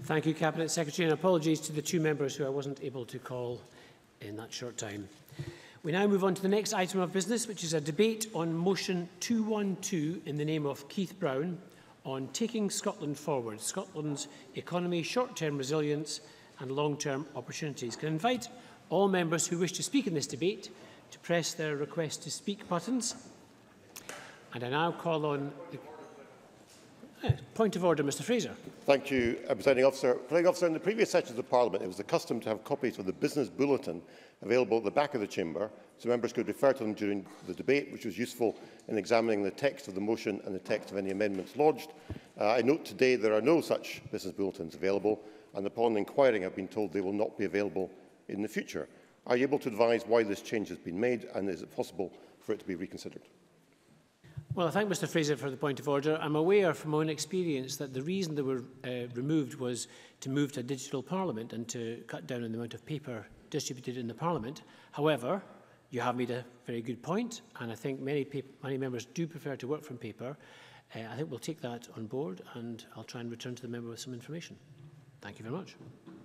Thank you, Cabinet Secretary, and apologies to the two members who I wasn't able to call in that short time. We now move on to the next item of business, which is a debate on motion 212 in the name of Keith Brown on taking Scotland forward, Scotland's economy, short-term resilience and long-term opportunities. Can I invite all members who wish to speak in this debate to press their request to speak buttons. And I now call on the point of order, Mr Fraser. Thank you, Presiding Officer. Presiding Officer, in the previous sessions of Parliament, it was the custom to have copies of the Business Bulletin available at the back of the chamber, so members could refer to them during the debate, which was useful in examining the text of the motion and the text of any amendments lodged. I note today there are no such Business Bulletins available, and upon inquiring, I've been told they will not be available in the future. Are you able to advise why this change has been made, and is it possible for it to be reconsidered? Well, I thank Mr Fraser for the point of order. I'm aware from my own experience that the reason they were removed was to move to a digital parliament and to cut down on the amount of paper distributed in the parliament. However, you have made a very good point, and I think many members do prefer to work from paper. I think we'll take that on board, and I'll try and return to the member with some information. Thank you very much.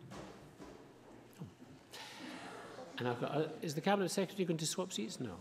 And I've got, is the Cabinet Secretary going to swap seats? No.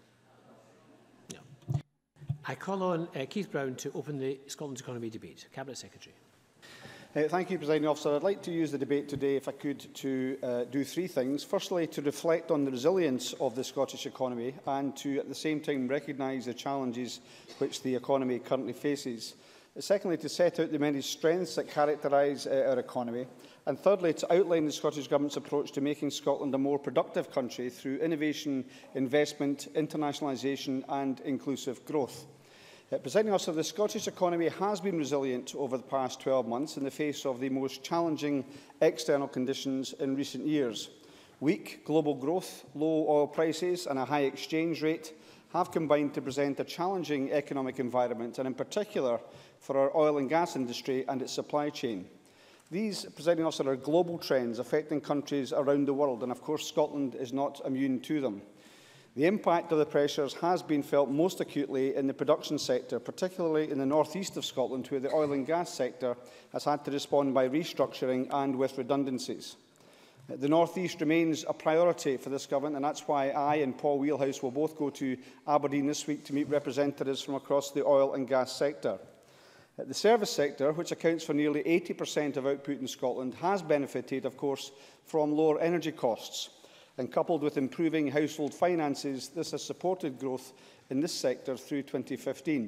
I call on Keith Brown to open the Scotland's economy debate. Cabinet Secretary. Thank you, Presiding Officer. I'd like to use the debate today, if I could, to do three things. Firstly, to reflect on the resilience of the Scottish economy and to, at the same time, recognise the challenges which the economy currently faces. Secondly, to set out the many strengths that characterise our economy. And thirdly, to outline the Scottish Government's approach to making Scotland a more productive country through innovation, investment, internationalisation and inclusive growth. Presiding Officer, the Scottish economy has been resilient over the past 12 months in the face of the most challenging external conditions in recent years. Weak global growth, low oil prices and a high exchange rate have combined to present a challenging economic environment, and in particular for our oil and gas industry and its supply chain. These, Presiding Officer, are global trends affecting countries around the world, and of course Scotland is not immune to them. The impact of the pressures has been felt most acutely in the production sector, particularly in the north-east of Scotland, where the oil and gas sector has had to respond by restructuring and with redundancies. The north-east remains a priority for this government, and that's why I and Paul Wheelhouse will both go to Aberdeen this week to meet representatives from across the oil and gas sector. The service sector, which accounts for nearly 80% of output in Scotland, has benefited, of course, from lower energy costs. And coupled with improving household finances, this has supported growth in this sector through 2015.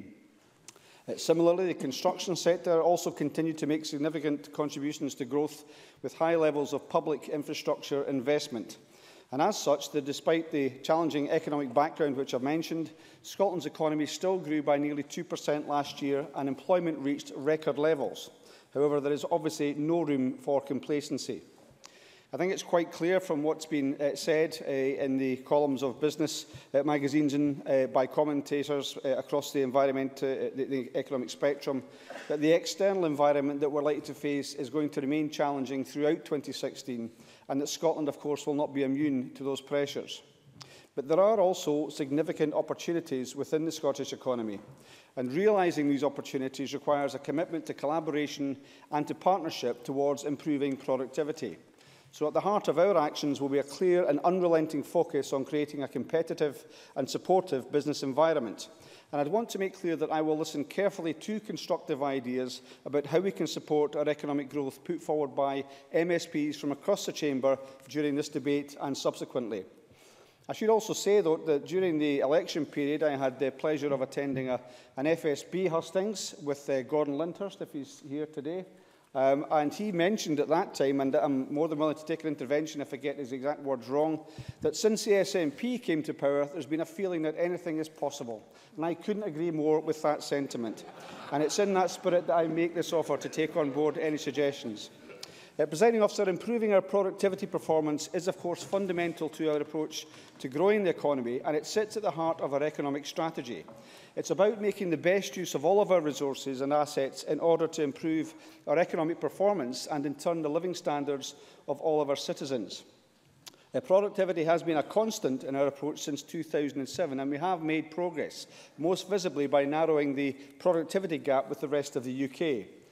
Similarly, the construction sector also continued to make significant contributions to growth with high levels of public infrastructure investment. And as such, despite the challenging economic background which I've mentioned, Scotland's economy still grew by nearly 2% last year and employment reached record levels. However, there is obviously no room for complacency. I think it's quite clear from what's been said in the columns of business magazines and by commentators across the the economic spectrum that the external environment that we're likely to face is going to remain challenging throughout 2016, and that Scotland, of course, will not be immune to those pressures. But there are also significant opportunities within the Scottish economy, and realising these opportunities requires a commitment to collaboration and to partnership towards improving productivity. So at the heart of our actions will be a clear and unrelenting focus on creating a competitive and supportive business environment. And I'd want to make clear that I will listen carefully to constructive ideas about how we can support our economic growth put forward by MSPs from across the chamber during this debate and subsequently. I should also say, though, that during the election period I had the pleasure of attending an FSB hustings with Gordon Lyndhurst, if he's here today. And he mentioned at that time, and I'm more than willing to take an intervention if I get his exact words wrong, that since the SNP came to power, there's been a feeling that anything is possible. And I couldn't agree more with that sentiment. And it's in that spirit that I make this offer to take on board any suggestions. Presiding Officer, improving our productivity performance is, of course, fundamental to our approach to growing the economy, and it sits at the heart of our economic strategy. It's about making the best use of all of our resources and assets in order to improve our economic performance and, in turn, the living standards of all of our citizens. Productivity has been a constant in our approach since 2007, and we have made progress, most visibly by narrowing the productivity gap with the rest of the UK.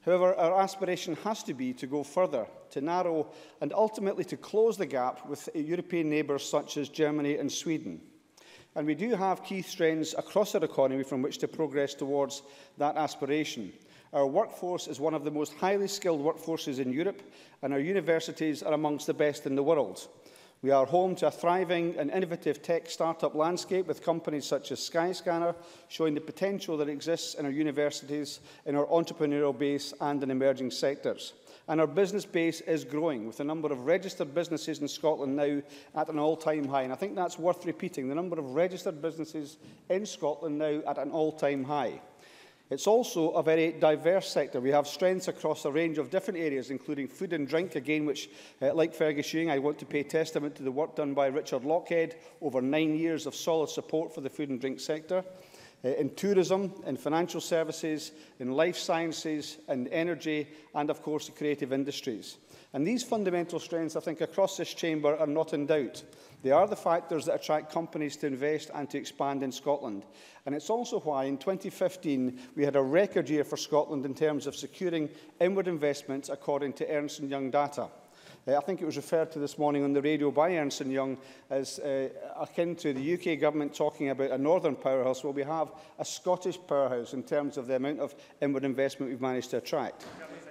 However, our aspiration has to be to go further, to narrow and ultimately to close the gap with European neighbours such as Germany and Sweden. And we do have key strengths across our economy from which to progress towards that aspiration. Our workforce is one of the most highly skilled workforces in Europe, and our universities are amongst the best in the world. We are home to a thriving and innovative tech startup landscape with companies such as Skyscanner showing the potential that exists in our universities, in our entrepreneurial base and in emerging sectors. And our business base is growing, with the number of registered businesses in Scotland now at an all-time high. And I think that's worth repeating, the number of registered businesses in Scotland now at an all-time high. It's also a very diverse sector. We have strengths across a range of different areas, including food and drink, again, which, like Fergus Ewing, I want to pay testament to the work done by Richard Lockhead, over 9 years of solid support for the food and drink sector. In tourism, in financial services, in life sciences, in energy, and of course the creative industries. And these fundamental strengths, I think, across this chamber are not in doubt. They are the factors that attract companies to invest and to expand in Scotland. And it's also why in 2015 we had a record year for Scotland in terms of securing inward investments according to Ernst & Young data. I think it was referred to this morning on the radio by Ernst & Young as akin to the UK government talking about a northern powerhouse. Well, we have a Scottish powerhouse in terms of the amount of inward investment we've managed to attract.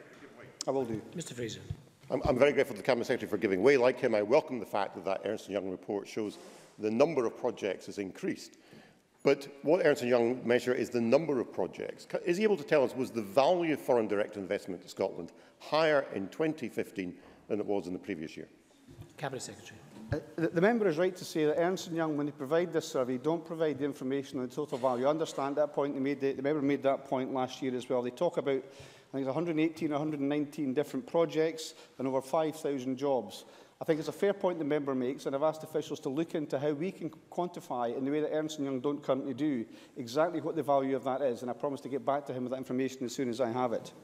I will do. Mr Fraser. I'm very grateful to the Cabinet Secretary for giving way. Like him, I welcome the fact that Ernst & Young report shows the number of projects has increased. But what Ernst & Young measure is the number of projects. Is he able to tell us, was the value of foreign direct investment in Scotland higher in 2015 than it was in the previous year? Cabinet Secretary. The member is right to say that Ernst & Young, when they provide this survey, don't provide the information on the total value. I understand that point. The member made that point last year as well. They talk about, I think, 118 or 119 different projects and over 5,000 jobs. I think it's a fair point the member makes, and I've asked officials to look into how we can quantify, in the way that Ernst & Young don't currently do, exactly what the value of that is. And I promise to get back to him with that information as soon as I have it.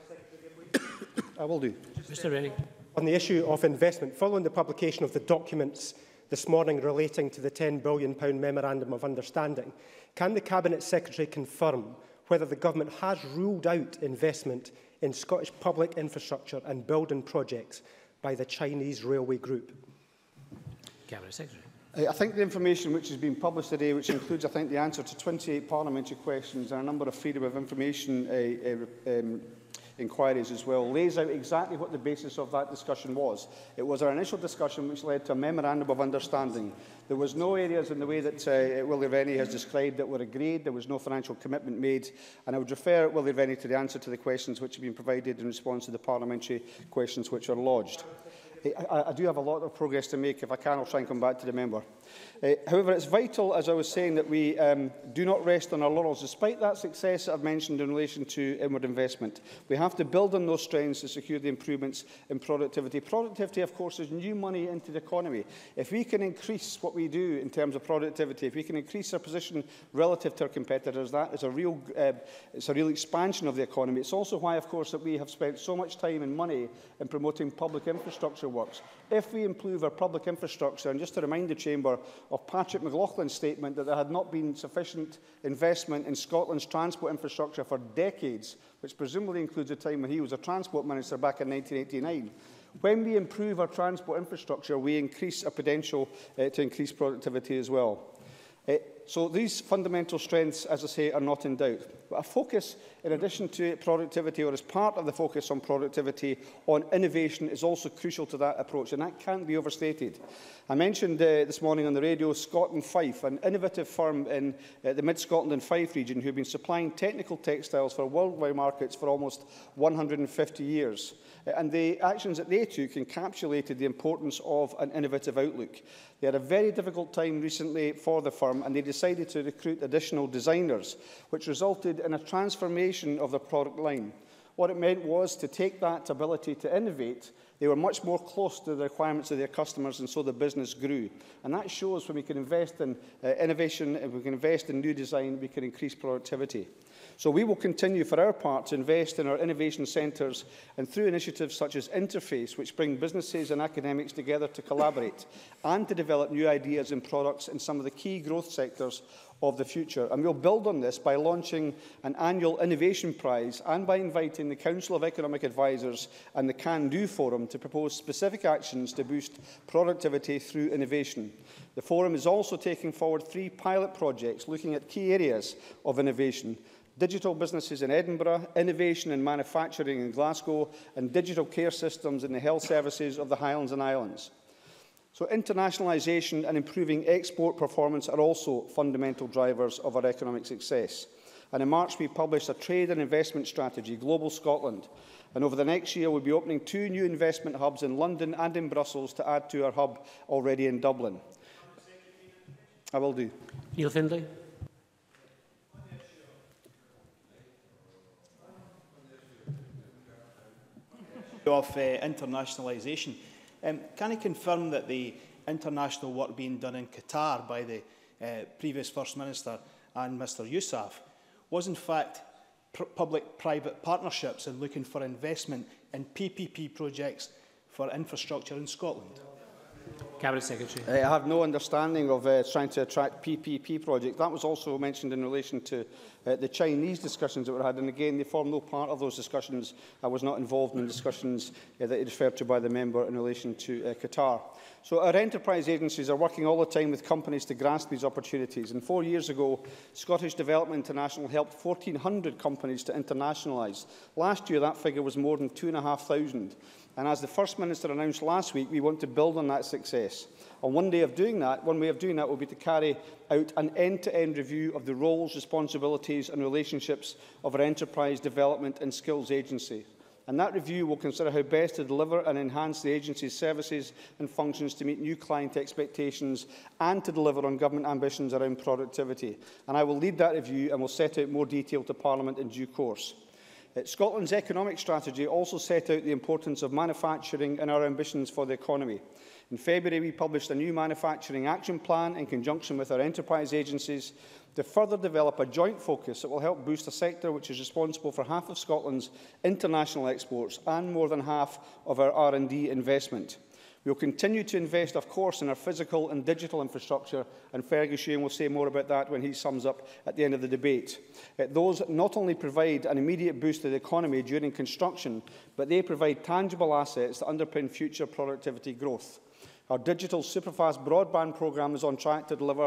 I will do. Mr Rennie. On the issue of investment, following the publication of the documents this morning relating to the £10 billion Memorandum of Understanding, can the Cabinet Secretary confirm whether the Government has ruled out investment in Scottish public infrastructure and building projects by the Chinese Railway Group? Cabinet Secretary. I think the information which has been published today, which includes, I think, the answer to 28 parliamentary questions and a number of freedom of information inquiries as well, lays out exactly what the basis of that discussion was. It was our initial discussion which led to a memorandum of understanding. There was no areas in the way that Willie Rennie has described that were agreed. There was no financial commitment made. And I would refer Willie Rennie to the answer to the questions which have been provided in response to the parliamentary questions which are lodged. I do have a lot of progress to make. If I can, I'll try and come back to the member. However, it's vital, as I was saying, that we do not rest on our laurels. Despite that success that I've mentioned in relation to inward investment, we have to build on those strengths to secure the improvements in productivity. Productivity, of course, is new money into the economy. If we can increase what we do in terms of productivity, if we can increase our position relative to our competitors, that is a real expansion of the economy. It's also why, of course, that we have spent so much time and money in promoting public infrastructure works. If we improve our public infrastructure, and just to remind the Chamber of Patrick McLaughlin's statement that there had not been sufficient investment in Scotland's transport infrastructure for decades, which presumably includes a time when he was a transport minister back in 1989. When we improve our transport infrastructure, we increase our potential to increase productivity as well. So these fundamental strengths, as I say, are not in doubt. But a focus, in addition to productivity, or as part of the focus on productivity, on innovation is also crucial to that approach, and that can't be overstated. I mentioned this morning on the radio Scott and Fife, an innovative firm in the Mid-Scotland and Fife region who have been supplying technical textiles for worldwide markets for almost 150 years. And the actions that they took encapsulated the importance of an innovative outlook. They had a very difficult time recently for the firm, and they decided to recruit additional designers, which resulted in a transformation of their product line. What it meant was to take that ability to innovate. They were much more close to the requirements of their customers, and so the business grew. And that shows when we can invest in innovation, if we can invest in new design, we can increase productivity. So we will continue for our part to invest in our innovation centres and through initiatives such as Interface, which bring businesses and academics together to collaborate and to develop new ideas and products in some of the key growth sectors of the future. And we'll build on this by launching an annual innovation prize and by inviting the Council of Economic Advisers and the Can-Do Forum to propose specific actions to boost productivity through innovation. The forum is also taking forward 3 pilot projects looking at key areas of innovation: digital businesses in Edinburgh, innovation in manufacturing in Glasgow, and digital care systems in the health services of the Highlands and Islands. So internationalisation and improving export performance are also fundamental drivers of our economic success. And in March, we published a trade and investment strategy, Global Scotland. And over the next year, we'll be opening 2 new investment hubs in London and in Brussels to add to our hub already in Dublin. I will do. Neil Findlay. Of internationalisation. Can I confirm that the international work being done in Qatar by the previous First Minister and Mr Yousaf was in fact public-private partnerships and looking for investment in PPP projects for infrastructure in Scotland? Cabinet Secretary. I have no understanding of trying to attract PPP projects. That was also mentioned in relation to the Chinese discussions that were had, and again, they form no part of those discussions. I was not involved in the discussions that is referred to by the member in relation to Qatar. So our enterprise agencies are working all the time with companies to grasp these opportunities. And 4 years ago, Scottish Development International helped 1,400 companies to internationalise. Last year, that figure was more than 2,500. And as the First Minister announced last week, we want to build on that success. And one way of doing that will be to carry out an end-to-end review of the roles, responsibilities and relationships of our Enterprise Development and Skills Agency. And that review will consider how best to deliver and enhance the agency's services and functions to meet new client expectations and to deliver on government ambitions around productivity. And I will lead that review and will set out more detail to Parliament in due course. Scotland's economic strategy also set out the importance of manufacturing and our ambitions for the economy. In February, we published a new manufacturing action plan in conjunction with our enterprise agencies to further develop a joint focus that will help boost a sector which is responsible for half of Scotland's international exports and more than half of our R&D investment. We will continue to invest, of course, in our physical and digital infrastructure, and Fergus Ewing will say more about that when he sums up at the end of the debate. Those not only provide an immediate boost to the economy during construction, but they provide tangible assets that underpin future productivity growth. Our digital superfast broadband programme is on track to deliver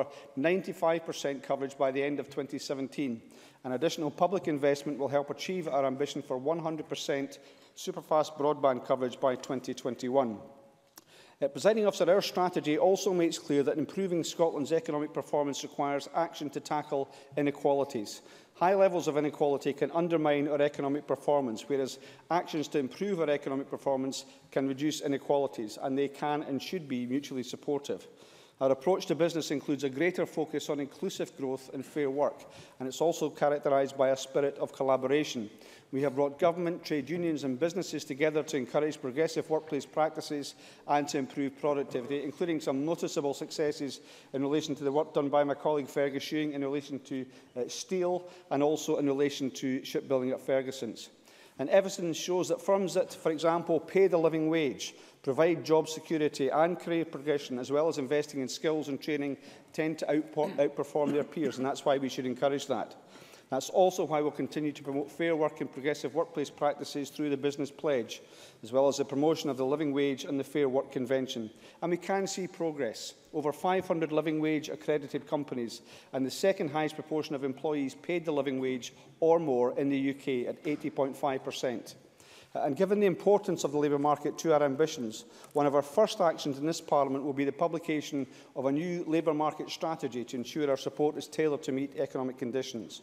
95% coverage by the end of 2017. And additional public investment will help achieve our ambition for 100% superfast broadband coverage by 2021. Presiding Officer, our strategy also makes clear that improving Scotland's economic performance requires action to tackle inequalities. High levels of inequality can undermine our economic performance, whereas actions to improve our economic performance can reduce inequalities, and they can and should be mutually supportive. Our approach to business includes a greater focus on inclusive growth and fair work, and it's also characterised by a spirit of collaboration. We have brought government, trade unions and businesses together to encourage progressive workplace practices and to improve productivity, including some noticeable successes in relation to the work done by my colleague Fergus Ewing in relation to steel and also in relation to shipbuilding at Ferguson's. And evidence shows that firms that, for example, pay the living wage, provide job security and career progression, as well as investing in skills and training, tend to outperform their peers, and that's why we should encourage that. That's also why we'll continue to promote fair work and progressive workplace practices through the Business Pledge, as well as the promotion of the Living Wage and the Fair Work Convention. And we can see progress. Over 500 living wage accredited companies and the second highest proportion of employees paid the living wage or more in the UK at 80.5%. And given the importance of the labour market to our ambitions, one of our first actions in this Parliament will be the publication of a new labour market strategy to ensure our support is tailored to meet economic conditions.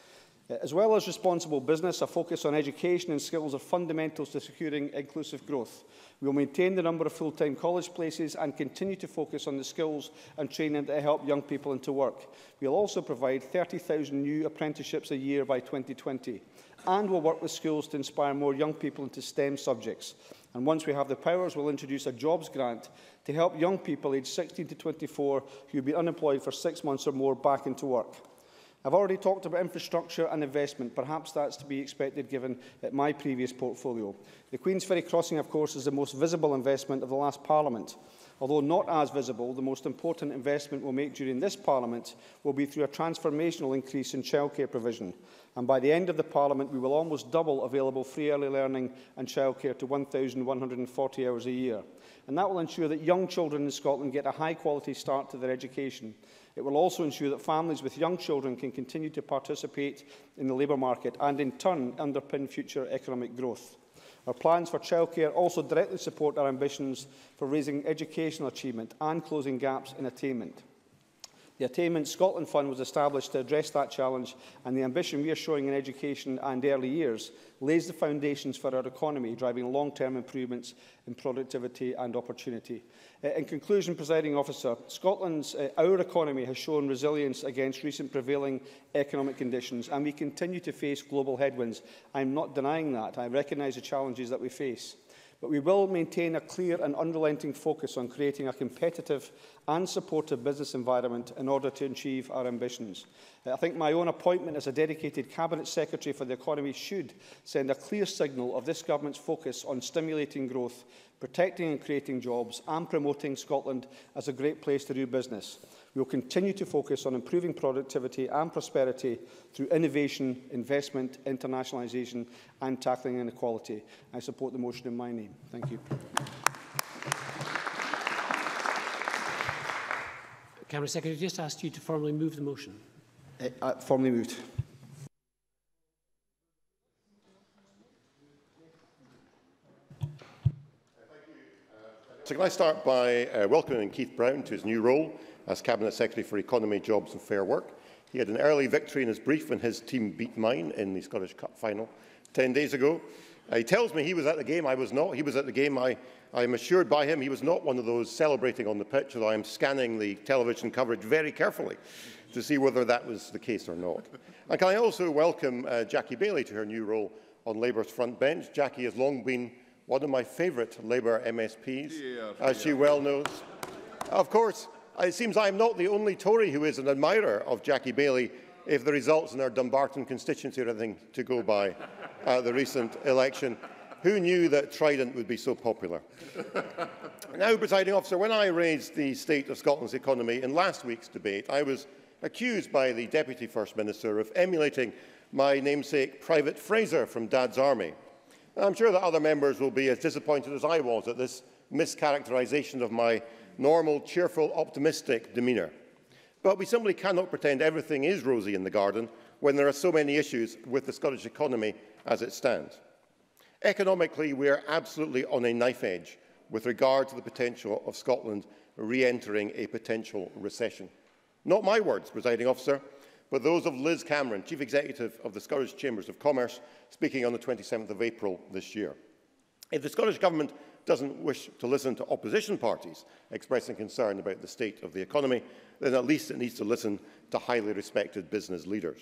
As well as responsible business, a focus on education and skills are fundamentals to securing inclusive growth. We will maintain the number of full-time college places and continue to focus on the skills and training that help young people into work. We will also provide 30,000 new apprenticeships a year by 2020, and will work with schools to inspire more young people into STEM subjects. And once we have the powers, we'll introduce a jobs grant to help young people aged 16 to 24 who have been unemployed for 6 months or more back into work. I've already talked about infrastructure and investment. Perhaps that's to be expected given my previous portfolio. The Queensferry crossing, of course, is the most visible investment of the last Parliament. Although not as visible, the most important investment we'll make during this Parliament will be through a transformational increase in childcare provision. And by the end of the Parliament, we will almost double available free early learning and childcare to 1,140 hours a year. And that will ensure that young children in Scotland get a high-quality start to their education. It will also ensure that families with young children can continue to participate in the labour market and, in turn, underpin future economic growth. Our plans for childcare also directly support our ambitions for raising educational achievement and closing gaps in attainment. The Attainment Scotland Fund was established to address that challenge, and the ambition we are showing in education and early years lays the foundations for our economy, driving long-term improvements in productivity and opportunity. In conclusion, Presiding Officer, our economy has shown resilience against recent prevailing economic conditions, and we continue to face global headwinds. I'm not denying that. I recognise the challenges that we face. But we will maintain a clear and unrelenting focus on creating a competitive and supportive business environment in order to achieve our ambitions. I think my own appointment as a dedicated Cabinet Secretary for the Economy should send a clear signal of this Government's focus on stimulating growth, protecting and creating jobs, and promoting Scotland as a great place to do business. We will continue to focus on improving productivity and prosperity through innovation, investment, internationalisation and tackling inequality. I support the motion in my name. Thank you. Cabinet Secretary, just asked you to formally move the motion. Formally moved. So can I start by welcoming Keith Brown to his new role as Cabinet Secretary for Economy, Jobs and Fair Work. He had an early victory in his brief when his team beat mine in the Scottish Cup final 10 days ago. He tells me he was at the game. I was not. He was at the game. I am assured by him he was not one of those celebrating on the pitch, although I am scanning the television coverage very carefully to see whether that was the case or not. And can I also welcome Jackie Baillie to her new role on Labour's front bench. Jackie has long been one of my favourite Labour MSPs, as she well knows. Of course, it seems I am not the only Tory who is an admirer of Jackie Baillie, if the results in our Dumbarton constituency are anything to go by the recent election. Who knew that Trident would be so popular? Now, Presiding Officer, when I raised the state of Scotland's economy in last week's debate, I was accused by the Deputy First Minister of emulating my namesake Private Fraser from Dad's Army. I'm sure that other members will be as disappointed as I was at this mischaracterisation of my normal, cheerful, optimistic demeanour. But we simply cannot pretend everything is rosy in the garden when there are so many issues with the Scottish economy as it stands. Economically, we are absolutely on a knife edge with regard to the potential of Scotland re-entering a potential recession. Not my words, Presiding Officer, but those of Liz Cameron, Chief Executive of the Scottish Chambers of Commerce, speaking on the 27th of April this year. If the Scottish Government doesn't wish to listen to opposition parties expressing concern about the state of the economy, then at least it needs to listen to highly respected business leaders.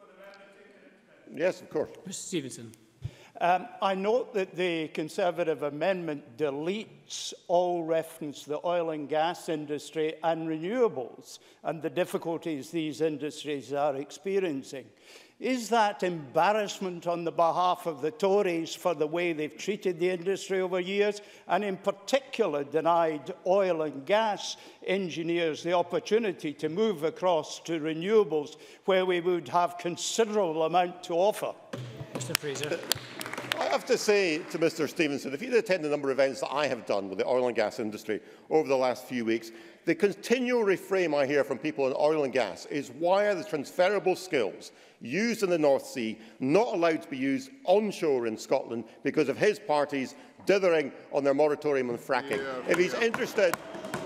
Yes, of course. Mr Stevenson. I note that the Conservative amendment deletes all reference to the oil and gas industry and renewables and the difficulties these industries are experiencing. Is that embarrassment on the behalf of the Tories for the way they've treated the industry over years, and in particular denied oil and gas engineers the opportunity to move across to renewables where we would have considerable amount to offer? Mr Fraser. I have to say to Mr Stevenson, if you attend the number of events that I have done with the oil and gas industry over the last few weeks, the continual refrain I hear from people in oil and gas is why are the transferable skills used in the North Sea not allowed to be used onshore in Scotland because of his party's dithering on their moratorium on fracking. If he's interested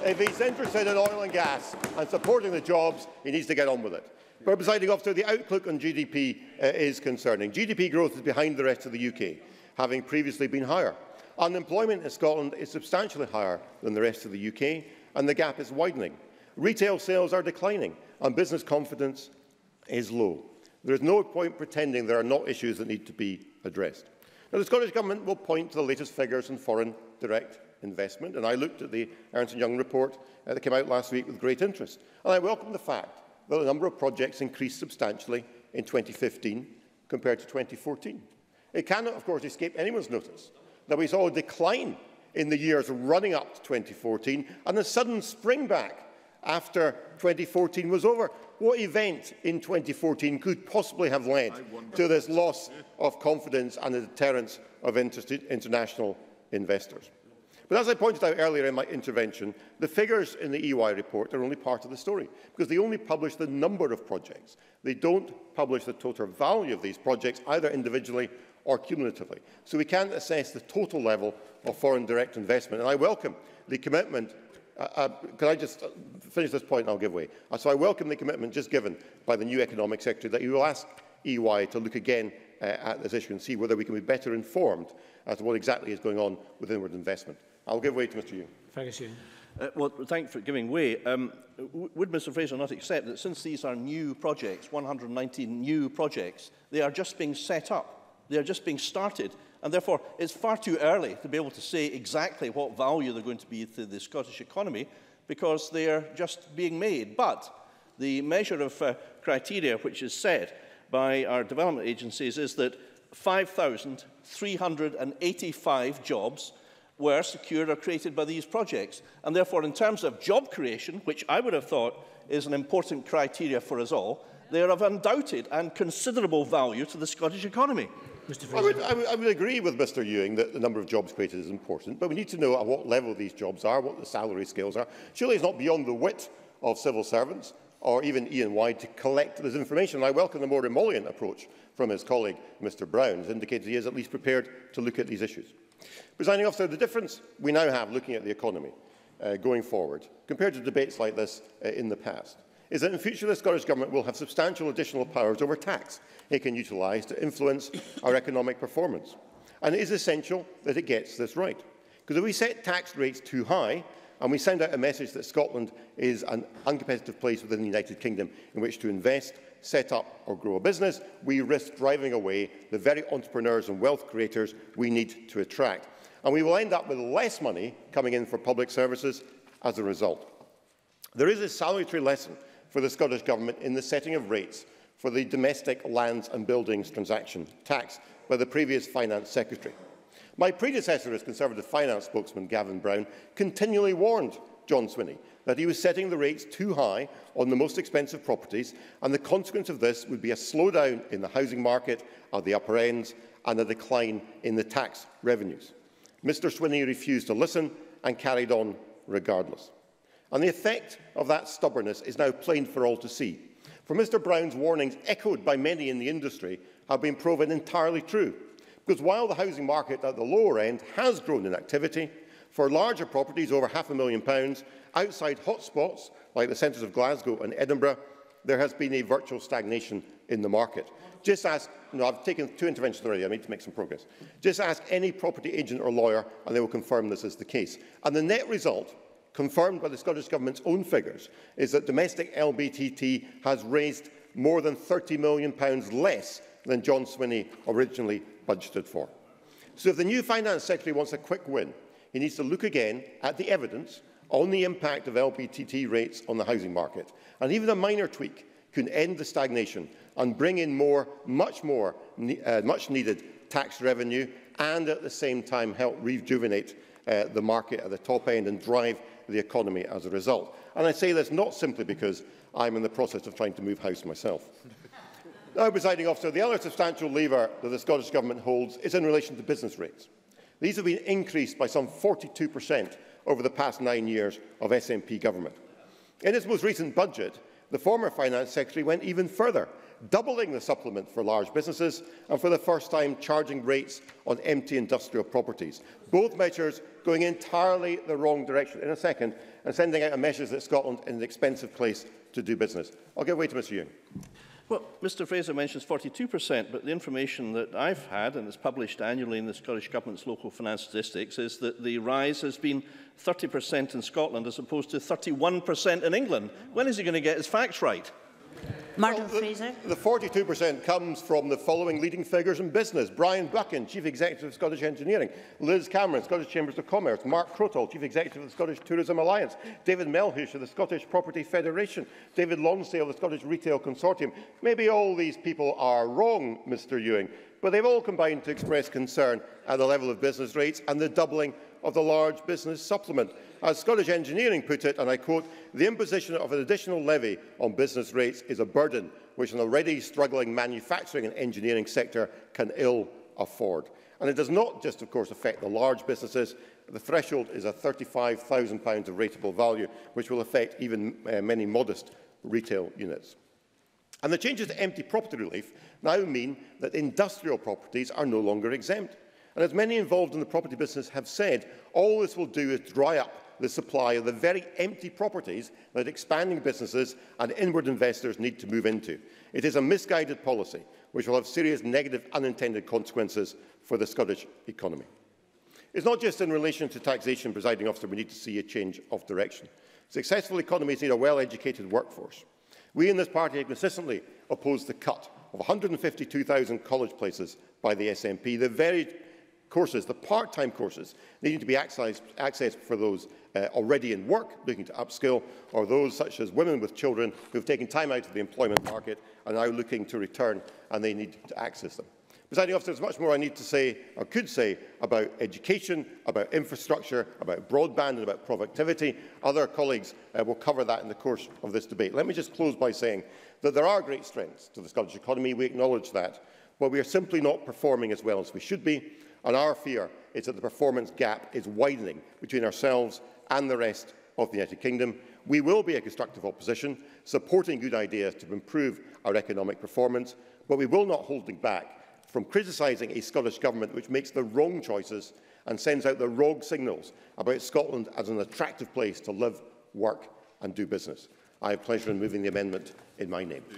in oil and gas and supporting the jobs, he needs to get on with it. But, Presiding Officer, the outlook on GDP is concerning. GDP growth is behind the rest of the UK, having previously been higher. Unemployment in Scotland is substantially higher than the rest of the UK, and the gap is widening. Retail sales are declining, and business confidence is low. There is no point pretending there are not issues that need to be addressed. Now, the Scottish Government will point to the latest figures on foreign direct investment, and I looked at the Ernst & Young report that came out last week with great interest. And I welcome the fact that the number of projects increased substantially in 2015 compared to 2014. It cannot, of course, escape anyone's notice that we saw a decline in the years running up to 2014 and a sudden spring back after 2014 was over. What event in 2014 could possibly have led to this loss of confidence and a deterrence of international investors? But as I pointed out earlier in my intervention, the figures in the EY report are only part of the story, because they only publish the number of projects. They don't publish the total value of these projects, either individually or cumulatively. So we can't assess the total level of foreign direct investment. And I welcome the commitment. Can I just finish this point and I'll give way? So I welcome the commitment just given by the new Economic Secretary that he will ask EY to look again at this issue and see whether we can be better informed as to what exactly is going on with inward investment. I'll give way to Mr Ewing. Fergus Ewing. Well, thank you for giving way. Would Mr Fraser not accept that since these are new projects, 119 new projects, they are just being set up, they are just being started, and therefore it's far too early to be able to say exactly what value they're going to be to the Scottish economy, because they are just being made. But the measure of criteria which is set by our development agencies is that 5,385 jobs were secured or created by these projects. And therefore, in terms of job creation, which I would have thought is an important criteria for us all, they are of undoubted and considerable value to the Scottish economy. I would agree with Mr Ewing that the number of jobs created is important, but we need to know at what level these jobs are, what the salary scales are. Surely it's not beyond the wit of civil servants or even E&Y to collect this information. I welcome the more emollient approach from his colleague, Mr Brown, who indicated he is at least prepared to look at these issues. Presiding Officer, the difference we now have looking at the economy going forward, compared to debates like this in the past, is that in future the Scottish Government will have substantial additional powers over tax it can utilise to influence our economic performance. And it is essential that it gets this right. Because if we set tax rates too high, and we send out a message that Scotland is an uncompetitive place within the United Kingdom in which to invest, set up or grow a business, we risk driving away the very entrepreneurs and wealth creators we need to attract. And we will end up with less money coming in for public services as a result. There is a salutary lesson for the Scottish Government in the setting of rates for the domestic lands and buildings transaction tax by the previous Finance Secretary. My predecessor as Conservative Finance spokesman, Gavin Brown, continually warned John Swinney that he was setting the rates too high on the most expensive properties, and the consequence of this would be a slowdown in the housing market at the upper ends and a decline in the tax revenues. Mr Swinney refused to listen and carried on regardless. And the effect of that stubbornness is now plain for all to see. For Mr Brown's warnings, echoed by many in the industry, have been proven entirely true. Because while the housing market at the lower end has grown in activity, for larger properties over £500,000, outside hotspots like the centres of Glasgow and Edinburgh, there has been a virtual stagnation in the market. Just ask, I've taken 2 interventions already, I need to make some progress. Just ask any property agent or lawyer and they will confirm this is the case. And the net result, confirmed by the Scottish Government's own figures, is that domestic LBTT has raised more than £30 million less than John Swinney originally budgeted for. So if the new Finance Secretary wants a quick win, he needs to look again at the evidence on the impact of LBTT rates on the housing market. And even a minor tweak can end the stagnation and bring in much needed tax revenue, and at the same time help rejuvenate the market at the top end and drive the economy as a result. And I say this not simply because I'm in the process of trying to move house myself. Now, Presiding Officer, the other substantial lever that the Scottish Government holds is in relation to business rates. These have been increased by some 42% over the past 9 years of SNP government. In its most recent budget, the former Finance Secretary went even further, doubling the supplement for large businesses and for the first time charging rates on empty industrial properties. Both measures going entirely the wrong direction in a second and sending out a message that Scotland is an expensive place to do business. I'll give way to Mr Ewing. Well, Mr Fraser mentions 42%, but the information that I've had, and is published annually in the Scottish Government's local finance statistics, is that the rise has been 30% in Scotland as opposed to 31% in England. When is he going to get his facts right? Martin Fraser. The 42% comes from the following leading figures in business: Brian Buchan, Chief Executive of Scottish Engineering; Liz Cameron, Scottish Chambers of Commerce; Mark Crotall, Chief Executive of the Scottish Tourism Alliance; David Melhuish of the Scottish Property Federation; David Lonsdale of the Scottish Retail Consortium. Maybe all these people are wrong, Mr Ewing, but they've all combined to express concern at the level of business rates and the doubling of the large business supplement. As Scottish Engineering put it, and I quote, "The imposition of an additional levy on business rates is a burden which an already struggling manufacturing and engineering sector can ill afford." And it does not just, of course, affect the large businesses. The threshold is a £35,000 of rateable value, which will affect even many modest retail units. And the changes to empty property relief now mean that industrial properties are no longer exempt. And as many involved in the property business have said, all this will do is dry up the supply of the very empty properties that expanding businesses and inward investors need to move into. It is a misguided policy which will have serious negative unintended consequences for the Scottish economy. It's not just in relation to taxation, Presiding Officer, we need to see a change of direction. Successful economies need a well-educated workforce. We in this party have consistently opposed the cut of 152,000 college places by the SNP, the very courses, the part-time courses, needing to be accessed for those already in work, looking to upskill, or those such as women with children who have taken time out of the employment market and are now looking to return, and they need to access them. Presiding Officer, there's much more I need to say, or could say, about education, about infrastructure, about broadband and about productivity. Other colleagues will cover that in the course of this debate. Let me just close by saying that there are great strengths to the Scottish economy. We acknowledge that, but we are simply not performing as well as we should be. And our fear is that the performance gap is widening between ourselves and the rest of the United Kingdom. We will be a constructive opposition, supporting good ideas to improve our economic performance, but we will not hold back from criticising a Scottish Government which makes the wrong choices and sends out the wrong signals about Scotland as an attractive place to live, work and do business. I have pleasure in moving the amendment in my name.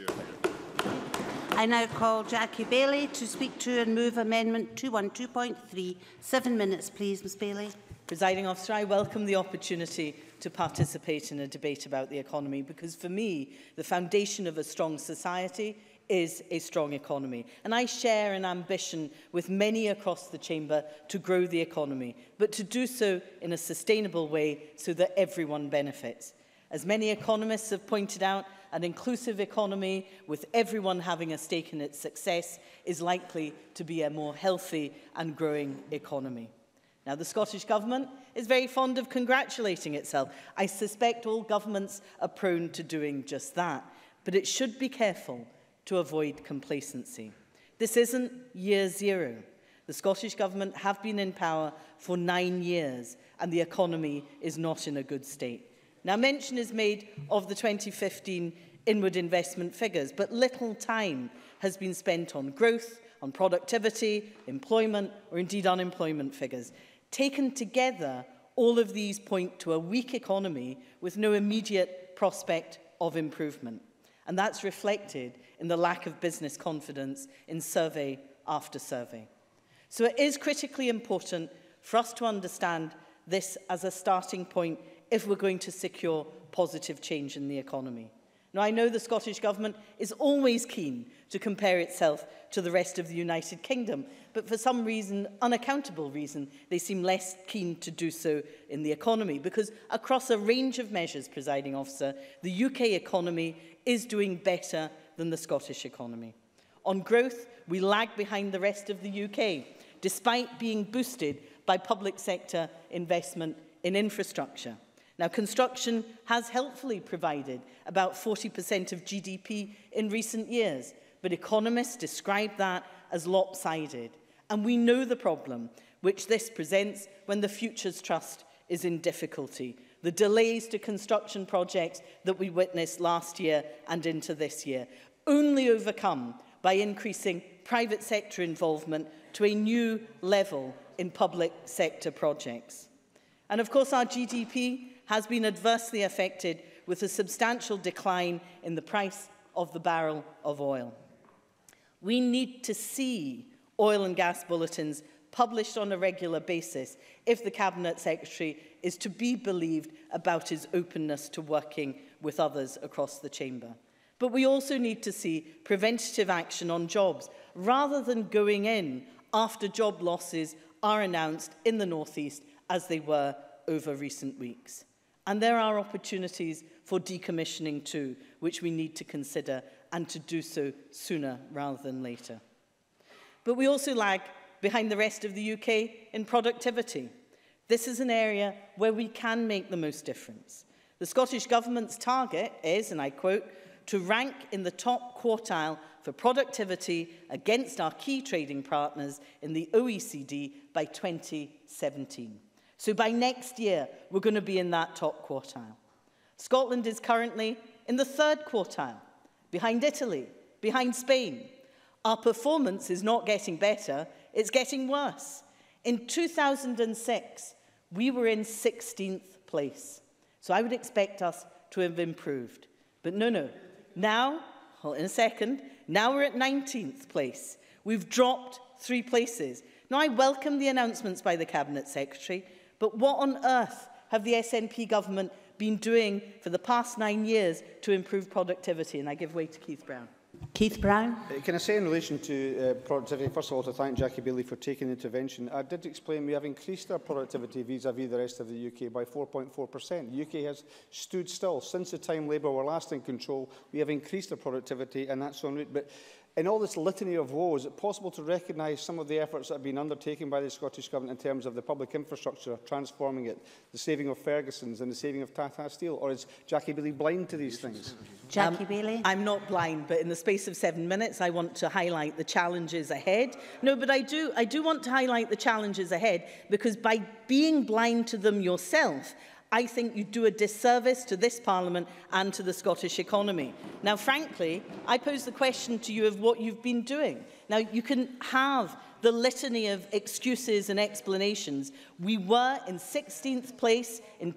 I now call Jackie Bailey to speak to and move Amendment 212.3. 7 minutes, please, Ms Bailey. Presiding Officer, I welcome the opportunity to participate in a debate about the economy because, for me, the foundation of a strong society is a strong economy. And I share an ambition with many across the chamber to grow the economy, but to do so in a sustainable way so that everyone benefits. As many economists have pointed out, an inclusive economy with everyone having a stake in its success is likely to be a more healthy and growing economy. Now, the Scottish Government is very fond of congratulating itself. I suspect all governments are prone to doing just that, but it should be careful to avoid complacency. This isn't year zero. The Scottish Government have been in power for 9 years and the economy is not in a good state. Now, mention is made of the 2015 inward investment figures, but little time has been spent on growth, on productivity, employment, or indeed unemployment figures. Taken together, all of these point to a weak economy with no immediate prospect of improvement. And that's reflected in the lack of business confidence in survey after survey. So it is critically important for us to understand this as a starting point if we're going to secure positive change in the economy. Now, I know the Scottish Government is always keen to compare itself to the rest of the United Kingdom, but for some reason, unaccountable reason, they seem less keen to do so in the economy, because across a range of measures, Presiding Officer, the UK economy is doing better than the Scottish economy. On growth, we lag behind the rest of the UK, despite being boosted by public sector investment in infrastructure. Now, construction has helpfully provided about 40% of GDP in recent years, but economists describe that as lopsided. And we know the problem which this presents when the Futures Trust is in difficulty. The delays to construction projects that we witnessed last year and into this year, only overcome by increasing private sector involvement to a new level in public sector projects. And of course, our GDP has been adversely affected with a substantial decline in the price of the barrel of oil. We need to see oil and gas bulletins published on a regular basis if the Cabinet Secretary is to be believed about his openness to working with others across the chamber. But we also need to see preventative action on jobs, rather than going in after job losses are announced in the North East, as they were over recent weeks. And there are opportunities for decommissioning too, which we need to consider, and to do so sooner rather than later. But we also lag behind the rest of the UK in productivity. This is an area where we can make the most difference. The Scottish Government's target is, and I quote, to rank in the top quartile for productivity against our key trading partners in the OECD by 2017. So by next year, we're going to be in that top quartile. Scotland is currently in the third quartile, behind Italy, behind Spain. Our performance is not getting better, it's getting worse. In 2006, we were in 16th place. So I would expect us to have improved. But no. Now, hold in a second, now we're at 19th place. We've dropped 3 places. Now, I welcome the announcements by the Cabinet Secretary, but what on earth have the SNP government been doing for the past 9 years to improve productivity? And I give way to Keith Brown. Keith Brown. Can I say in relation to productivity, first of all, to thank Jackie Bailey for taking intervention. I did explain we have increased our productivity vis-à-vis the rest of the UK by 4.4%. The UK has stood still. Since the time Labour were last in control, we have increased our productivity, and that's on route. But in all this litany of woe, is it possible to recognise some of the efforts that have been undertaken by the Scottish Government in terms of the public infrastructure, transforming it, the saving of Ferguson's and the saving of Tata Steel? Or is Jackie Bailey blind to these things? Jackie Bailey. I'm not blind, but in the space of 7 minutes, I want to highlight the challenges ahead. No, but I do want to highlight the challenges ahead, because by being blind to them yourself, I think you do a disservice to this Parliament and to the Scottish economy. Now, frankly, I pose the question to you of what you've been doing. Now, you can have the litany of excuses and explanations. We were in 16th place in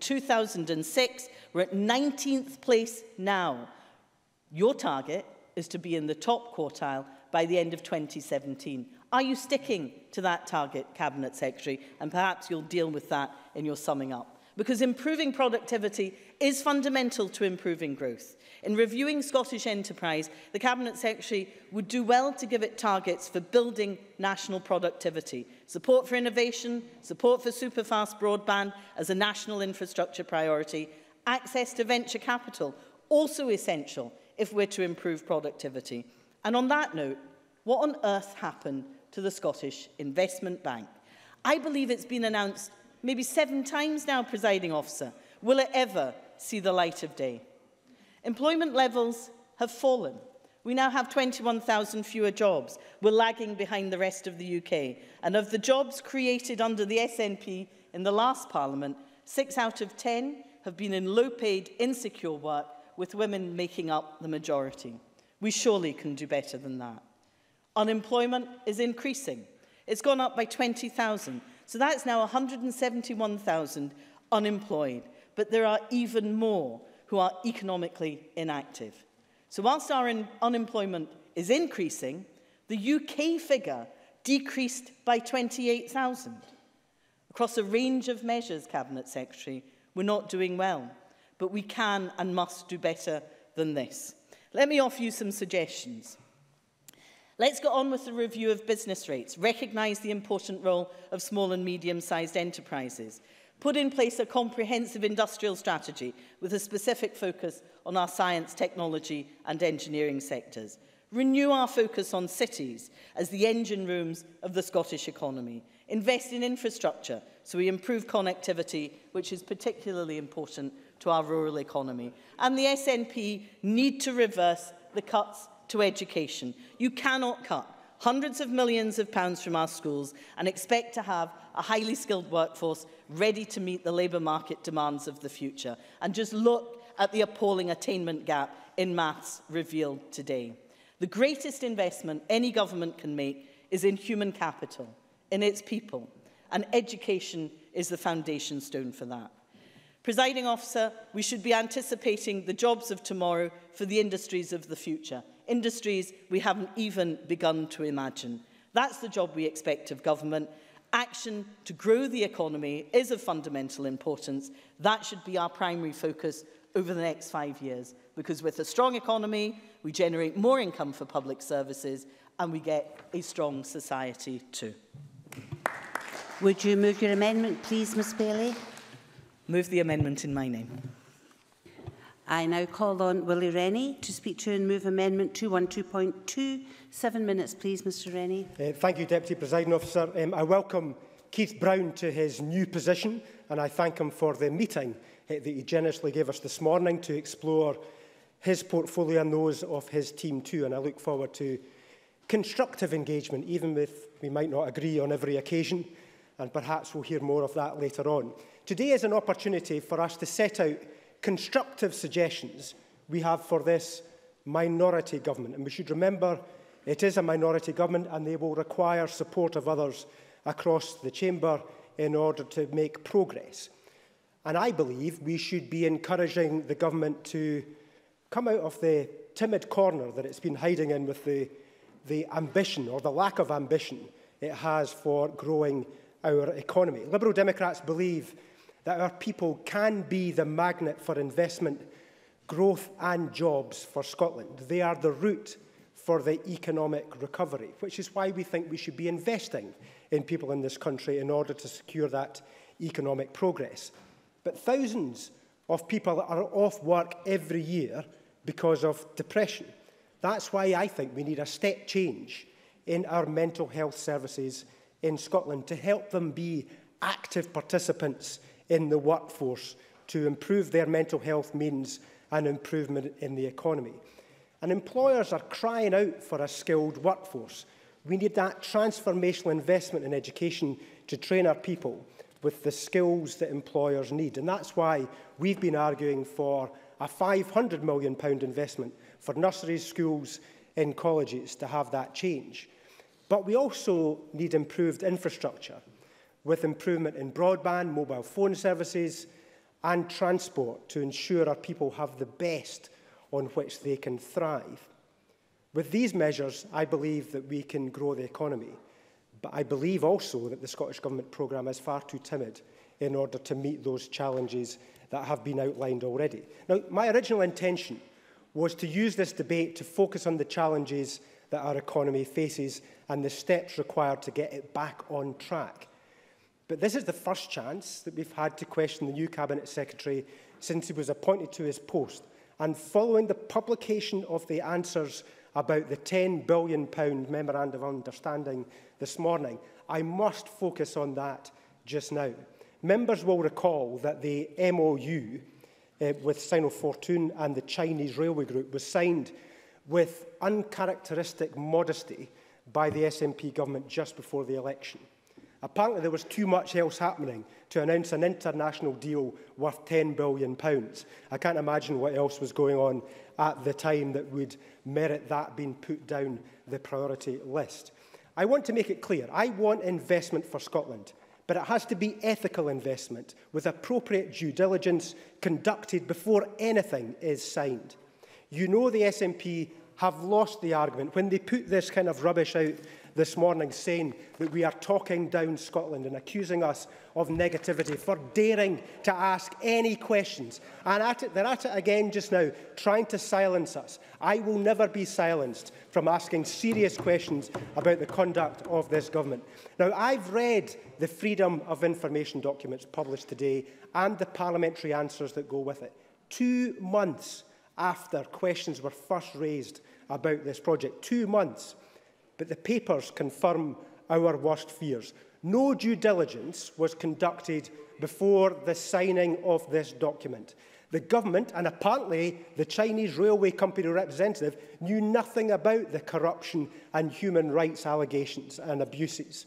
2006. We're at 19th place now. Your target is to be in the top quartile by the end of 2017. Are you sticking to that target, Cabinet Secretary? And perhaps you'll deal with that in your summing up. Because improving productivity is fundamental to improving growth. In reviewing Scottish enterprise, the Cabinet Secretary would do well to give it targets for building national productivity, support for innovation, support for superfast broadband as a national infrastructure priority, access to venture capital, also essential if we're to improve productivity. And on that note, what on earth happened to the Scottish Investment Bank? I believe it's been announced maybe 7 times now, Presiding Officer. Will it ever see the light of day? Employment levels have fallen. We now have 21,000 fewer jobs. We're lagging behind the rest of the UK. And of the jobs created under the SNP in the last Parliament, 6 out of 10 have been in low-paid, insecure work, with women making up the majority. We surely can do better than that. Unemployment is increasing. It's gone up by 20,000. So that's now 171,000 unemployed. But there are even more who are economically inactive. So whilst our unemployment is increasing, the UK figure decreased by 28,000. Across a range of measures, Cabinet Secretary, we're not doing well. But we can and must do better than this. Let me offer you some suggestions. Let's get on with the review of business rates, recognise the important role of small and medium-sized enterprises, put in place a comprehensive industrial strategy with a specific focus on our science, technology and engineering sectors, renew our focus on cities as the engine rooms of the Scottish economy, invest in infrastructure so we improve connectivity, which is particularly important to our rural economy, and the SNP need to reverse the cuts to education. You cannot cut hundreds of millions of pounds from our schools and expect to have a highly skilled workforce ready to meet the labour market demands of the future. And just look at the appalling attainment gap in maths revealed today. The greatest investment any government can make is in human capital, in its people, and education is the foundation stone for that. Presiding Officer, we should be anticipating the jobs of tomorrow for the industries of the future. Industries we haven't even begun to imagine. That's the job we expect of government. Action to grow the economy is of fundamental importance. That should be our primary focus over the next 5 years. Because with a strong economy, we generate more income for public services and we get a strong society too. Would you move your amendment, please, Ms Bailey? Move the amendment in my name. I now call on Willie Rennie to speak to and move amendment 212.2. 7 minutes, please, Mr Rennie. Thank you, Deputy Presiding Officer. I welcome Keith Brown to his new position, and I thank him for the meeting that he generously gave us this morning to explore his portfolio and those of his team too. And I look forward to constructive engagement, even if we might not agree on every occasion, and perhaps we'll hear more of that later on. Today is an opportunity for us to set out constructive suggestions we have for this minority government. And we should remember it is a minority government and they will require support of others across the chamber in order to make progress. And I believe we should be encouraging the government to come out of the timid corner that it's been hiding in with the ambition or the lack of ambition it has for growing our economy. Liberal Democrats believe that our people can be the magnet for investment, growth and jobs for Scotland. They are the route for the economic recovery, which is why we think we should be investing in people in this country in order to secure that economic progress. But thousands of people are off work every year because of depression. That's why I think we need a step change in our mental health services in Scotland to help them be active participants in the workforce to improve their mental health means and improvement in the economy. And employers are crying out for a skilled workforce. We need that transformational investment in education to train our people with the skills that employers need. And that's why we've been arguing for a £500 million investment for nurseries, schools and colleges to have that change. But we also need improved infrastructure with improvement in broadband, mobile phone services and transport to ensure our people have the best on which they can thrive. With these measures, I believe that we can grow the economy, but I believe also that the Scottish Government programme is far too timid in order to meet those challenges that have been outlined already. Now, my original intention was to use this debate to focus on the challenges that our economy faces and the steps required to get it back on track. But this is the first chance that we've had to question the new Cabinet Secretary since he was appointed to his post. And following the publication of the answers about the £10 billion Memorandum of Understanding this morning, I must focus on that just now. Members will recall that the MOU with Sino-Fortune and the Chinese Railway Group was signed with uncharacteristic modesty by the SNP government just before the election. Apparently there was too much else happening to announce an international deal worth £10 billion. I can't imagine what else was going on at the time that would merit that being put down the priority list. I want to make it clear, I want investment for Scotland, but it has to be ethical investment with appropriate due diligence conducted before anything is signed. You know the SNP have lost the argument when they put this kind of rubbish out this morning saying that we are talking down Scotland and accusing us of negativity for daring to ask any questions. And they're at it again just now, trying to silence us. I will never be silenced from asking serious questions about the conduct of this government. Now, I've read the Freedom of Information documents published today and the parliamentary answers that go with it. 2 months after questions were first raised about this project. 2 months. But the papers confirm our worst fears. No due diligence was conducted before the signing of this document. The government, and apparently the Chinese railway company representative, knew nothing about the corruption and human rights allegations and abuses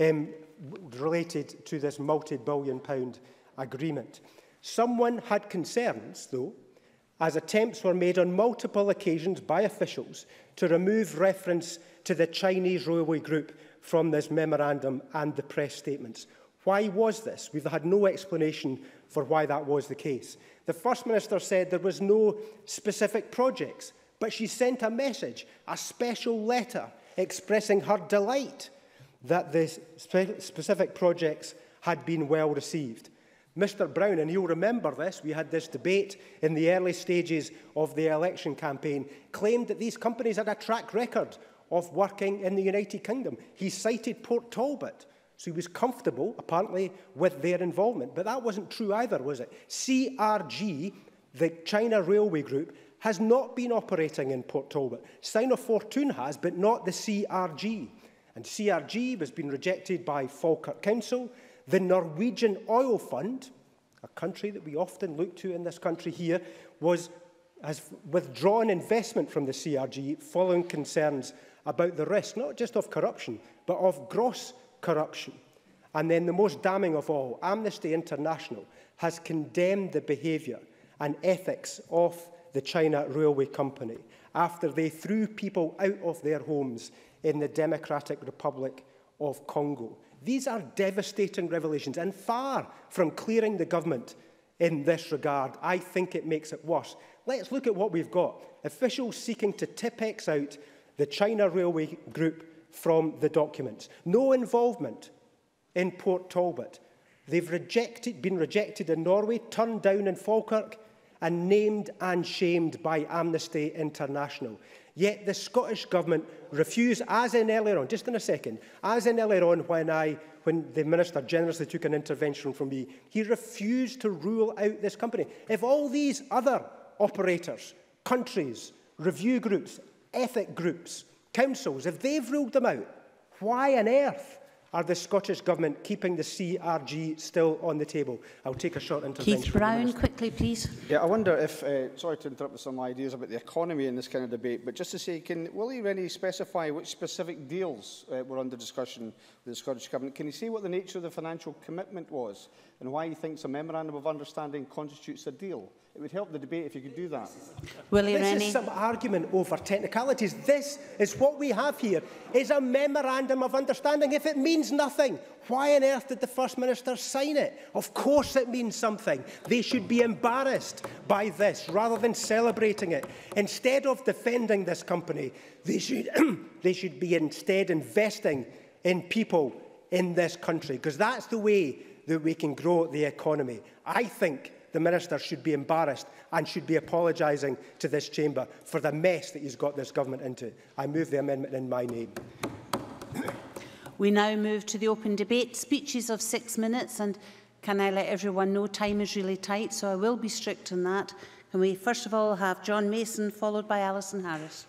related to this multi-billion-pound agreement. Someone had concerns, though, as attempts were made on multiple occasions by officials to remove reference to the Chinese Railway Group from this memorandum and the press statements. Why was this? We've had no explanation for why that was the case. The First Minister said there was no specific projects, but she sent a message, a special letter, expressing her delight that the specific projects had been well received. Mr Brown, and he'll remember this, we had this debate in the early stages of the election campaign, claimed that these companies had a track record of working in the United Kingdom. He cited Port Talbot, so he was comfortable, apparently, with their involvement. But that wasn't true either, was it? CRG, the China Railway Group, has not been operating in Port Talbot. Sino Fortune has, but not the CRG. And CRG has been rejected by Falkirk Council. The Norwegian Oil Fund, a country that we often look to in this country here, has withdrawn investment from the CRG following concerns about the risk, not just of corruption, but of gross corruption. And then the most damning of all, Amnesty International has condemned the behaviour and ethics of the China Railway Company after they threw people out of their homes in the Democratic Republic of Congo. These are devastating revelations, and far from clearing the government in this regard, I think it makes it worse. Let's look at what we've got. Officials seeking to Tipex out the China Railway Group from the documents. No involvement in Port Talbot. They've been rejected in Norway, turned down in Falkirk, and named and shamed by Amnesty International. Yet the Scottish Government refused, as in earlier on, just in a second, as in earlier on when the Minister generously took an intervention from me, he refused to rule out this company. If all these other operators, countries, review groups, ethic groups, councils, if they've ruled them out, why on earth are the Scottish Government keeping the CRG still on the table? I'll take a short intervention. Keith Brown, quickly, please. Yeah, I wonder if, sorry to interrupt with some ideas about the economy in this kind of debate, but just to say, can Willie Rennie specify which specific deals were under discussion with the Scottish Government? Can he say what the nature of the financial commitment was and why he thinks a memorandum of understanding constitutes a deal? It would help the debate if you could do that. Willie Rennie. Rennie. This is some argument over technicalities. This is what we have here, is a memorandum of understanding. If it means nothing, why on earth did the First Minister sign it? Of course it means something. They should be embarrassed by this rather than celebrating it. Instead of defending this company, they should be instead investing in people in this country, because that's the way that we can grow the economy. I think the Minister should be embarrassed and should be apologising to this chamber for the mess that he's got this government into. I move the amendment in my name. We now move to the open debate. Speeches of 6 minutes, and can I let everyone know time is really tight, so I will be strict on that. Can we first of all have John Mason, followed by Alison Harris?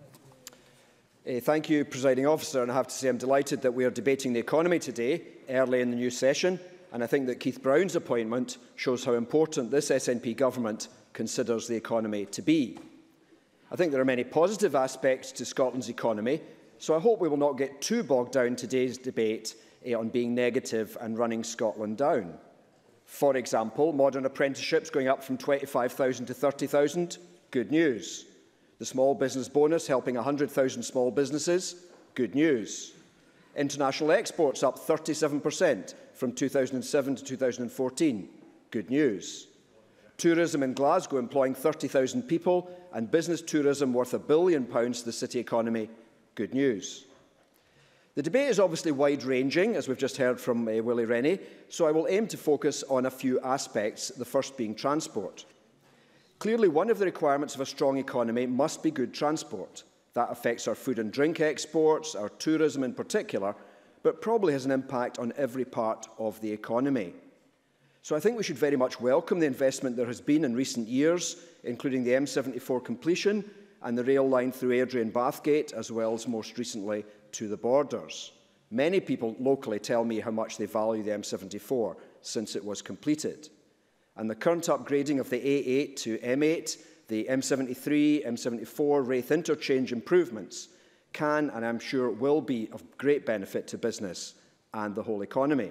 Thank you, Presiding Officer. And I have to say I'm delighted that we are debating the economy today, early in the new session. And I think that Keith Brown's appointment shows how important this SNP government considers the economy to be. I think there are many positive aspects to Scotland's economy, so I hope we will not get too bogged down in today's debate on being negative and running Scotland down. For example, modern apprenticeships going up from 25,000 to 30,000, good news. The small business bonus helping 100,000 small businesses, good news. International exports up 37% from 2007 to 2014, good news. Tourism in Glasgow employing 30,000 people and business tourism worth £1 billion to the city economy, good news. The debate is obviously wide-ranging, as we've just heard from Willie Rennie, so I will aim to focus on a few aspects, the first being transport. Clearly, one of the requirements of a strong economy must be good transport. That affects our food and drink exports, our tourism in particular, but probably has an impact on every part of the economy. So I think we should very much welcome the investment there has been in recent years, including the M74 completion and the rail line through Airdrie and Bathgate, as well as most recently to the Borders. Many people locally tell me how much they value the M74 since it was completed. And the current upgrading of the A8 to M8, the M73, M74 Wraith interchange improvements can, and I'm sure will be, of great benefit to business and the whole economy.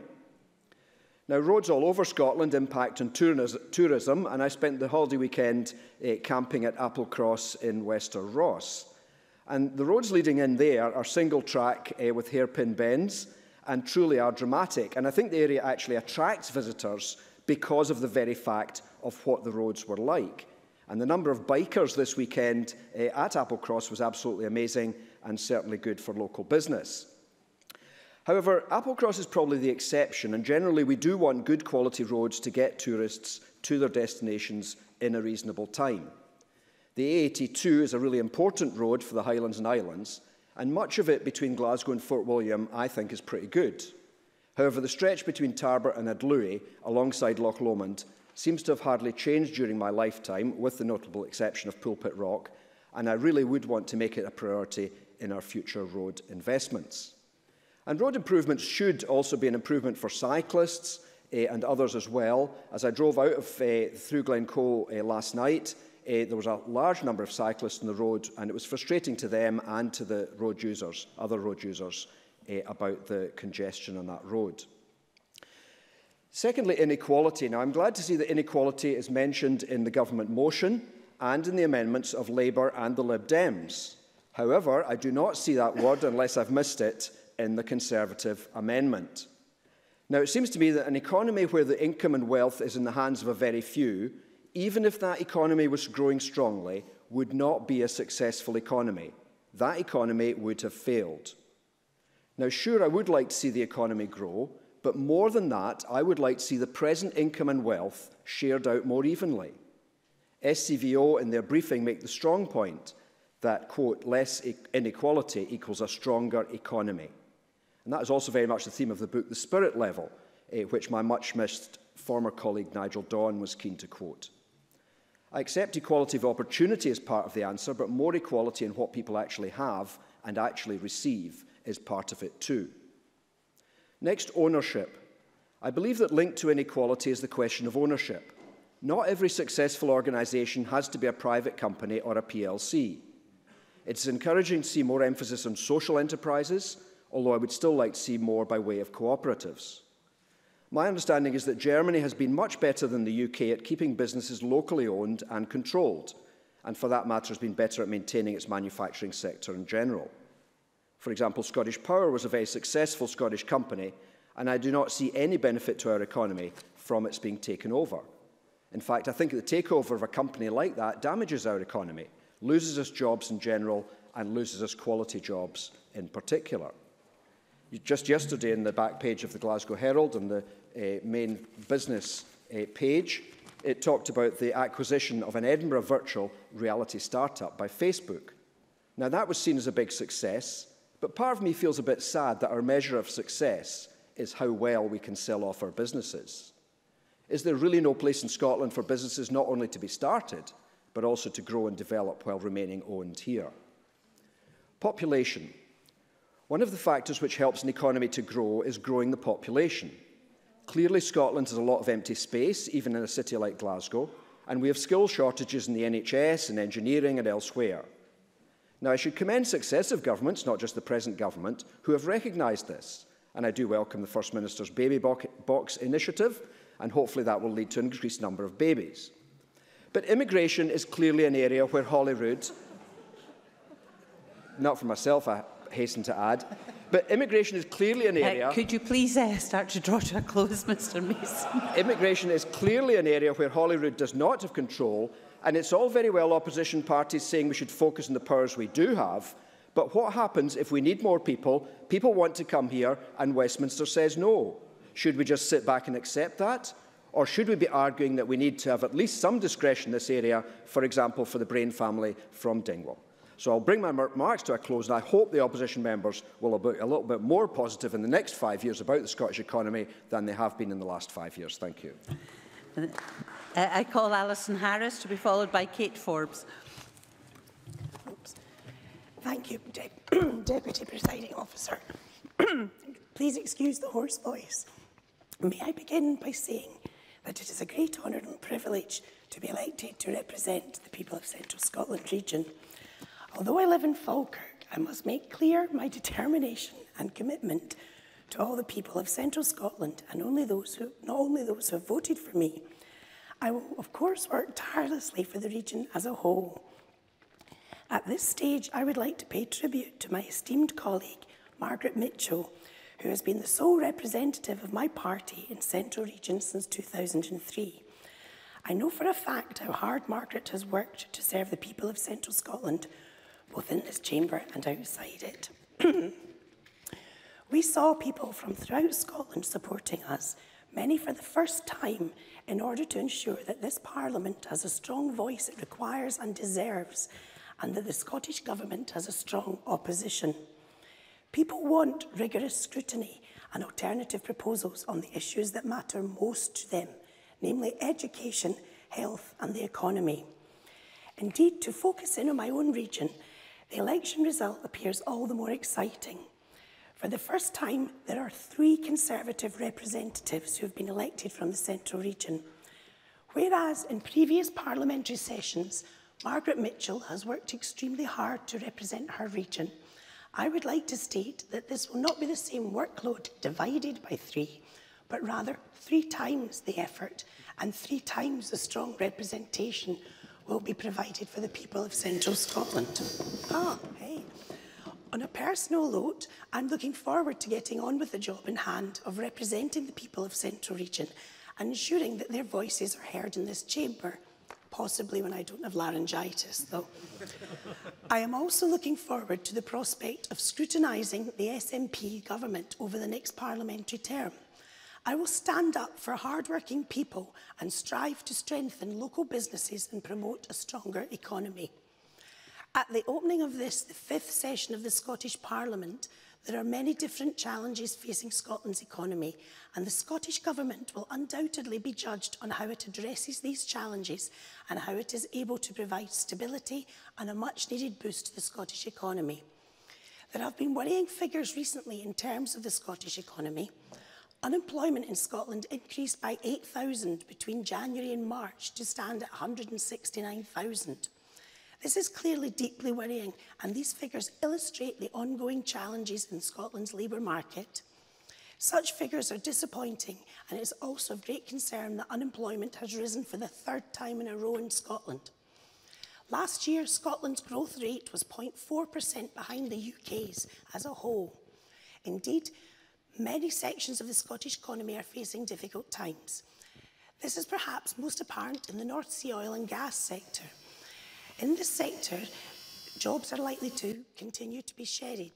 Now, roads all over Scotland impact on tourism, and I spent the holiday weekend camping at Applecross in Wester Ross. And the roads leading in there are single track with hairpin bends and truly are dramatic. And I think the area actually attracts visitors because of the very fact of what the roads were like. And the number of bikers this weekend at Applecross was absolutely amazing and certainly good for local business. However, Applecross is probably the exception, and generally we do want good quality roads to get tourists to their destinations in a reasonable time. The A82 is a really important road for the Highlands and Islands, and much of it between Glasgow and Fort William, I think, is pretty good. However, the stretch between Tarbert and Adlui, alongside Loch Lomond, seems to have hardly changed during my lifetime, with the notable exception of Pulpit Rock, and I really would want to make it a priority in our future road investments. And road improvements should also be an improvement for cyclists and others as well. As I drove out of through Glencoe last night, there was a large number of cyclists on the road, and it was frustrating to them and to the road users, other road users, about the congestion on that road. Secondly, inequality. Now, I'm glad to see that inequality is mentioned in the government motion and in the amendments of Labour and the Lib Dems. However, I do not see that word, unless I've missed it, in the Conservative amendment. Now, it seems to me that an economy where the income and wealth is in the hands of a very few, even if that economy was growing strongly, would not be a successful economy. That economy would have failed. Now, sure, I would like to see the economy grow, but more than that, I would like to see the present income and wealth shared out more evenly. SCVO, in their briefing, make the strong point that, quote, less inequality equals a stronger economy. And that is also very much the theme of the book, The Spirit Level, which my much-missed former colleague Nigel Dawn was keen to quote. I accept equality of opportunity as part of the answer, but more equality in what people actually have and actually receive is part of it too. Next, ownership. I believe that linked to inequality is the question of ownership. Not every successful organisation has to be a private company or a PLC. It's encouraging to see more emphasis on social enterprises, although I would still like to see more by way of cooperatives. My understanding is that Germany has been much better than the UK at keeping businesses locally owned and controlled, and for that matter has been better at maintaining its manufacturing sector in general. For example, Scottish Power was a very successful Scottish company, and I do not see any benefit to our economy from its being taken over. In fact, I think the takeover of a company like that damages our economy, loses us jobs in general, and loses us quality jobs in particular. Just yesterday, in the back page of the Glasgow Herald, on the main business page, it talked about the acquisition of an Edinburgh virtual reality startup by Facebook. Now, that was seen as a big success, but part of me feels a bit sad that our measure of success is how well we can sell off our businesses. Is there really no place in Scotland for businesses not only to be started, but also to grow and develop while remaining owned here? Population. One of the factors which helps an economy to grow is growing the population. Clearly, Scotland has a lot of empty space, even in a city like Glasgow, and we have skill shortages in the NHS, in engineering and elsewhere. Now, I should commend successive governments, not just the present government, who have recognised this, and I do welcome the First Minister's Baby Box initiative, and hopefully that will lead to an increased number of babies. But immigration is clearly an area where Holyrood, not for myself, I hasten to add, but immigration is clearly an area... Could you please start to draw to a close, Mr Mason? Immigration is clearly an area where Holyrood does not have control, and it's all very well opposition parties saying we should focus on the powers we do have, but what happens if we need more people, people want to come here, and Westminster says no? Should we just sit back and accept that? Or should we be arguing that we need to have at least some discretion in this area, for example, for the Brain family from Dingwall? So I'll bring my remarks to a close, and I hope the opposition members will be a little bit more positive in the next 5 years about the Scottish economy than they have been in the last 5 years. Thank you. I call Alison Harris to be followed by Kate Forbes. Oops. Thank you, Deputy Presiding Officer. Please excuse the hoarse voice. May I begin by saying that it is a great honour and privilege to be elected to represent the people of Central Scotland region. Although I live in Falkirk, I must make clear my determination and commitment to all the people of Central Scotland, and not only those who have voted for me. I will, of course, work tirelessly for the region as a whole. At this stage, I would like to pay tribute to my esteemed colleague, Margaret Mitchell, who has been the sole representative of my party in Central Region since 2003. I know for a fact how hard Margaret has worked to serve the people of Central Scotland, both in this chamber and outside it. We saw people from throughout Scotland supporting us, many for the first time, in order to ensure that this Parliament has a strong voice it requires and deserves, and that the Scottish Government has a strong opposition. People want rigorous scrutiny and alternative proposals on the issues that matter most to them, namely education, health and the economy. Indeed, to focus in on my own region, the election result appears all the more exciting. For the first time, there are 3 Conservative representatives who have been elected from the Central region. Whereas in previous parliamentary sessions, Margaret Mitchell has worked extremely hard to represent her region, I would like to state that this will not be the same workload divided by 3, but rather 3 times the effort and 3 times the strong representation will be provided for the people of Central Scotland. Hey. On a personal note, I'm looking forward to getting on with the job in hand of representing the people of Central Region and ensuring that their voices are heard in this chamber, possibly when I don't have laryngitis, though. I am also looking forward to the prospect of scrutinising the SNP government over the next parliamentary term. I will stand up for hard-working people and strive to strengthen local businesses and promote a stronger economy. At the opening of this, the 5th session of the Scottish Parliament, there are many different challenges facing Scotland's economy, and the Scottish Government will undoubtedly be judged on how it addresses these challenges and how it is able to provide stability and a much-needed boost to the Scottish economy. There have been worrying figures recently in terms of the Scottish economy. Unemployment in Scotland increased by 8,000 between January and March to stand at 169,000. This is clearly deeply worrying, and these figures illustrate the ongoing challenges in Scotland's labour market. Such figures are disappointing, and it is also of great concern that unemployment has risen for the 3rd time in a row in Scotland. Last year, Scotland's growth rate was 0.4% behind the UK's as a whole. Indeed, many sections of the Scottish economy are facing difficult times. This is perhaps most apparent in the North Sea oil and gas sector. In this sector, jobs are likely to continue to be shed.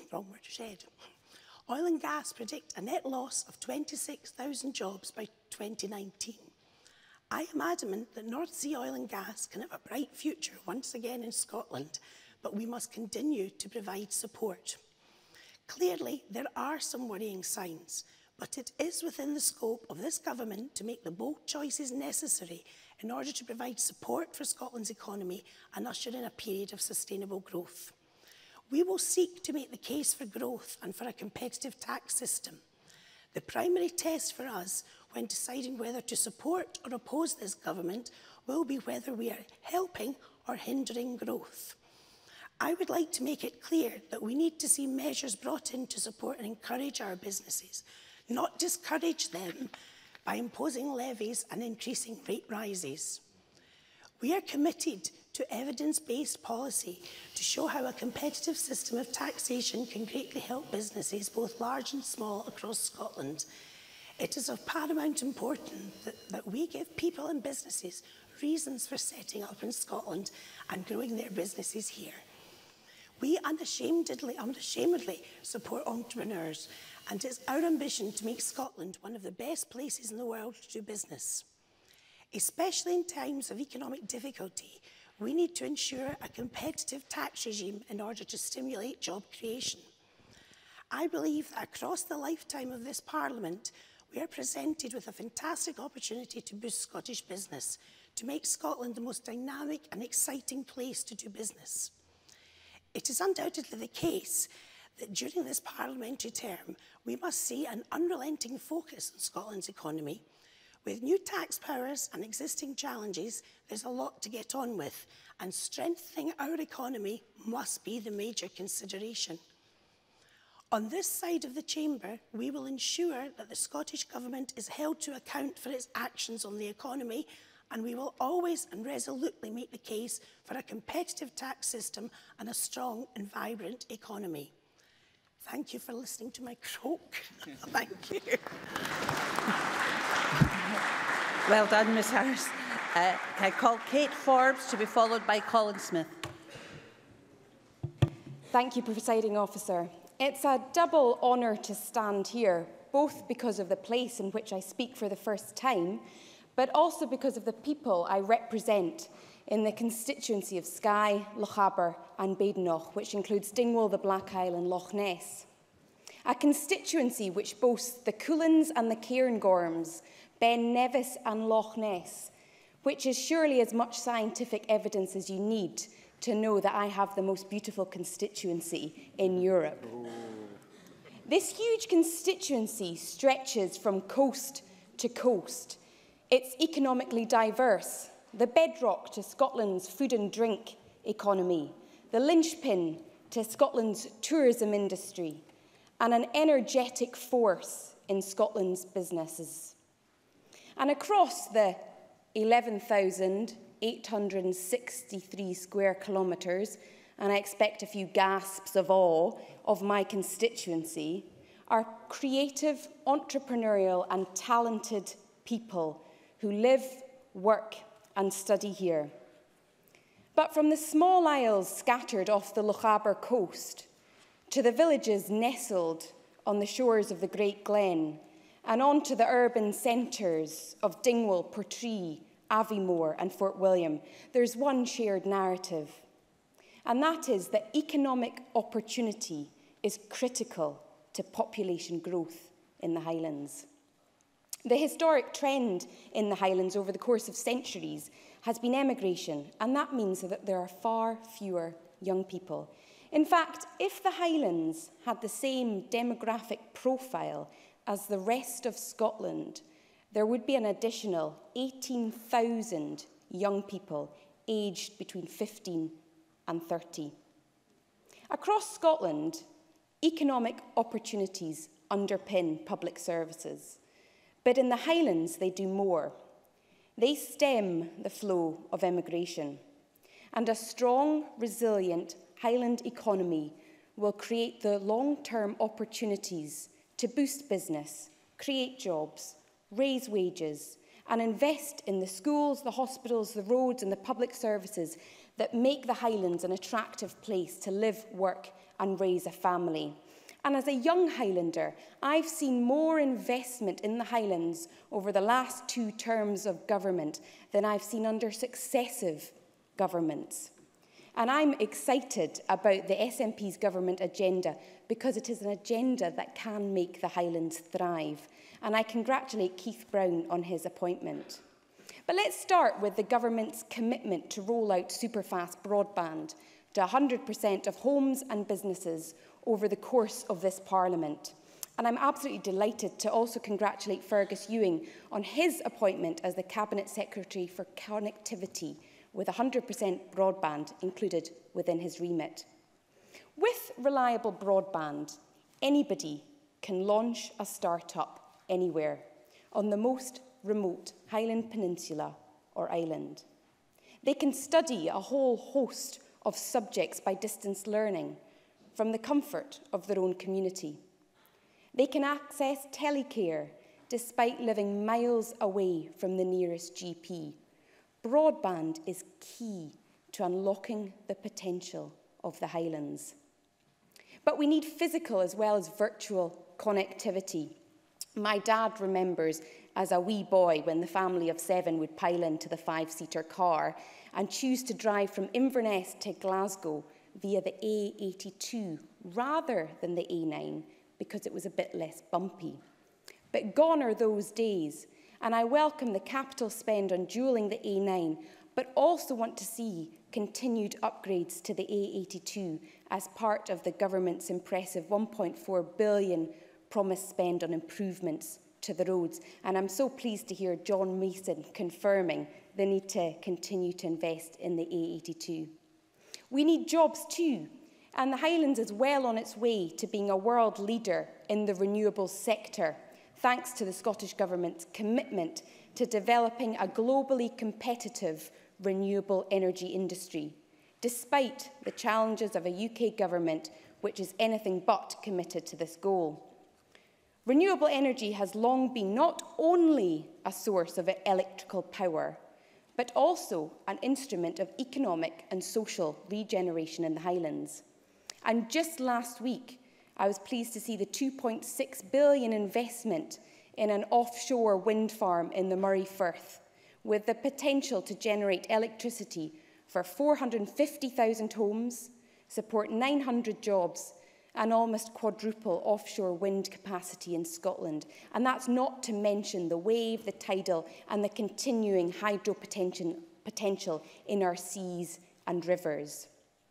Oil and gas predict a net loss of 26,000 jobs by 2019. I am adamant that North Sea oil and gas can have a bright future once again in Scotland, but we must continue to provide support. Clearly, there are some worrying signs, but it is within the scope of this government to make the bold choices necessary in order to provide support for Scotland's economy and usher in a period of sustainable growth. We will seek to make the case for growth and for a competitive tax system. The primary test for us when deciding whether to support or oppose this government will be whether we are helping or hindering growth. I would like to make it clear that we need to see measures brought in to support and encourage our businesses, not discourage them by imposing levies and increasing rate rises. We are committed to evidence-based policy to show how a competitive system of taxation can greatly help businesses, both large and small, across Scotland. It is of paramount importance that we give people and businesses reasons for setting up in Scotland and growing their businesses here. We unashamedly support entrepreneurs, and it's our ambition to make Scotland one of the best places in the world to do business. Especially in times of economic difficulty, we need to ensure a competitive tax regime in order to stimulate job creation. I believe that across the lifetime of this Parliament, we are presented with a fantastic opportunity to boost Scottish business, to make Scotland the most dynamic and exciting place to do business. It is undoubtedly the case that during this parliamentary term, we must see an unrelenting focus on Scotland's economy. With new tax powers and existing challenges, there's a lot to get on with, and strengthening our economy must be the major consideration. On this side of the chamber, we will ensure that the Scottish Government is held to account for its actions on the economy, and we will always and resolutely make the case for a competitive tax system and a strong and vibrant economy. Thank you for listening to my croak. Thank you. Well done, Ms Harris. Can I call Kate Forbes to be followed by Colin Smith? Thank you, Presiding Officer. It's a double honour to stand here, both because of the place in which I speak for the first time, but also because of the people I represent in the constituency of Skye, Lochaber and Badenoch, which includes Dingwall, the Black Isle and Loch Ness. A constituency which boasts the Cuillins and the Cairngorms, Ben Nevis and Loch Ness, which is surely as much scientific evidence as you need to know that I have the most beautiful constituency in Europe. This huge constituency stretches from coast to coast. It's economically diverse, the bedrock to Scotland's food and drink economy, the linchpin to Scotland's tourism industry, and an energetic force in Scotland's businesses. And across the 11,863 square kilometres, and I expect a few gasps of awe, of my constituency, are creative, entrepreneurial and talented people who live, work and study here. But from the small isles scattered off the Lochaber coast to the villages nestled on the shores of the Great Glen and on to the urban centres of Dingwall, Portree, Aviemore and Fort William, there's one shared narrative, and that is that economic opportunity is critical to population growth in the Highlands. The historic trend in the Highlands over the course of centuries has been emigration, and that means that there are far fewer young people. In fact, if the Highlands had the same demographic profile as the rest of Scotland, there would be an additional 18,000 young people aged between 15 and 30. Across Scotland, economic opportunities underpin public services, but in the Highlands they do more. They stem the flow of immigration, and a strong, resilient Highland economy will create the long-term opportunities to boost business, create jobs, raise wages, and invest in the schools, the hospitals, the roads and the public services that make the Highlands an attractive place to live, work and raise a family. And as a young Highlander, I've seen more investment in the Highlands over the last 2 terms of government than I've seen under successive governments. And I'm excited about the SNP's government agenda because it is an agenda that can make the Highlands thrive. And I congratulate Keith Brown on his appointment. But let's start with the government's commitment to roll out superfast broadband to 100% of homes and businesses over the course of this Parliament. And I'm absolutely delighted to also congratulate Fergus Ewing on his appointment as the Cabinet Secretary for Connectivity, with 100% broadband included within his remit. With reliable broadband, anybody can launch a start-up anywhere on the most remote Highland Peninsula or island. They can study a whole host of subjects by distance learning from the comfort of their own community. They can access telecare despite living miles away from the nearest GP. Broadband is key to unlocking the potential of the Highlands. But we need physical as well as virtual connectivity. My dad remembers as a wee boy when the family of 7 would pile into the 5-seater car and choose to drive from Inverness to Glasgow via the A82 rather than the A9 because it was a bit less bumpy. But gone are those days, and I welcome the capital spend on dualling the A9, but also want to see continued upgrades to the A82 as part of the government's impressive £1.4 billion promised spend on improvements to the roads. And I'm so pleased to hear John Mason confirming the need to continue to invest in the A82. We need jobs too, and the Highlands is well on its way to being a world leader in the renewables sector, thanks to the Scottish Government's commitment to developing a globally competitive renewable energy industry, despite the challenges of a UK government which is anything but committed to this goal. Renewable energy has long been not only a source of electrical power, but also an instrument of economic and social regeneration in the Highlands. And just last week, I was pleased to see the £2.6 billion investment in an offshore wind farm in the Murray Firth, with the potential to generate electricity for 450,000 homes, support 900 jobs, and almost quadruple offshore wind capacity in Scotland. And that's not to mention the wave, the tidal, and the continuing hydro potential in our seas and rivers.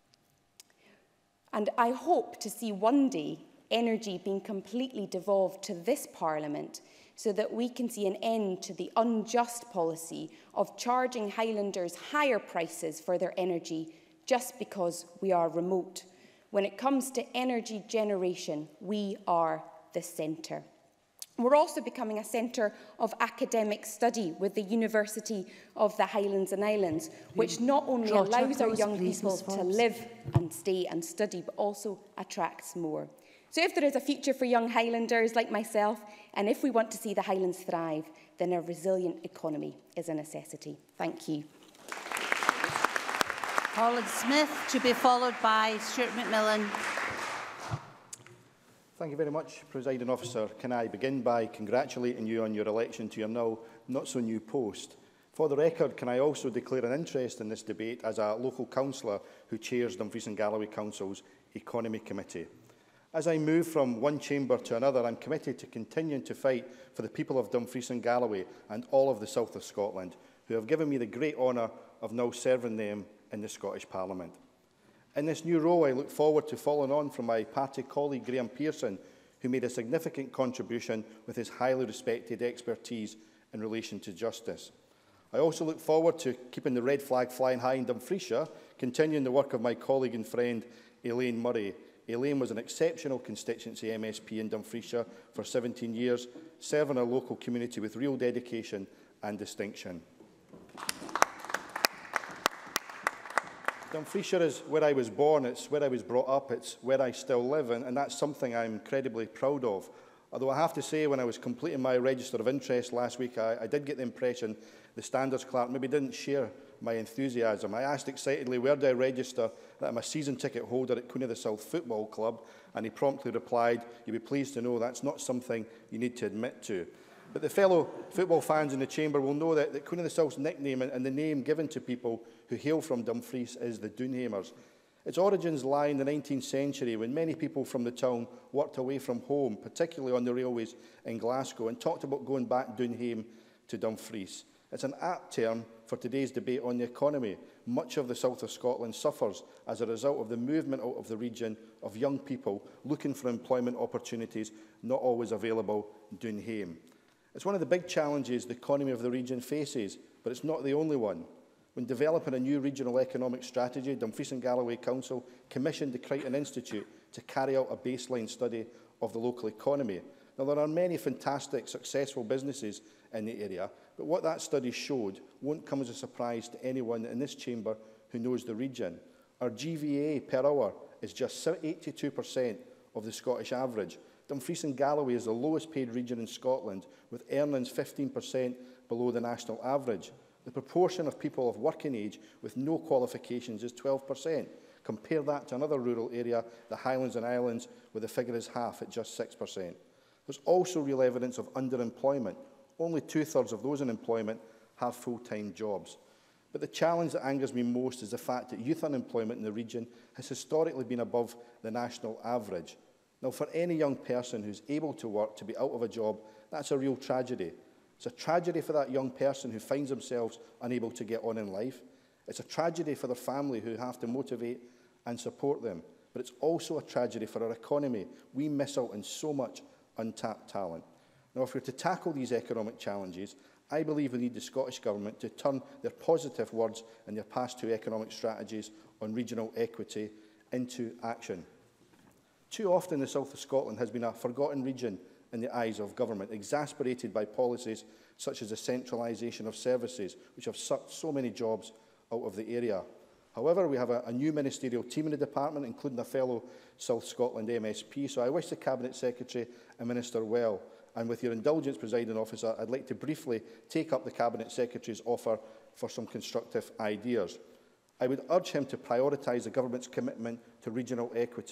And I hope to see one day energy being completely devolved to this Parliament, so that we can see an end to the unjust policy of charging Highlanders higher prices for their energy just because we are remote. When it comes to energy generation, we are the centre. We're also becoming a centre of academic study with the University of the Highlands and Islands, which not only allows our young people to live and stay and study, but also attracts more. So if there is a future for young Highlanders like myself, and if we want to see the Highlands thrive, then a resilient economy is a necessity. Thank you. Colin Smith, to be followed by Stuart McMillan. Thank you very much, Presiding Officer. Can I begin by congratulating you on your election to your now not-so-new post? For the record, can I also declare an interest in this debate as a local councillor who chairs Dumfries and Galloway Council's Economy Committee? As I move from one chamber to another, I'm committed to continuing to fight for the people of Dumfries and Galloway and all of the south of Scotland, who have given me the great honour of now serving them in the Scottish Parliament. In this new role, I look forward to following on from my party colleague Graham Pearson, who made a significant contribution with his highly respected expertise in relation to justice. I also look forward to keeping the red flag flying high in Dumfriesshire, continuing the work of my colleague and friend Elaine Murray. Elaine was an exceptional constituency MSP in Dumfriesshire for 17 years, serving our local community with real dedication and distinction. Dumfriesshire is where I was born, it's where I was brought up, it's where I still live, and that's something I'm incredibly proud of. Although I have to say, when I was completing my register of interest last week, I did get the impression the standards clerk maybe didn't share my enthusiasm. I asked excitedly, where do I register, that I'm a season ticket holder at Queen of the South Football Club, and he promptly replied, you'll be pleased to know that's not something you need to admit to. But the fellow football fans in the chamber will know that Queen of the South's nickname and the name given to people who hail from Dumfries is the Doonhamers. Its origins lie in the 19th century when many people from the town worked away from home, particularly on the railways in Glasgow, and talked about going back Doonham to Dumfries. It's an apt term for today's debate on the economy. Much of the south of Scotland suffers as a result of the movement out of the region of young people looking for employment opportunities not always available Doonham. It's one of the big challenges the economy of the region faces, but it's not the only one. When developing a new regional economic strategy, Dumfries and Galloway Council commissioned the Crichton Institute to carry out a baseline study of the local economy. Now, there are many fantastic, successful businesses in the area, but what that study showed won't come as a surprise to anyone in this chamber who knows the region. Our GVA per hour is just 82% of the Scottish average. Dumfries and Galloway is the lowest paid region in Scotland, with earnings 15% below the national average. The proportion of people of working age with no qualifications is 12%. Compare that to another rural area, the Highlands and Islands, where the figure is half at just 6%. There's also real evidence of underemployment. Only 2/3 of those in employment have full-time jobs. But the challenge that angers me most is the fact that youth unemployment in the region has historically been above the national average. Now, for any young person who's able to work to be out of a job, that's a real tragedy. It's a tragedy for that young person who finds themselves unable to get on in life. It's a tragedy for their family who have to motivate and support them. But it's also a tragedy for our economy. We miss out on so much untapped talent. Now, if we're to tackle these economic challenges, I believe we need the Scottish Government to turn their positive words in their past two economic strategies on regional equity into action. Too often the south of Scotland has been a forgotten region in the eyes of government, exasperated by policies such as the centralisation of services, which have sucked so many jobs out of the area. However, we have a new ministerial team in the department, including a fellow South Scotland MSP, so I wish the Cabinet Secretary and Minister well. And with your indulgence, Presiding Officer, I'd like to briefly take up the Cabinet Secretary's offer for some constructive ideas. I would urge him to prioritise the Government's commitment to regional equity.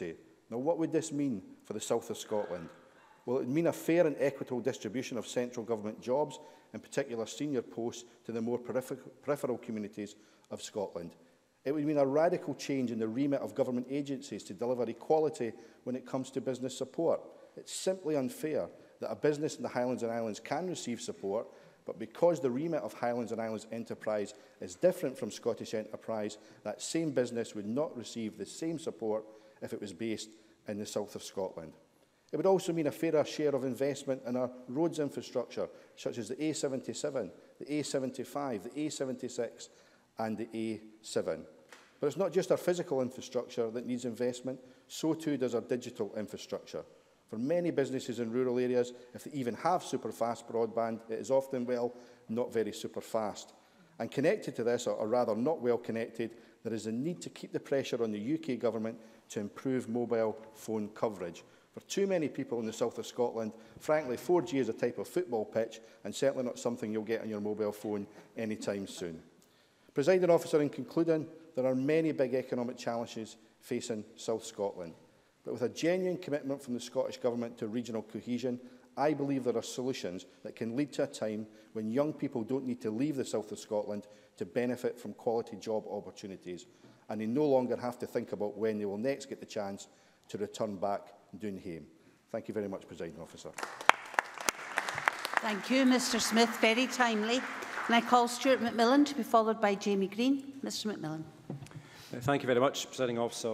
Now, what would this mean for the south of Scotland? Well, it would mean a fair and equitable distribution of central government jobs, in particular senior posts, to the more peripheral communities of Scotland. It would mean a radical change in the remit of government agencies to deliver equality when it comes to business support. It's simply unfair that a business in the Highlands and Islands can receive support, but because the remit of Highlands and Islands Enterprise is different from Scottish Enterprise, that same business would not receive the same support if it was based in the south of Scotland. It would also mean a fairer share of investment in our roads infrastructure, such as the A77, the A75, the A76 and the A7. But it's not just our physical infrastructure that needs investment, so too does our digital infrastructure. For many businesses in rural areas, if they even have super fast broadband, it is often, well, not very super fast. And connected to this, or rather not well connected, there is a need to keep the pressure on the UK government to improve mobile phone coverage. For too many people in the south of Scotland, frankly, 4G is a type of football pitch and certainly not something you'll get on your mobile phone anytime soon. Presiding Officer, in concluding, there are many big economic challenges facing South Scotland. But with a genuine commitment from the Scottish Government to regional cohesion, I believe there are solutions that can lead to a time when young people don't need to leave the south of Scotland to benefit from quality job opportunities, and they no longer have to think about when they will next get the chance to return back Doonhame. Thank you very much, Presiding Officer. Thank you, Mr Smith. Very timely. And I call Stuart McMillan to be followed by Jamie Green. Mr McMillan. Thank you very much, Presiding Officer.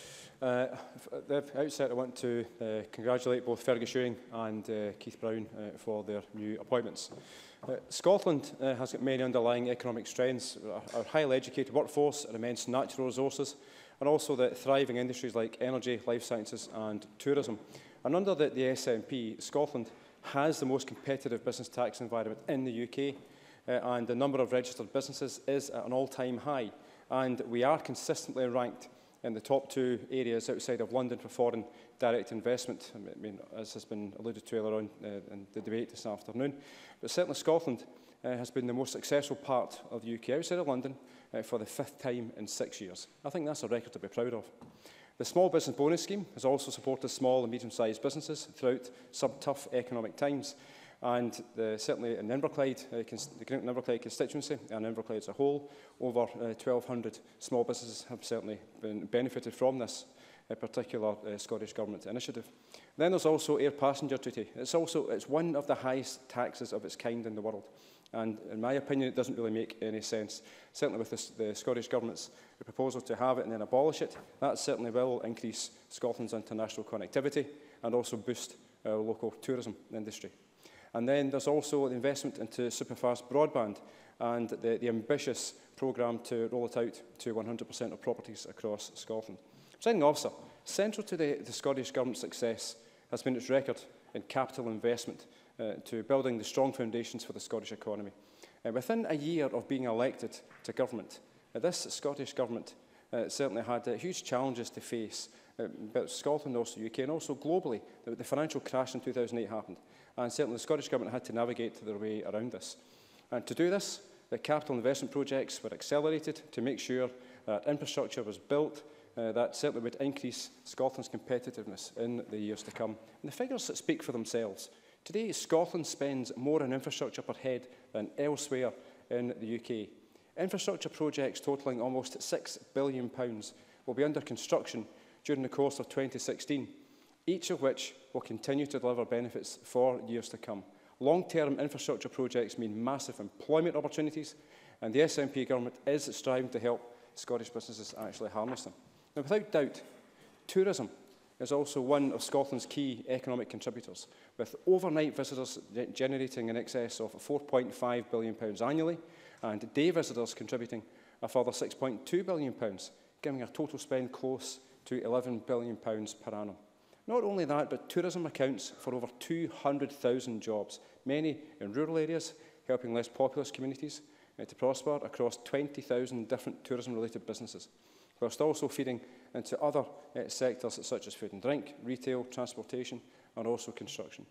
At the outset, I want to congratulate both Fergus Ewing and Keith Brown for their new appointments. Scotland has got many underlying economic strengths, our highly educated workforce, our immense natural resources, and also the thriving industries like energy, life sciences and tourism. And under the SNP, Scotland has the most competitive business tax environment in the UK, and the number of registered businesses is at an all-time high. And we are consistently ranked in the top 2 areas outside of London for foreign direct investment, I mean, as has been alluded to earlier on in the debate this afternoon. But certainly Scotland has been the most successful part of the UK outside of London for the 5th time in 6 years. I think that's a record to be proud of. The Small Business Bonus Scheme has also supported small and medium-sized businesses throughout some tough economic times. And certainly in Inverclyde, the Great Inverclyde constituency and Inverclyde as a whole, over 1,200 small businesses have certainly benefited from this particular Scottish Government initiative. Then there's also air passenger duty. It's one of the highest taxes of its kind in the world. And in my opinion, it doesn't really make any sense. Certainly with the Scottish Government's proposal to have it and then abolish it, that certainly will increase Scotland's international connectivity and also boost our local tourism industry. And then there's also the investment into superfast broadband and the ambitious programme to roll it out to 100% of properties across Scotland. Presiding Officer, central to the Scottish Government's success has been its record in capital investment to building the strong foundations for the Scottish economy. Within a year of being elected to government, this Scottish Government certainly had huge challenges to face, but Scotland, also UK, and also globally. The financial crash in 2008 happened, and certainly the Scottish Government had to navigate their way around this. And to do this, the capital investment projects were accelerated to make sure that infrastructure was built that certainly would increase Scotland's competitiveness in the years to come. And the figures that speak for themselves. Today, Scotland spends more on infrastructure per head than elsewhere in the UK. Infrastructure projects totalling almost £6 billion will be under construction during the course of 2016, each of which will continue to deliver benefits for years to come. Long-term infrastructure projects mean massive employment opportunities, and the SNP government is striving to help Scottish businesses actually harness them. Now, without doubt, tourism is also one of Scotland's key economic contributors, with overnight visitors generating in excess of £4.5 billion annually, and day visitors contributing a further £6.2 billion, giving a total spend close to £11 billion per annum. Not only that, but tourism accounts for over 200,000 jobs, many in rural areas, helping less populous communities to prosper across 20,000 different tourism-related businesses, whilst also feeding into other sectors such as food and drink, retail, transportation, and also construction.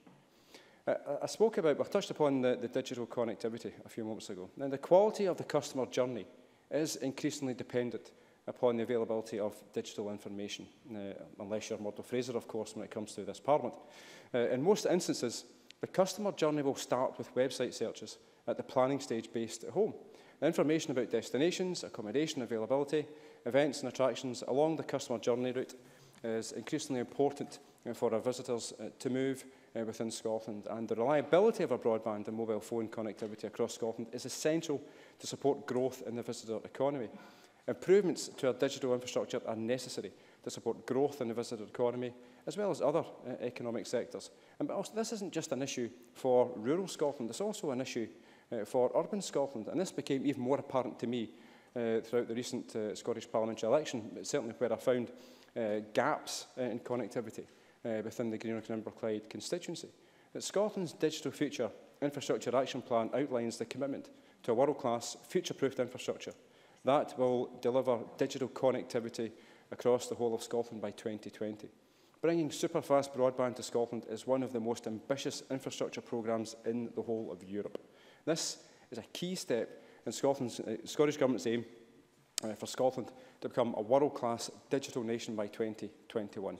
I touched upon the digital connectivity a few moments ago. Now, the quality of the customer journey is increasingly dependent upon the availability of digital information, unless you're Murdo Fraser, of course, when it comes to this Parliament. In most instances, the customer journey will start with website searches at the planning stage based at home. Information about destinations, accommodation availability, events and attractions along the customer journey route is increasingly important for our visitors to move within Scotland, and the reliability of our broadband and mobile phone connectivity across Scotland is essential to support growth in the visitor economy. Improvements to our digital infrastructure are necessary to support growth in the visitor economy as well as other economic sectors. But also, this isn't just an issue for rural Scotland, it's also an issue for urban Scotland, and this became even more apparent to me throughout the recent Scottish parliamentary election, certainly where I found gaps in connectivity within the Greenock and Inverclyde constituency. Scotland's Digital Future Infrastructure Action Plan outlines the commitment to a world-class, future-proofed infrastructure that will deliver digital connectivity across the whole of Scotland by 2020. Bringing super-fast broadband to Scotland is one of the most ambitious infrastructure programmes in the whole of Europe. This is a key step in Scottish Government's aim for Scotland to become a world-class digital nation by 2021.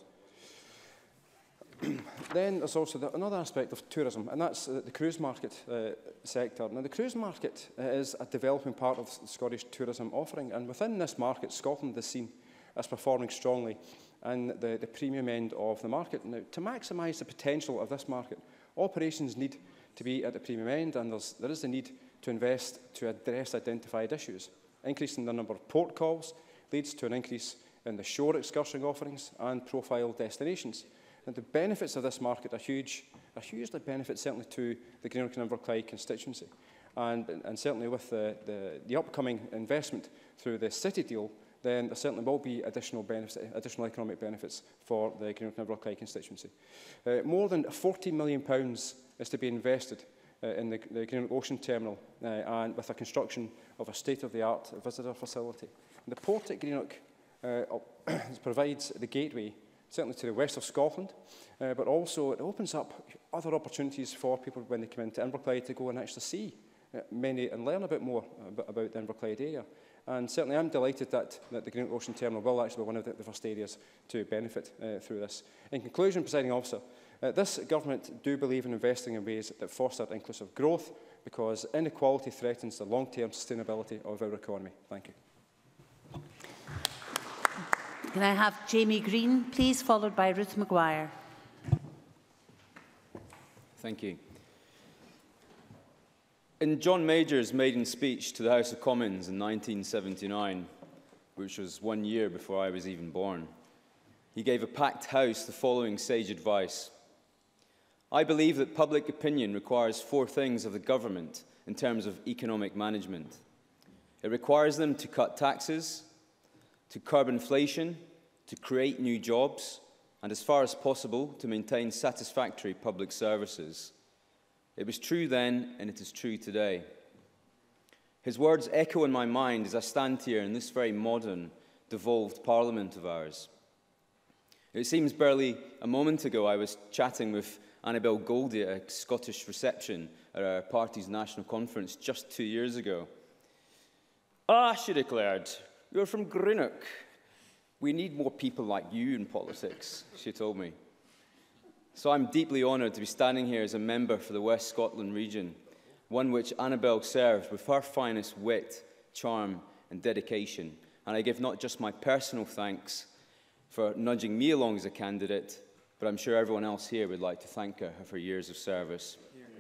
Then there's also another aspect of tourism, and that's the cruise market sector. Now, the cruise market is a developing part of the Scottish tourism offering, and within this market, Scotland is seen as performing strongly in the premium end of the market. Now, to maximise the potential of this market, operations need to be at the premium end, and there is the need to invest to address identified issues. Increasing the number of port calls leads to an increase in the shore excursion offerings and profile destinations. And the benefits of this market are hugely benefits certainly to the Greenock and Inverclyde constituency. And certainly with the upcoming investment through the City deal, then there certainly will be additional economic benefits for the Greenock and Inverclyde constituency. More than £40 million is to be invested in the Greenock Ocean Terminal and with the construction of a state-of-the-art visitor facility. And the port at Greenock provides the gateway certainly to the west of Scotland, but also it opens up other opportunities for people when they come into Inverclyde to go and actually see many and learn a bit more about the Inverclyde area. And certainly I'm delighted that the Greenock Ocean Terminal will actually be one of the first areas to benefit through this. In conclusion, Presiding Officer, this government do believe in investing in ways that foster inclusive growth, because inequality threatens the long-term sustainability of our economy. Thank you. Can I have Jamie Green, please, followed by Ruth Maguire. Thank you. In John Major's maiden speech to the House of Commons in 1979, which was 1 year before I was even born, he gave a packed House the following sage advice. I believe that public opinion requires 4 things of the government in terms of economic management. It requires them to cut taxes, to curb inflation, to create new jobs, and as far as possible, to maintain satisfactory public services. It was true then, and it is true today. His words echo in my mind as I stand here in this very modern, devolved Parliament of ours. It seems barely a moment ago I was chatting with Annabel Goldie at a Scottish reception at our party's national conference just 2 years ago. Ah, she declared, you're from Greenock. We need more people like you in politics, she told me. So I'm deeply honoured to be standing here as a member for the West Scotland region, one which Annabel served with her finest wit, charm and dedication. And I give not just my personal thanks for nudging me along as a candidate, but I'm sure everyone else here would like to thank her for years of service.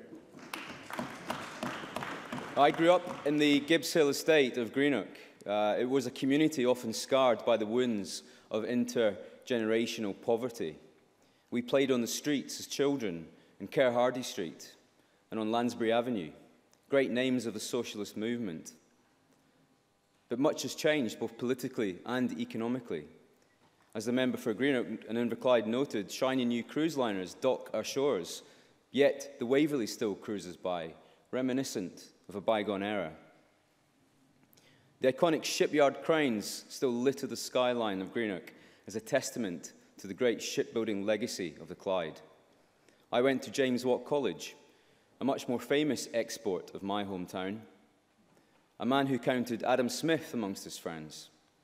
I grew up in the Gibbs Hill estate of Greenock. It was a community often scarred by the wounds of intergenerational poverty. We played on the streets as children in Kerr Hardy Street and on Lansbury Avenue, great names of the socialist movement. But much has changed both politically and economically. As the member for Greenock and Inverclyde noted, shiny new cruise liners dock our shores, yet the Waverley still cruises by, reminiscent of a bygone era. The iconic shipyard cranes still litter the skyline of Greenock as a testament to the great shipbuilding legacy of the Clyde. I went to James Watt College, a much more famous export of my hometown, a man who counted Adam Smith amongst his friends.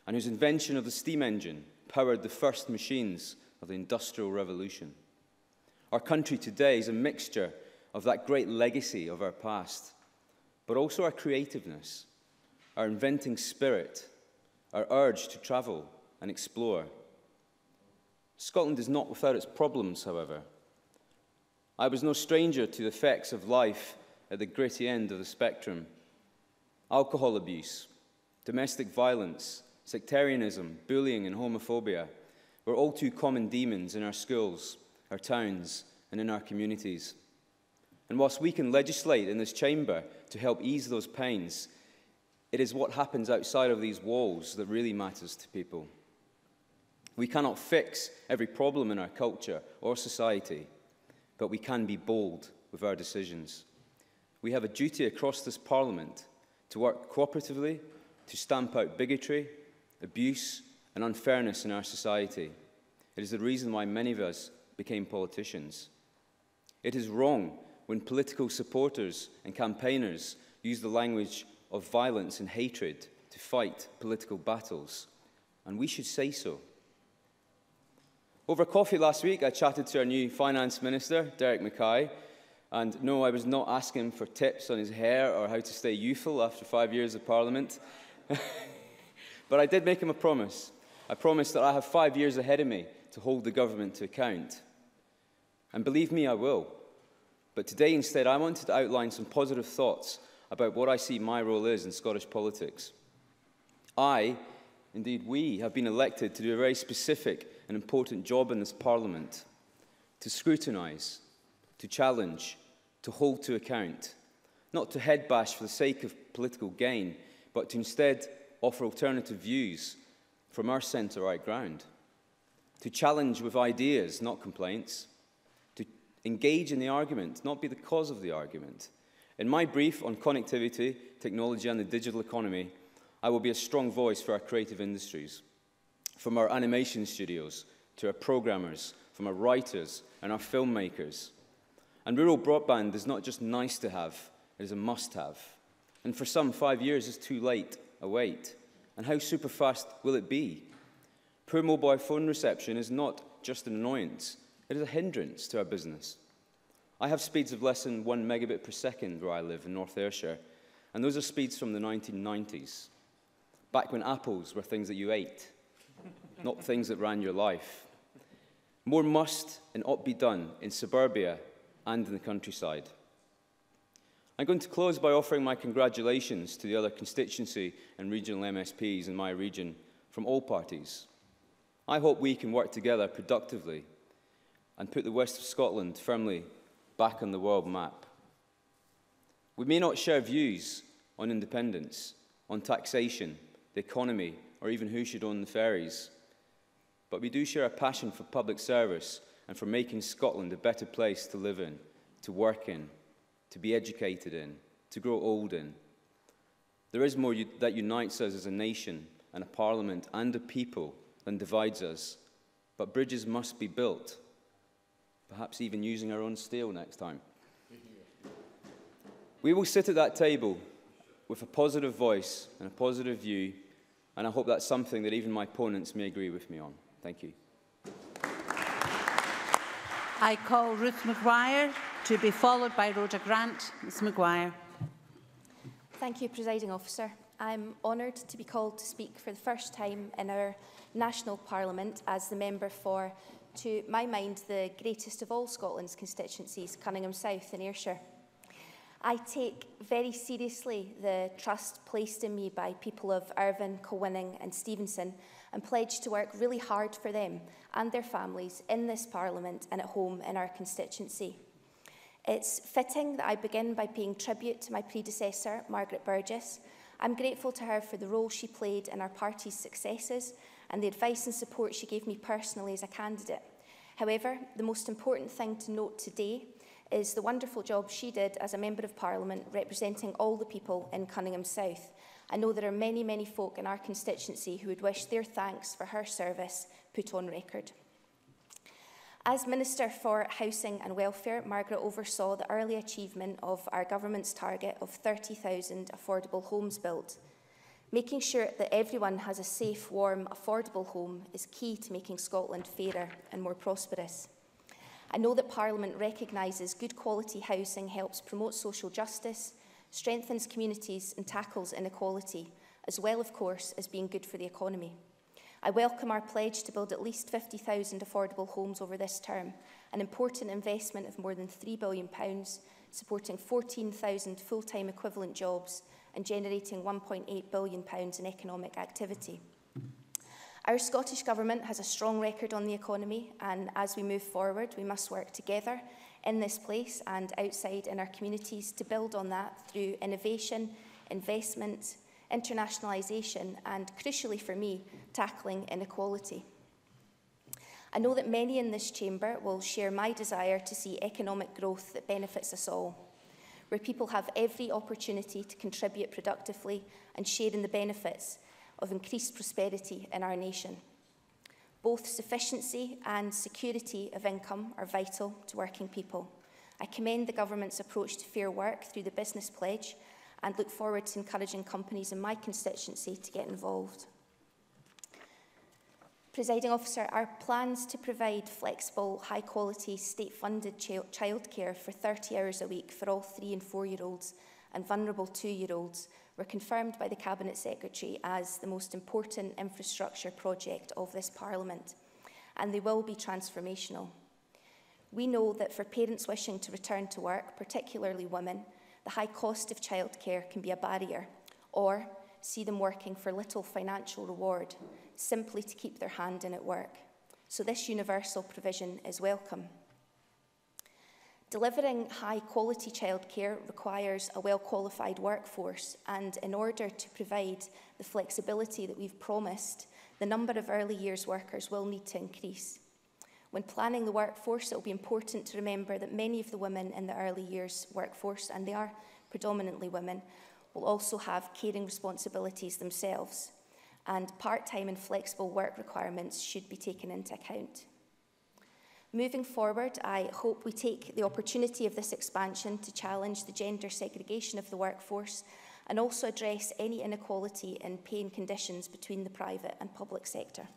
and whose invention of the steam engine powered the first machines of the Industrial Revolution. Our country today is a mixture of that great legacy of our past, but also our creativeness, our inventing spirit, our urge to travel and explore. Scotland is not without its problems, however. I was no stranger to the effects of life at the gritty end of the spectrum. Alcohol abuse, domestic violence, sectarianism, bullying and homophobia were all too common demons in our schools, our towns and in our communities. And whilst we can legislate in this chamber to help ease those pains, it is what happens outside of these walls that really matters to people. We cannot fix every problem in our culture or society, but we can be bold with our decisions. We have a duty across this Parliament to work cooperatively to stamp out bigotry, abuse and unfairness in our society. It is the reason why many of us became politicians. It is wrong when political supporters and campaigners use the language of violence and hatred to fight political battles, and we should say so. Over coffee last week, I chatted to our new Finance Minister, Derek Mackay, and no, I was not asking him for tips on his hair or how to stay youthful after 5 years of Parliament. But I did make him a promise. I promised that I have 5 years ahead of me to hold the government to account. And believe me, I will. But today, instead, I wanted to outline some positive thoughts about what I see my role is in Scottish politics. Indeed we, have been elected to do a very specific and important job in this Parliament, to scrutinise, to challenge, to hold to account, not to head bash for the sake of political gain, but to instead offer alternative views from our centre-right ground, to challenge with ideas, not complaints, to engage in the argument, not be the cause of the argument. In my brief on connectivity, technology and the digital economy, I will be a strong voice for our creative industries, from our animation studios to our programmers, from our writers and our filmmakers. And rural broadband is not just nice to have, it is a must-have. And for some, 5 years is too late a wait. And how super fast will it be? Poor mobile phone reception is not just an annoyance, it is a hindrance to our business. I have speeds of less than 1 megabit per second where I live in North Ayrshire, and those are speeds from the 1990s, back when apples were things that you ate, not things that ran your life. More must and ought be done in suburbia and in the countryside. I'm going to close by offering my congratulations to the other constituency and regional MSPs in my region from all parties. I hope we can work together productively and put the west of Scotland firmly back on the world map. We may not share views on independence, on taxation, the economy, or even who should own the ferries, but we do share a passion for public service and for making Scotland a better place to live in, to work in, to be educated in, to grow old in. There is more that unites us as a nation and a parliament and a people than divides us, but bridges must be built, perhaps even using our own steel next time. We will sit at that table with a positive voice and a positive view, and I hope that's something that even my opponents may agree with me on. Thank you. I call Ruth Maguire to be followed by Rhoda Grant. Ms Maguire. Thank you, Presiding Officer. I'm honoured to be called to speak for the first time in our national Parliament as the member for, to my mind, the greatest of all Scotland's constituencies, Cunningham South in Ayrshire. I take very seriously the trust placed in me by people of Irvine, Kilwinning and Stevenson, and pledge to work really hard for them and their families in this Parliament and at home in our constituency. It's fitting that I begin by paying tribute to my predecessor, Margaret Burgess. I'm grateful to her for the role she played in our party's successes and the advice and support she gave me personally as a candidate. However, the most important thing to note today is the wonderful job she did as a Member of Parliament representing all the people in Cunningham South. I know there are many, many folk in our constituency who would wish their thanks for her service put on record. As Minister for Housing and Welfare, Margaret oversaw the early achievement of our government's target of 30,000 affordable homes built. Making sure that everyone has a safe, warm, affordable home is key to making Scotland fairer and more prosperous. I know that Parliament recognises good quality housing helps promote social justice, strengthens communities and tackles inequality, as well, of course, as being good for the economy. I welcome our pledge to build at least 50,000 affordable homes over this term, an important investment of more than £3 billion, supporting 14,000 full-time equivalent jobs and generating £1.8 billion in economic activity. Our Scottish Government has a strong record on the economy, and as we move forward, we must work together in this place and outside in our communities to build on that through innovation, investment, internationalisation and, crucially for me, tackling inequality. I know that many in this chamber will share my desire to see economic growth that benefits us all, where people have every opportunity to contribute productively and share in the benefits of increased prosperity in our nation. Both sufficiency and security of income are vital to working people. I commend the Government's approach to fair work through the Business Pledge and look forward to encouraging companies in my constituency to get involved. Presiding Officer, our plans to provide flexible, high-quality, state-funded childcare for 30 hours a week for all 3- and 4-year-olds and vulnerable 2-year-olds were confirmed by the Cabinet Secretary as the most important infrastructure project of this Parliament, and they will be transformational. We know that for parents wishing to return to work, particularly women, the high cost of childcare can be a barrier, or see them working for little financial reward, simply to keep their hand in at work. So this universal provision is welcome. Delivering high-quality childcare requires a well-qualified workforce, and in order to provide the flexibility that we've promised, the number of early years workers will need to increase. When planning the workforce, it will be important to remember that many of the women in the early years workforce, and they are predominantly women, will also have caring responsibilities themselves, and part-time and flexible work requirements should be taken into account. Moving forward, I hope we take the opportunity of this expansion to challenge the gender segregation of the workforce and also address any inequality in pay and conditions between the private and public sector.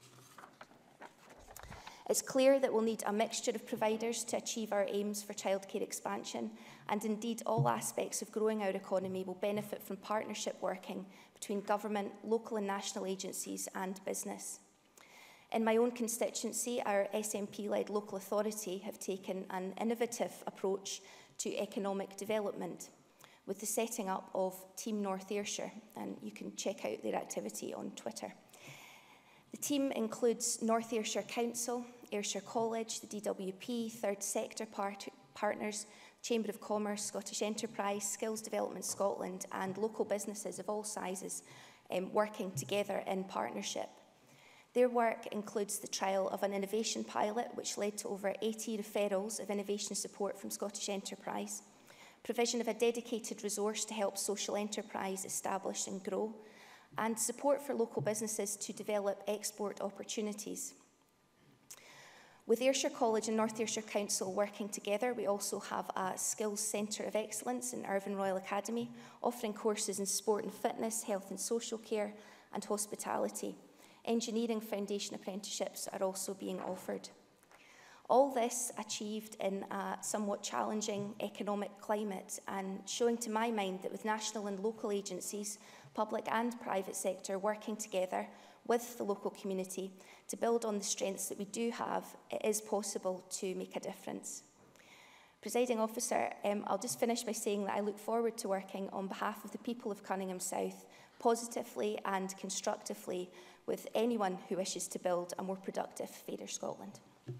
It's clear that we'll need a mixture of providers to achieve our aims for childcare expansion, and indeed all aspects of growing our economy will benefit from partnership working between government, local and national agencies and business. In my own constituency, our SNP-led local authority have taken an innovative approach to economic development with the setting up of Team North Ayrshire, and you can check out their activity on Twitter. The team includes North Ayrshire Council, Ayrshire College, the DWP, Third Sector partners, Chamber of Commerce, Scottish Enterprise, Skills Development Scotland and local businesses of all sizes working together in partnership. Their work includes the trial of an innovation pilot which led to over 80 referrals of innovation support from Scottish Enterprise, provision of a dedicated resource to help social enterprise establish and grow, and support for local businesses to develop export opportunities. With Ayrshire College and North Ayrshire Council working together, we also have a Skills Centre of Excellence in Irvine Royal Academy, offering courses in sport and fitness, health and social care, and hospitality. Engineering foundation apprenticeships are also being offered. All this achieved in a somewhat challenging economic climate, and showing to my mind that with national and local agencies, public and private sector working together with the local community to build on the strengths that we do have, it is possible to make a difference. Presiding Officer, I'll just finish by saying that I look forward to working on behalf of the people of Cunningham South positively and constructively with anyone who wishes to build a more productive, fairer Scotland.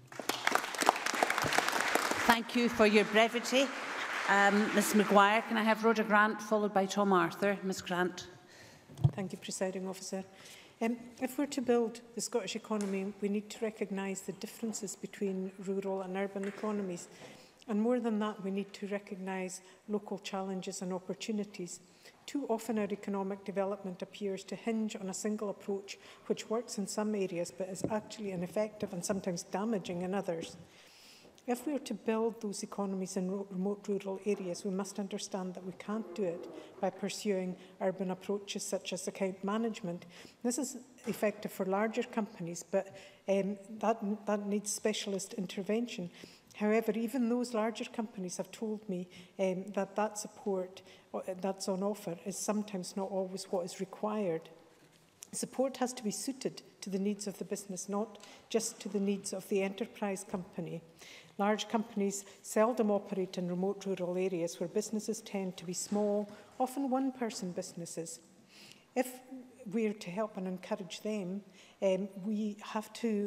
Thank you for your brevity. Ms Maguire, can I have Rhoda Grant followed by Tom Arthur? Ms Grant. Thank you, Presiding Officer. If we're to build the Scottish economy, we need to recognise the differences between rural and urban economies. And more than that, we need to recognise local challenges and opportunities. Too often our economic development appears to hinge on a single approach which works in some areas but is actually ineffective and sometimes damaging in others. If we are to build those economies in remote rural areas, we must understand that we can't do it by pursuing urban approaches such as account management. This is effective for larger companies, but that needs specialist intervention. However, even those larger companies have told me that support that's on offer is sometimes not always what is required. Support has to be suited to the needs of the business, not just to the needs of the enterprise company. Large companies seldom operate in remote rural areas where businesses tend to be small, often one-person businesses. If we are to help and encourage them, we have to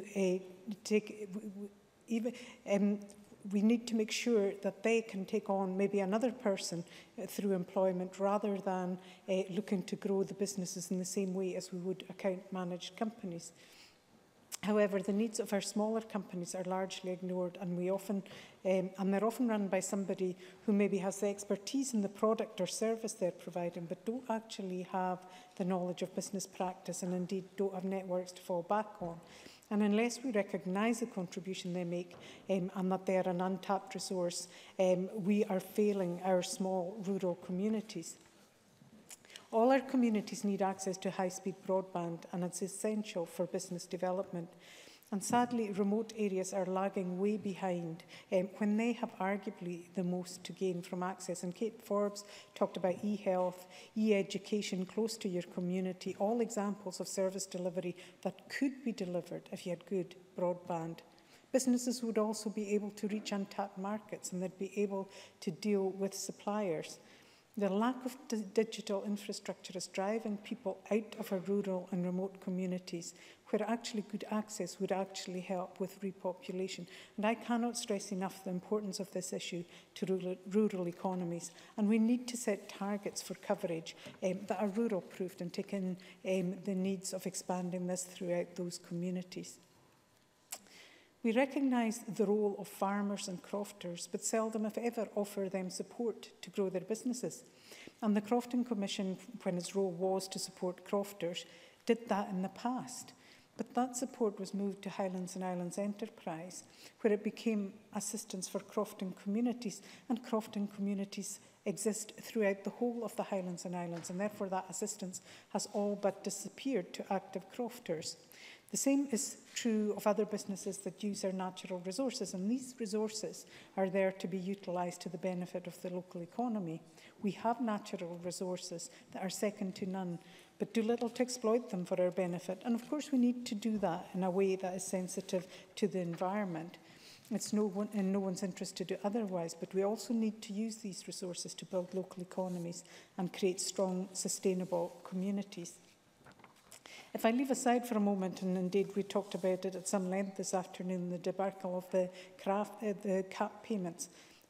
we need to make sure that they can take on maybe another person through employment rather than looking to grow the businesses in the same way as we would account-managed companies. However, the needs of our smaller companies are largely ignored, and they're often run by somebody who maybe has the expertise in the product or service they're providing, but don't actually have the knowledge of business practice and indeed don't have networks to fall back on. And unless we recognise the contribution they make and that they are an untapped resource, we are failing our small rural communities. All our communities need access to high-speed broadband, and it's essential for business development. And sadly, remote areas are lagging way behind when they have arguably the most to gain from access. And Kate Forbes talked about e-health, e-education close to your community, all examples of service delivery that could be delivered if you had good broadband. Businesses would also be able to reach untapped markets, and they'd be able to deal with suppliers. The lack of digital infrastructure is driving people out of our rural and remote communities, where actually good access would actually help with repopulation. And I cannot stress enough the importance of this issue to rural economies. And we need to set targets for coverage that are rural-proofed and take in the needs of expanding this throughout those communities. We recognise the role of farmers and crofters, but seldom, if ever, offer them support to grow their businesses. And the Crofting Commission, when its role was to support crofters, did that in the past. But that support was moved to Highlands and Islands Enterprise, where it became assistance for crofting communities, and crofting communities exist throughout the whole of the Highlands and Islands, and therefore that assistance has all but disappeared to active crofters. The same is true of other businesses that use our natural resources, and these resources are there to be utilised to the benefit of the local economy. We have natural resources that are second to none, but do little to exploit them for our benefit. And of course we need to do that in a way that is sensitive to the environment. It's in no one's interest to do otherwise, but we also need to use these resources to build local economies and create strong, sustainable communities. If I leave aside for a moment, and indeed we talked about it at some length this afternoon, the debacle of the CAP payments,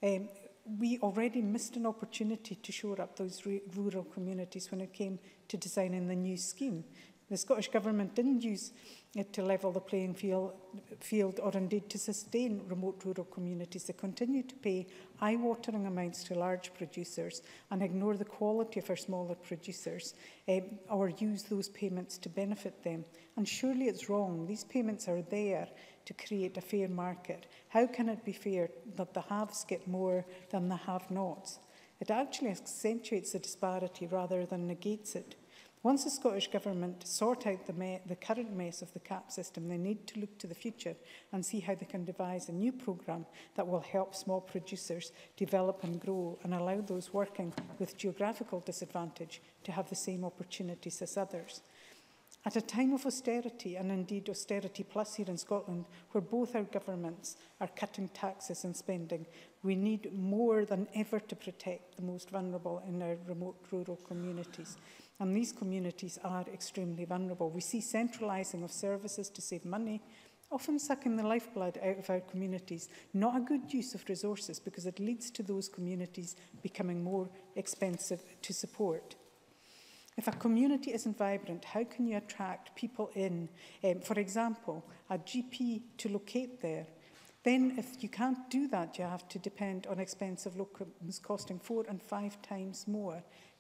we already missed an opportunity to shore up those rural communities when it came to designing the new scheme. The Scottish Government didn't use it to level the playing field or indeed to sustain remote rural communities. They continue to pay eye-watering amounts to large producers and ignore the quality of our smaller producers or use those payments to benefit them. And surely it's wrong. These payments are there to create a fair market. How can it be fair that the haves get more than the have-nots? It actually accentuates the disparity rather than negates it. Once the Scottish Government sort out the current mess of the CAP system, they need to look to the future and see how they can devise a new programme that will help small producers develop and grow and allow those working with geographical disadvantage to have the same opportunities as others. At a time of austerity, and indeed austerity plus here in Scotland, where both our governments are cutting taxes and spending, we need more than ever to protect the most vulnerable in our remote rural communities. And these communities are extremely vulnerable. We see centralising of services to save money, often sucking the lifeblood out of our communities. Not a good use of resources because it leads to those communities becoming more expensive to support. If a community isn't vibrant, how can you attract people in, for example, a GP to locate there? Then if you can't do that, you have to depend on expensive locums costing 4 and 5 times more.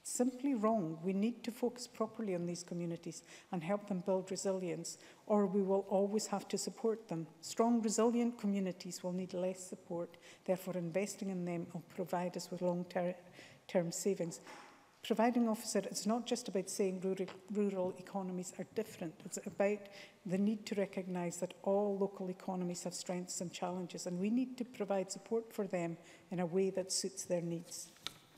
simply wrong. We need to focus properly on these communities and help them build resilience, or we will always have to support them. Strong, resilient communities will need less support. Therefore, investing in them will provide us with long-term savings. Providing officer, it's not just about saying rural economies are different. It's about the need to recognise that all local economies have strengths and challenges, and we need to provide support for them in a way that suits their needs.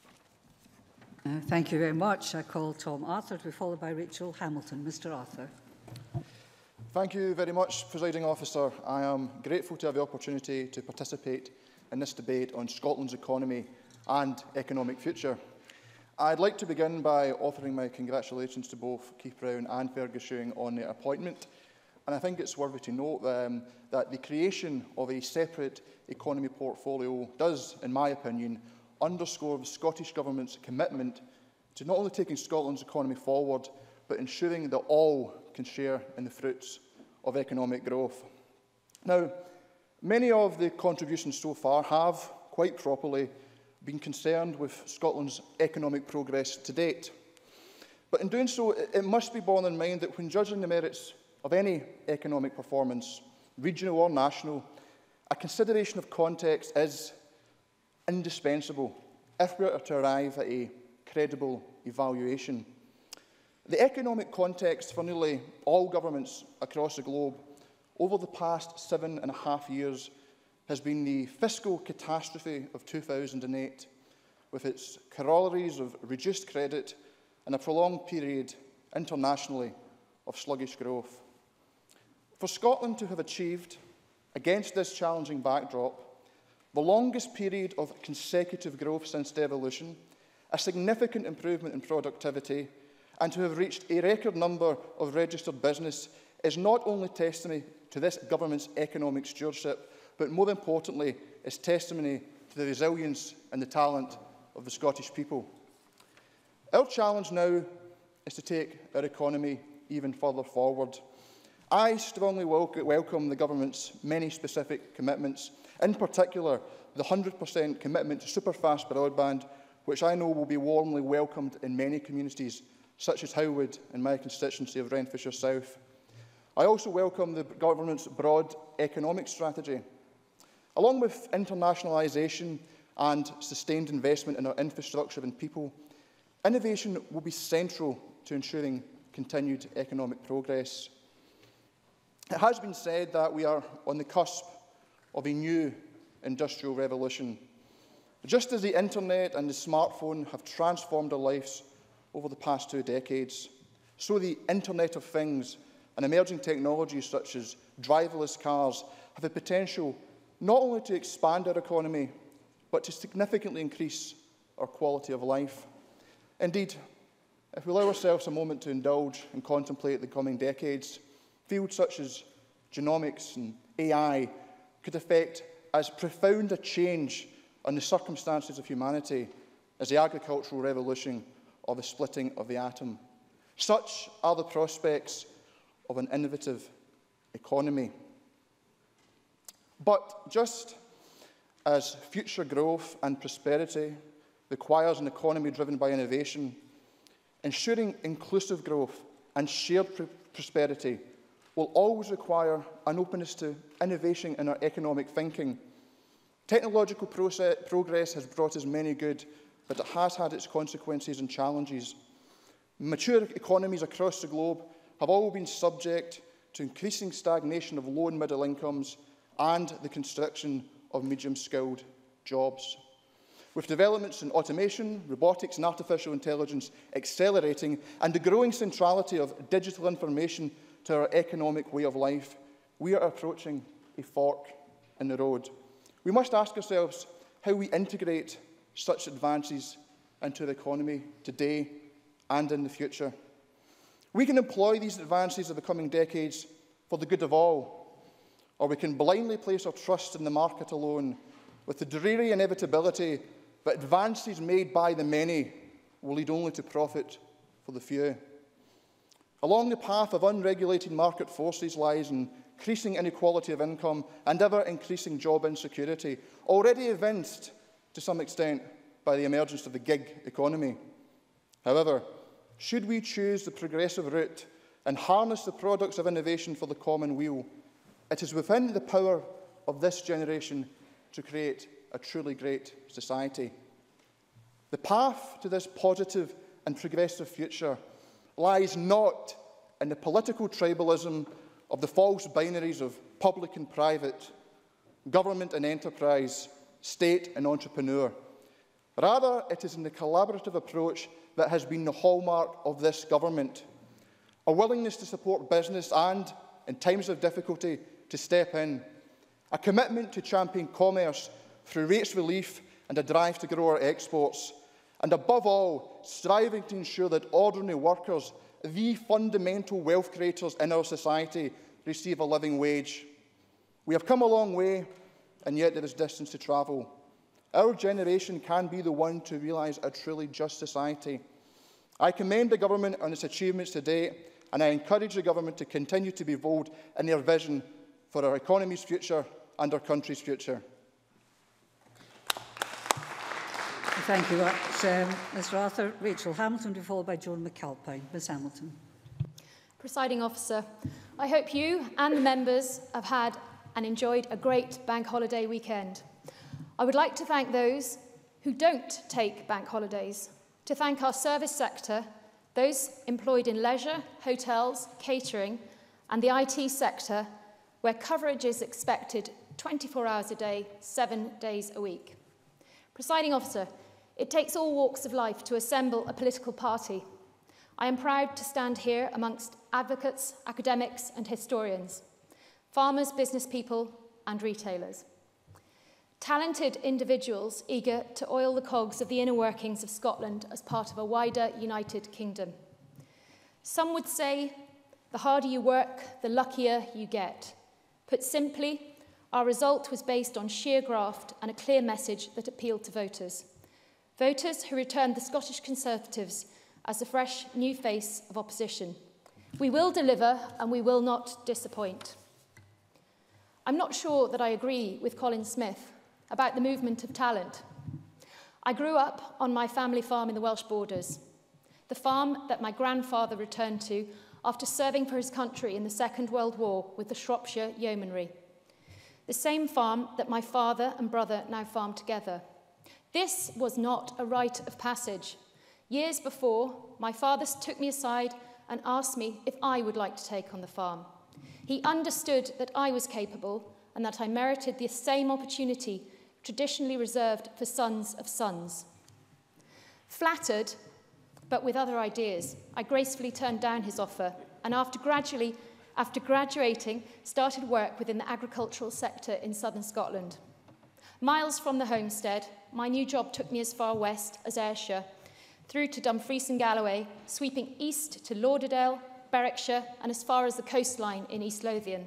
Thank you very much. I call Tom Arthur to be followed by Rachel Hamilton. Mr. Arthur. Thank you very much, Presiding Officer. I am grateful to have the opportunity to participate in this debate on Scotland's economy and economic future. I'd like to begin by offering my congratulations to both Keith Brown and Fergus Ewing on their appointment. And I think it's worthy to note that the creation of a separate economy portfolio does, in my opinion, underscore the Scottish Government's commitment to not only taking Scotland's economy forward, but ensuring that all can share in the fruits of economic growth. Now, many of the contributions so far have, quite properly, been concerned with Scotland's economic progress to date. But in doing so, it must be borne in mind that when judging the merits of any economic performance, regional or national, a consideration of context is indispensable if we are to arrive at a credible evaluation. The economic context for nearly all governments across the globe over the past 7.5 years has been the fiscal catastrophe of 2008, with its corollaries of reduced credit and a prolonged period internationally of sluggish growth. For Scotland to have achieved, against this challenging backdrop, the longest period of consecutive growth since devolution, a significant improvement in productivity, and to have reached a record number of registered business is not only testimony to this government's economic stewardship, but more importantly, is testimony to the resilience and the talent of the Scottish people. Our challenge now is to take our economy even further forward. I strongly welcome the government's many specific commitments, in particular the 100% commitment to superfast broadband, which I know will be warmly welcomed in many communities, such as Howwood in my constituency of Renfrewshire South. I also welcome the government's broad economic strategy. Along with internationalisation and sustained investment in our infrastructure and people, innovation will be central to ensuring continued economic progress. It has been said that we are on the cusp of a new industrial revolution. Just as the internet and the smartphone have transformed our lives over the past 2 decades, so the Internet of Things and emerging technologies such as driverless cars have the potential not only to expand our economy, but to significantly increase our quality of life. Indeed, if we allow ourselves a moment to indulge and contemplate the coming decades, fields such as genomics and AI could effect as profound a change on the circumstances of humanity as the agricultural revolution or the splitting of the atom. Such are the prospects of an innovative economy. But just as future growth and prosperity requires an economy driven by innovation, ensuring inclusive growth and shared prosperity will always require an openness to innovation in our economic thinking. Technological progress has brought us many good, but it has had its consequences and challenges. Mature economies across the globe have all been subject to increasing stagnation of low and middle incomes and the construction of medium-skilled jobs. With developments in automation, robotics and artificial intelligence accelerating, and the growing centrality of digital information to our economic way of life, we are approaching a fork in the road. We must ask ourselves how we integrate such advances into the economy today and in the future. We can employ these advances of the coming decades for the good of all, or we can blindly place our trust in the market alone, with the dreary inevitability that advances made by the many will lead only to profit for the few. Along the path of unregulated market forces lies increasing inequality of income and ever-increasing job insecurity, already evinced to some extent by the emergence of the gig economy. However, should we choose the progressive route and harness the products of innovation for the common weal, it is within the power of this generation to create a truly great society. The path to this positive and progressive future lies not in the political tribalism of the false binaries of public and private, government and enterprise, state and entrepreneur. Rather, it is in the collaborative approach that has been the hallmark of this government. A willingness to support business and, in times of difficulty, to step in. A commitment to champion commerce through rates relief and a drive to grow our exports. And above all, striving to ensure that ordinary workers, the fundamental wealth creators in our society, receive a living wage. We have come a long way, and yet there is distance to travel. Our generation can be the one to realise a truly just society. I commend the government on its achievements today, and I encourage the government to continue to be bold in their vision for our economy's future and our country's future. Thank you much, Mr Arthur. Rachel Hamilton, to be followed by Joan McAlpine. Ms Hamilton. Presiding Officer, I hope you and the members have had and enjoyed a great bank holiday weekend. I would like to thank those who don't take bank holidays, to thank our service sector, those employed in leisure, hotels, catering, and the IT sector, where coverage is expected 24 hours a day, 7 days a week. Presiding Officer, it takes all walks of life to assemble a political party. I am proud to stand here amongst advocates, academics and historians, farmers, business people and retailers. Talented individuals eager to oil the cogs of the inner workings of Scotland as part of a wider United Kingdom. Some would say, the harder you work, the luckier you get. Put simply, our result was based on sheer graft and a clear message that appealed to voters. Voters who returned the Scottish Conservatives as a fresh new face of opposition. We will deliver and we will not disappoint. I'm not sure that I agree with Colin Smith about the movement of talent. I grew up on my family farm in the Welsh Borders, the farm that my grandfather returned to after serving for his country in the Second World War with the Shropshire Yeomanry. The same farm that my father and brother now farm together. This was not a rite of passage. Years before, my father took me aside and asked me if I would like to take on the farm. He understood that I was capable and that I merited the same opportunity traditionally reserved for sons of sons. Flattered, but with other ideas, I gracefully turned down his offer and after graduating, started work within the agricultural sector in southern Scotland. Miles from the homestead, my new job took me as far west as Ayrshire, through to Dumfries and Galloway, sweeping east to Lauderdale, Berwickshire, and as far as the coastline in East Lothian.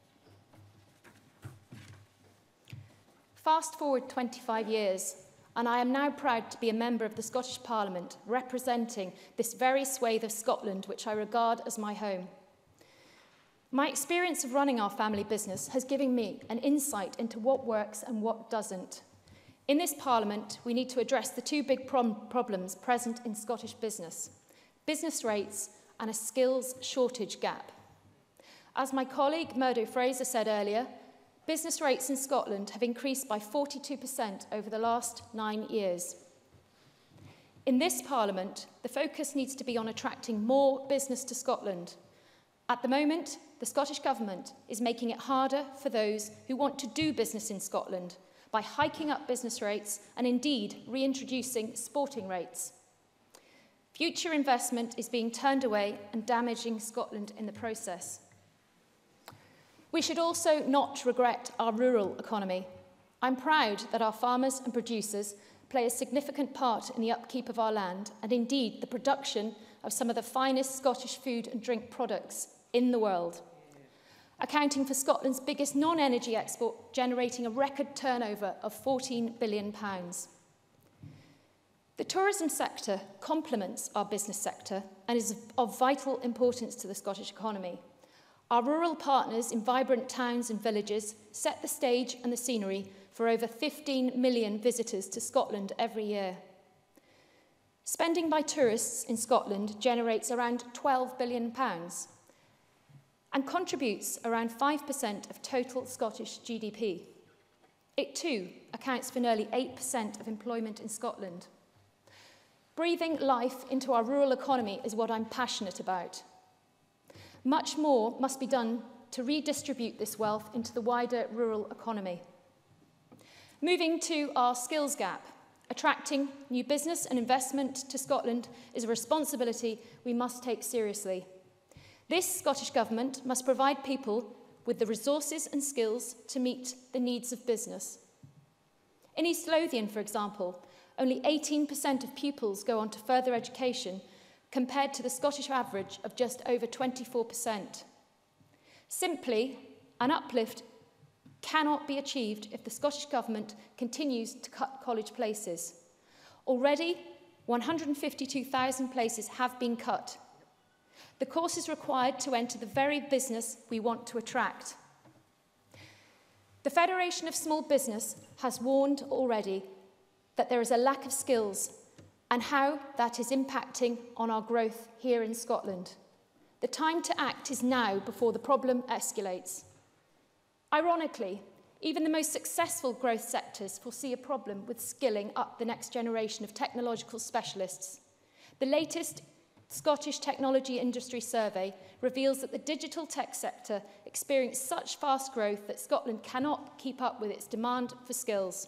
Fast forward 25 years, and I am now proud to be a member of the Scottish Parliament, representing this very swathe of Scotland, which I regard as my home. My experience of running our family business has given me an insight into what works and what doesn't. In this Parliament, we need to address the two big problems present in Scottish business: business rates and a skills shortage gap. As my colleague Murdo Fraser said earlier, business rates in Scotland have increased by 42% over the last 9 years. In this Parliament, the focus needs to be on attracting more business to Scotland. At the moment, the Scottish Government is making it harder for those who want to do business in Scotland by hiking up business rates and indeed reintroducing sporting rates. Future investment is being turned away and damaging Scotland in the process. We should also not regret our rural economy. I'm proud that our farmers and producers play a significant part in the upkeep of our land and indeed the production of some of the finest Scottish food and drink products in the world, accounting for Scotland's biggest non-energy export, generating a record turnover of £14 billion. The tourism sector complements our business sector and is of vital importance to the Scottish economy. Our rural partners in vibrant towns and villages set the stage and the scenery for over 15 million visitors to Scotland every year. Spending by tourists in Scotland generates around £12 billion and contributes around 5% of total Scottish GDP. It too accounts for nearly 8% of employment in Scotland. Breathing life into our rural economy is what I'm passionate about. Much more must be done to redistribute this wealth into the wider rural economy. Moving to our skills gap, attracting new business and investment to Scotland is a responsibility we must take seriously. This Scottish Government must provide people with the resources and skills to meet the needs of business. In East Lothian, for example, only 18% of pupils go on to further education, compared to the Scottish average of just over 24%. Simply, an uplift cannot be achieved if the Scottish Government continues to cut college places. Already, 152,000 places have been cut. The courses required to enter the very business we want to attract. The Federation of Small Business has warned already that there is a lack of skills and how that is impacting on our growth here in Scotland. The time to act is now before the problem escalates. Ironically, even the most successful growth sectors foresee a problem with skilling up the next generation of technological specialists. The latest Scottish Technology Industry Survey reveals that the digital tech sector experienced such fast growth that Scotland cannot keep up with its demand for skills.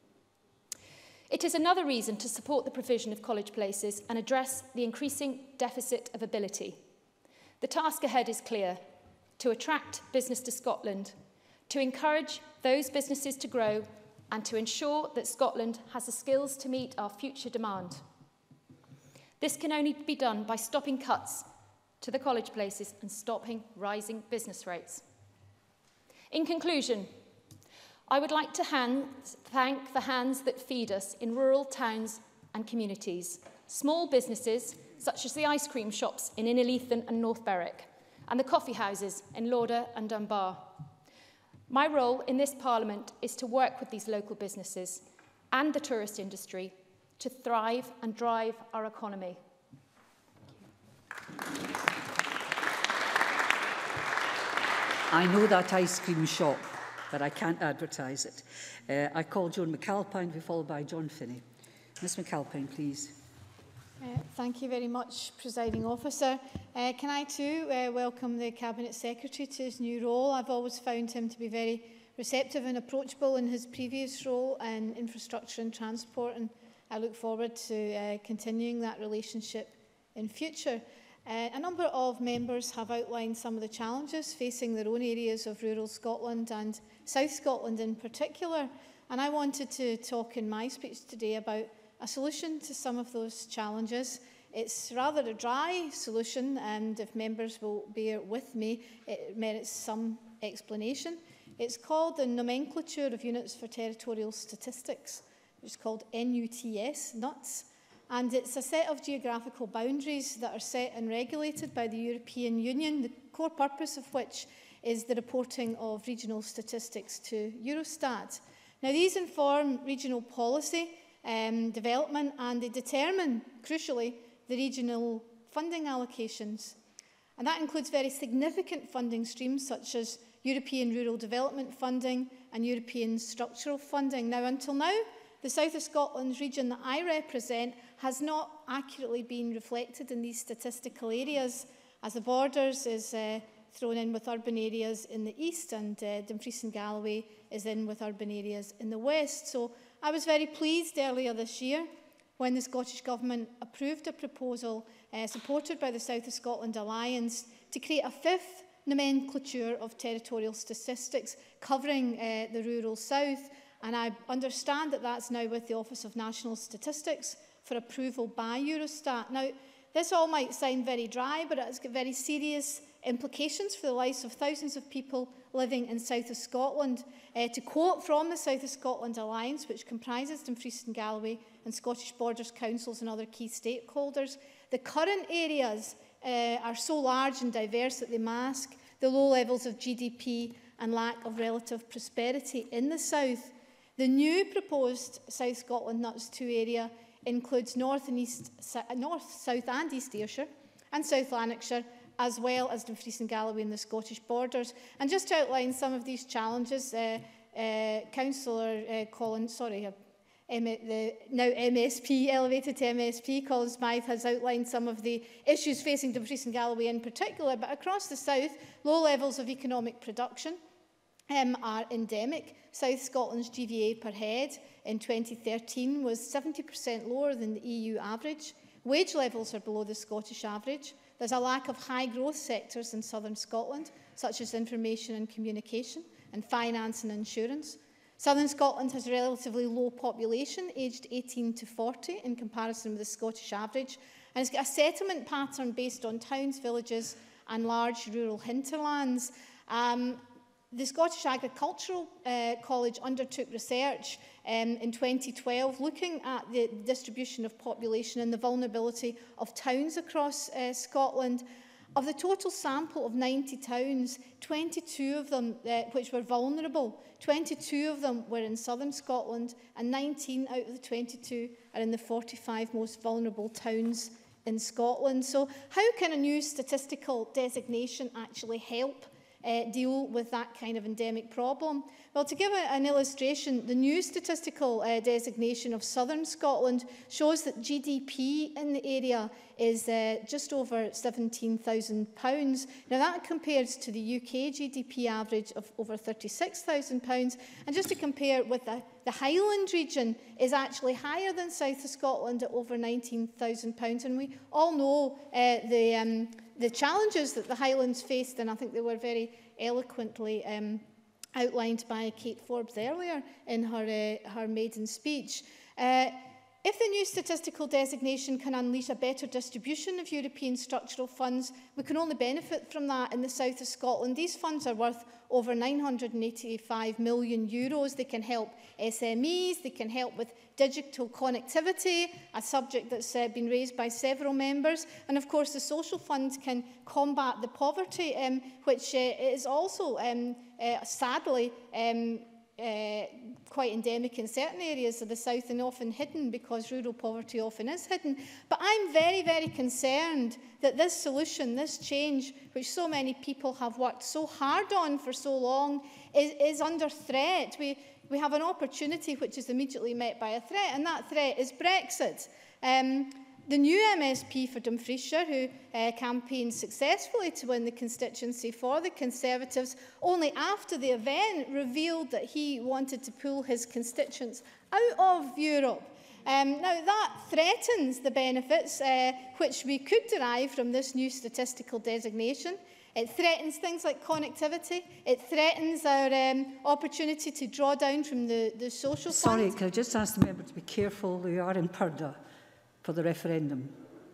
It is another reason to support the provision of college places and address the increasing deficit of ability. The task ahead is clear: to attract business to Scotland, to encourage those businesses to grow, and to ensure that Scotland has the skills to meet our future demand. This can only be done by stopping cuts to the college places and stopping rising business rates. In conclusion, I would like to thank the hands that feed us in rural towns and communities, small businesses such as the ice cream shops in Innerleithen and North Berwick, and the coffee houses in Lauder and Dunbar. My role in this Parliament is to work with these local businesses and the tourist industry to thrive and drive our economy. I know that ice cream shop, but I can't advertise it. I call Joan McAlpine, to be followed by John Finney. Ms McAlpine, please. Thank you very much, Presiding Officer. Can I too welcome the Cabinet Secretary to his new role. I've always found him to be very receptive and approachable in his previous role in infrastructure and transport, and I look forward to continuing that relationship in future. A number of members have outlined some of the challenges facing their own areas of rural Scotland and South Scotland in particular, and I wanted to talk in my speech today about a solution to some of those challenges. It's rather a dry solution, and if members will bear with me, it merits some explanation. It's called the Nomenclature of Units for Territorial Statistics, which is called NUTS, NUTS, and it's a set of geographical boundaries that are set and regulated by the European Union, the core purpose of which is the reporting of regional statistics to Eurostat. Now, these inform regional policy development, and they determine, crucially, the regional funding allocations. And that includes very significant funding streams such as European Rural Development Funding and European Structural Funding. Now, until now, the South of Scotland region that I represent has not accurately been reflected in these statistical areas, as the Borders is thrown in with urban areas in the east, and Dumfries and Galloway is in with urban areas in the west. So I was very pleased earlier this year when the Scottish Government approved a proposal supported by the South of Scotland Alliance to create a fifth nomenclature of territorial statistics covering the rural south, and I understand that that's now with the Office of National Statistics for approval by Eurostat. Now, this all might sound very dry, but it's got very serious implications for the lives of thousands of people living in South of Scotland. To quote from the South of Scotland Alliance, which comprises Dumfries and Galloway and Scottish Borders Councils and other key stakeholders, the current areas are so large and diverse that they mask the low levels of GDP and lack of relative prosperity in the south. The new proposed South Scotland NUTS 2 area includes North, South and East Ayrshire and South Lanarkshire, as well as Dumfries and Galloway and the Scottish borders. And just to outline some of these challenges, Councillor Colin, the now MSP, elevated to MSP, Colin Smythe has outlined some of the issues facing Dumfries and Galloway in particular, but across the south, low levels of economic production are endemic. South Scotland's GVA per head in 2013 was 70% lower than the EU average. Wage levels are below the Scottish average. There's a lack of high growth sectors in southern Scotland, such as information and communication, and finance and insurance. Southern Scotland has a relatively low population, aged 18 to 40, in comparison with the Scottish average, and it's got a settlement pattern based on towns, villages and large rural hinterlands. The Scottish Agricultural College undertook research in 2012 looking at the distribution of population and the vulnerability of towns across Scotland. Of the total sample of 90 towns, 22 of them which were vulnerable, 22 of them were in southern Scotland, and 19 out of the 22 are in the 45 most vulnerable towns in Scotland. So how can a new statistical designation actually help deal with that kind of endemic problem? Well, to give an illustration, the new statistical designation of southern Scotland shows that GDP in the area is just over £17,000. Now, that compares to the UK GDP average of over £36,000. And just to compare with the Highland region is actually higher than south of Scotland at over £19,000. And we all know the challenges that the Highlands faced, and I think they were very eloquently outlined by Kate Forbes earlier in her maiden speech. If the new statistical designation can unleash a better distribution of European structural funds, we can only benefit from that in the south of Scotland. These funds are worth over €985 million. They can help SMEs, they can help with digital connectivity, a subject that's been raised by several members. And of course, the social fund can combat the poverty, which is also, sadly, quite endemic in certain areas of the south and often hidden because rural poverty often is hidden. But I'm very, very concerned that this solution, this change, which so many people have worked so hard on for so long, is under threat. We have an opportunity which is immediately met by a threat, and that threat is Brexit. The new MSP for Dumfriesshire, who campaigned successfully to win the constituency for the Conservatives, only after the event revealed that he wanted to pull his constituents out of Europe. Now, that threatens the benefits which we could derive from this new statistical designation. It threatens things like connectivity. It threatens our opportunity to draw down from the social fund. Sorry, can I just ask the member to be careful? We are in Purda for the referendum.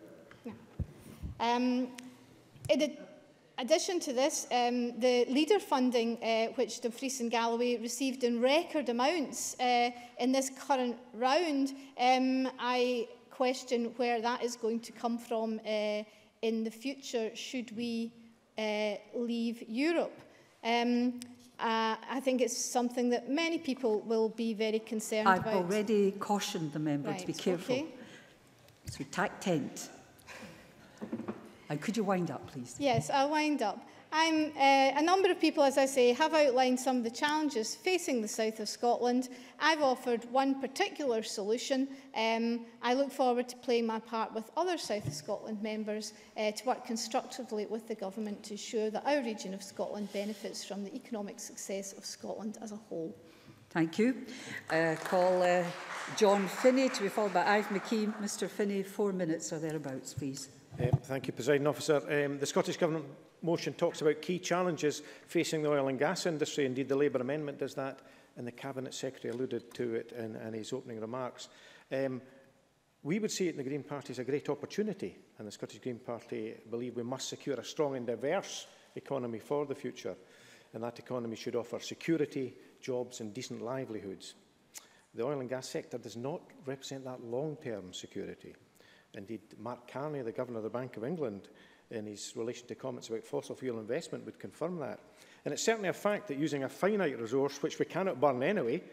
In addition to this, the leader funding which Dumfries and Galloway received in record amounts in this current round, I question where that is going to come from in the future should we leave Europe. I think it's something that many people will be very concerned about. I've already cautioned the member to be careful. Okay. So tack tent. And could you wind up, please? Yes, I'll wind up. A number of people, as I say, have outlined some of the challenges facing the south of Scotland. I've offered one particular solution. I look forward to playing my part with other South of Scotland members to work constructively with the government to ensure that our region of Scotland benefits from the economic success of Scotland as a whole. Thank you. Call John Finney to be followed by Ive McKee. Mr Finney, 4 minutes or thereabouts, please. Thank you, Presiding Officer. The Scottish Government motion talks about key challenges facing the oil and gas industry. Indeed, the Labour amendment does that, and the Cabinet Secretary alluded to it in his opening remarks. We would see it in the Green Party as a great opportunity, and the Scottish Green Party believe we must secure a strong and diverse economy for the future, and that economy should offer security, jobs and decent livelihoods. The oil and gas sector does not represent that long-term security. Indeed, Mark Carney, the Governor of the Bank of England, in his relation to comments about fossil fuel investment, would confirm that. And it's certainly a fact that using a finite resource, which we cannot burn anyway,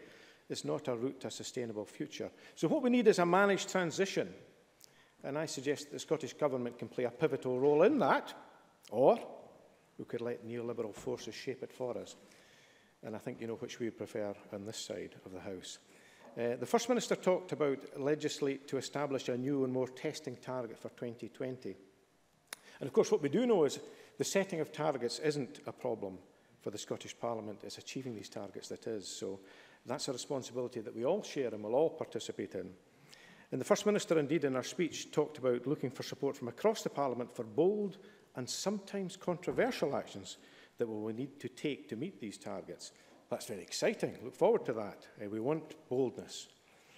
is not a route to a sustainable future. So what we need is a managed transition. And I suggest that the Scottish Government can play a pivotal role in that, or we could let neoliberal forces shape it for us. And I think you know which we prefer on this side of the House. The First Minister talked about legislate to establish a new and more testing target for 2020. And of course what we do know is the setting of targets isn't a problem for the Scottish Parliament. It's achieving these targets that is. So that's a responsibility that we all share and will all participate in. And the First Minister, indeed, in her speech, talked about looking for support from across the Parliament for bold and sometimes controversial actions that we will need to take to meet these targets. That's very exciting. Look forward to that. We want boldness.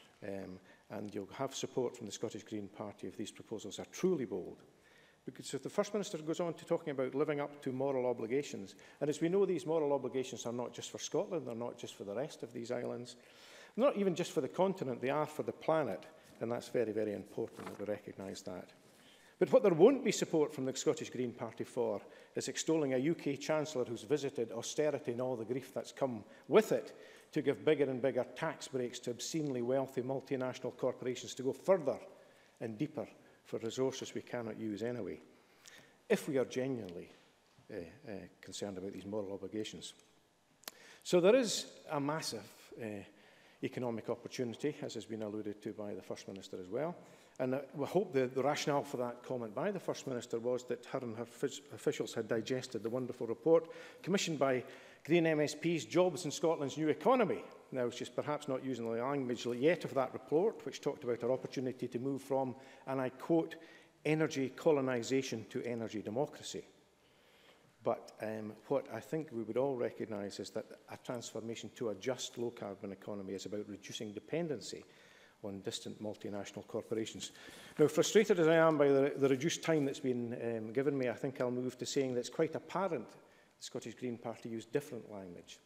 And you'll have support from the Scottish Green Party if these proposals are truly bold. Because if the First Minister goes on to talking about living up to moral obligations, and as we know, these moral obligations are not just for Scotland, they're not just for the rest of these islands, not even just for the continent, they are for the planet. And that's very, very important that we recognise that. But what there won't be support from the Scottish Green Party for is extolling a UK Chancellor who's visited austerity and all the grief that's come with it to give bigger and bigger tax breaks to obscenely wealthy multinational corporations to go further and deeper for resources we cannot use anyway, if we are genuinely concerned about these moral obligations. So there is a massive economic opportunity, as has been alluded to by the First Minister as well. And we hope the rationale for that comment by the First Minister was that her and her officials had digested the wonderful report commissioned by Green MSP's Jobs in Scotland's New Economy. Now, she's perhaps not using the language yet of that report, which talked about our opportunity to move from, and I quote, energy colonisation to energy democracy. But what I think we would all recognise is that a transformation to a just low-carbon economy is about reducing dependency on distant multinational corporations. Now, frustrated as I am by the reduced time that's been given me, I think I'll move to saying that it's quite apparent the Scottish Green Party used different language.